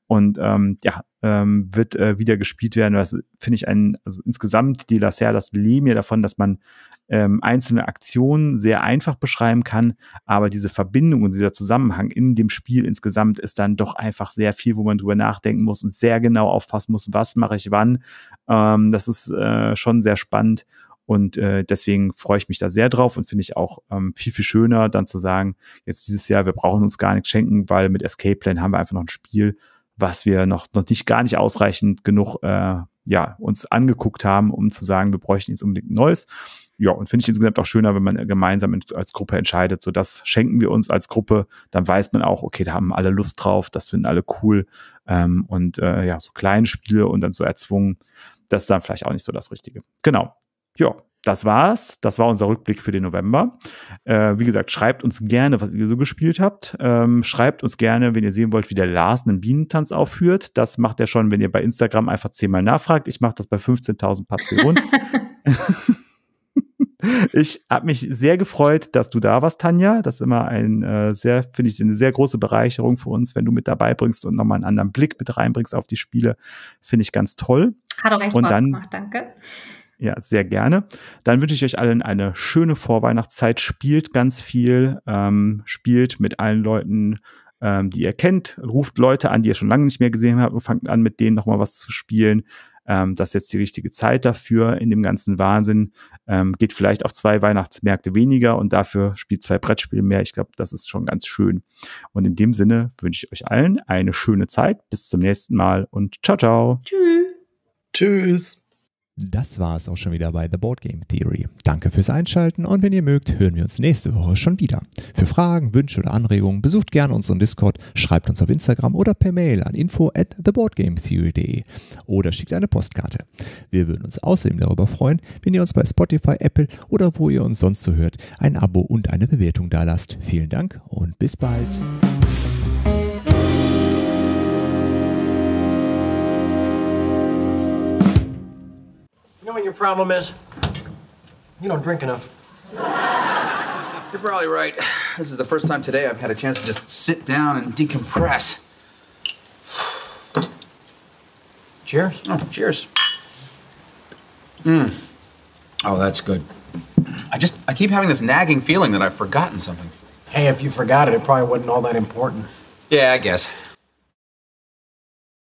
und wird wieder gespielt werden. Das finde ich also insgesamt die Lacerdas leben ja davon, dass man einzelne Aktionen sehr einfach beschreiben kann, aber diese Verbindung und dieser Zusammenhang in dem Spiel insgesamt ist dann doch einfach sehr viel, wo man drüber nachdenken muss und sehr genau aufpassen muss, was mache ich wann. Das ist schon sehr spannend. Und deswegen freue ich mich da sehr drauf und finde ich auch viel, viel schöner, dann zu sagen, jetzt dieses Jahr, wir brauchen uns gar nichts schenken, weil mit Escape Plan haben wir einfach noch ein Spiel, was wir noch nicht gar nicht ausreichend genug uns angeguckt haben, um zu sagen, wir bräuchten jetzt unbedingt ein neues. Ja, und finde ich insgesamt auch schöner, wenn man gemeinsam als Gruppe entscheidet, so das schenken wir uns als Gruppe, dann weiß man auch, okay, da haben alle Lust drauf, das finden alle cool so kleine Spiele und dann so erzwungen, das ist dann vielleicht auch nicht so das Richtige. Genau. Ja, das war's. Das war unser Rückblick für den November. Wie gesagt, schreibt uns gerne, was ihr so gespielt habt. Schreibt uns gerne, wenn ihr sehen wollt, wie der Lars einen Bienentanz aufführt. Das macht er schon, wenn ihr bei Instagram einfach 10-mal nachfragt. Ich mache das bei 15.000 Patreon. Ich habe mich sehr gefreut, dass du da warst, Tanja. Das ist immer finde ich, eine sehr große Bereicherung für uns, wenn du mit dabei bringst und nochmal einen anderen Blick mit reinbringst auf die Spiele. Finde ich ganz toll. Hat auch echt Spaß gemacht, danke. Ja, sehr gerne. Dann wünsche ich euch allen eine schöne Vorweihnachtszeit. Spielt ganz viel, spielt mit allen Leuten, die ihr kennt. Ruft Leute an, die ihr schon lange nicht mehr gesehen habt und fangt an, mit denen nochmal was zu spielen. Das ist jetzt die richtige Zeit dafür in dem ganzen Wahnsinn. Geht vielleicht auf 2 Weihnachtsmärkte weniger und dafür spielt 2 Brettspiele mehr. Ich glaube, das ist schon ganz schön. Und in dem Sinne wünsche ich euch allen eine schöne Zeit. Bis zum nächsten Mal und ciao, ciao. Tschüss. Tschüss. Das war es auch schon wieder bei The Board Game Theory. Danke fürs Einschalten und wenn ihr mögt, hören wir uns nächste Woche schon wieder. Für Fragen, Wünsche oder Anregungen besucht gerne unseren Discord, schreibt uns auf Instagram oder per Mail an info@theboardgametheory.de oder schickt eine Postkarte. Wir würden uns außerdem darüber freuen, wenn ihr uns bei Spotify, Apple oder wo ihr uns sonst so hört, ein Abo und eine Bewertung dalasst. Vielen Dank und bis bald. You know what your problem is? You don't drink enough. You're probably right. This is the first time today I've had a chance to just sit down and decompress. Cheers. Oh, cheers. Oh, that's good. I keep having this nagging feeling that I've forgotten something. Hey, if you forgot it, it probably wasn't all that important. Yeah, I guess.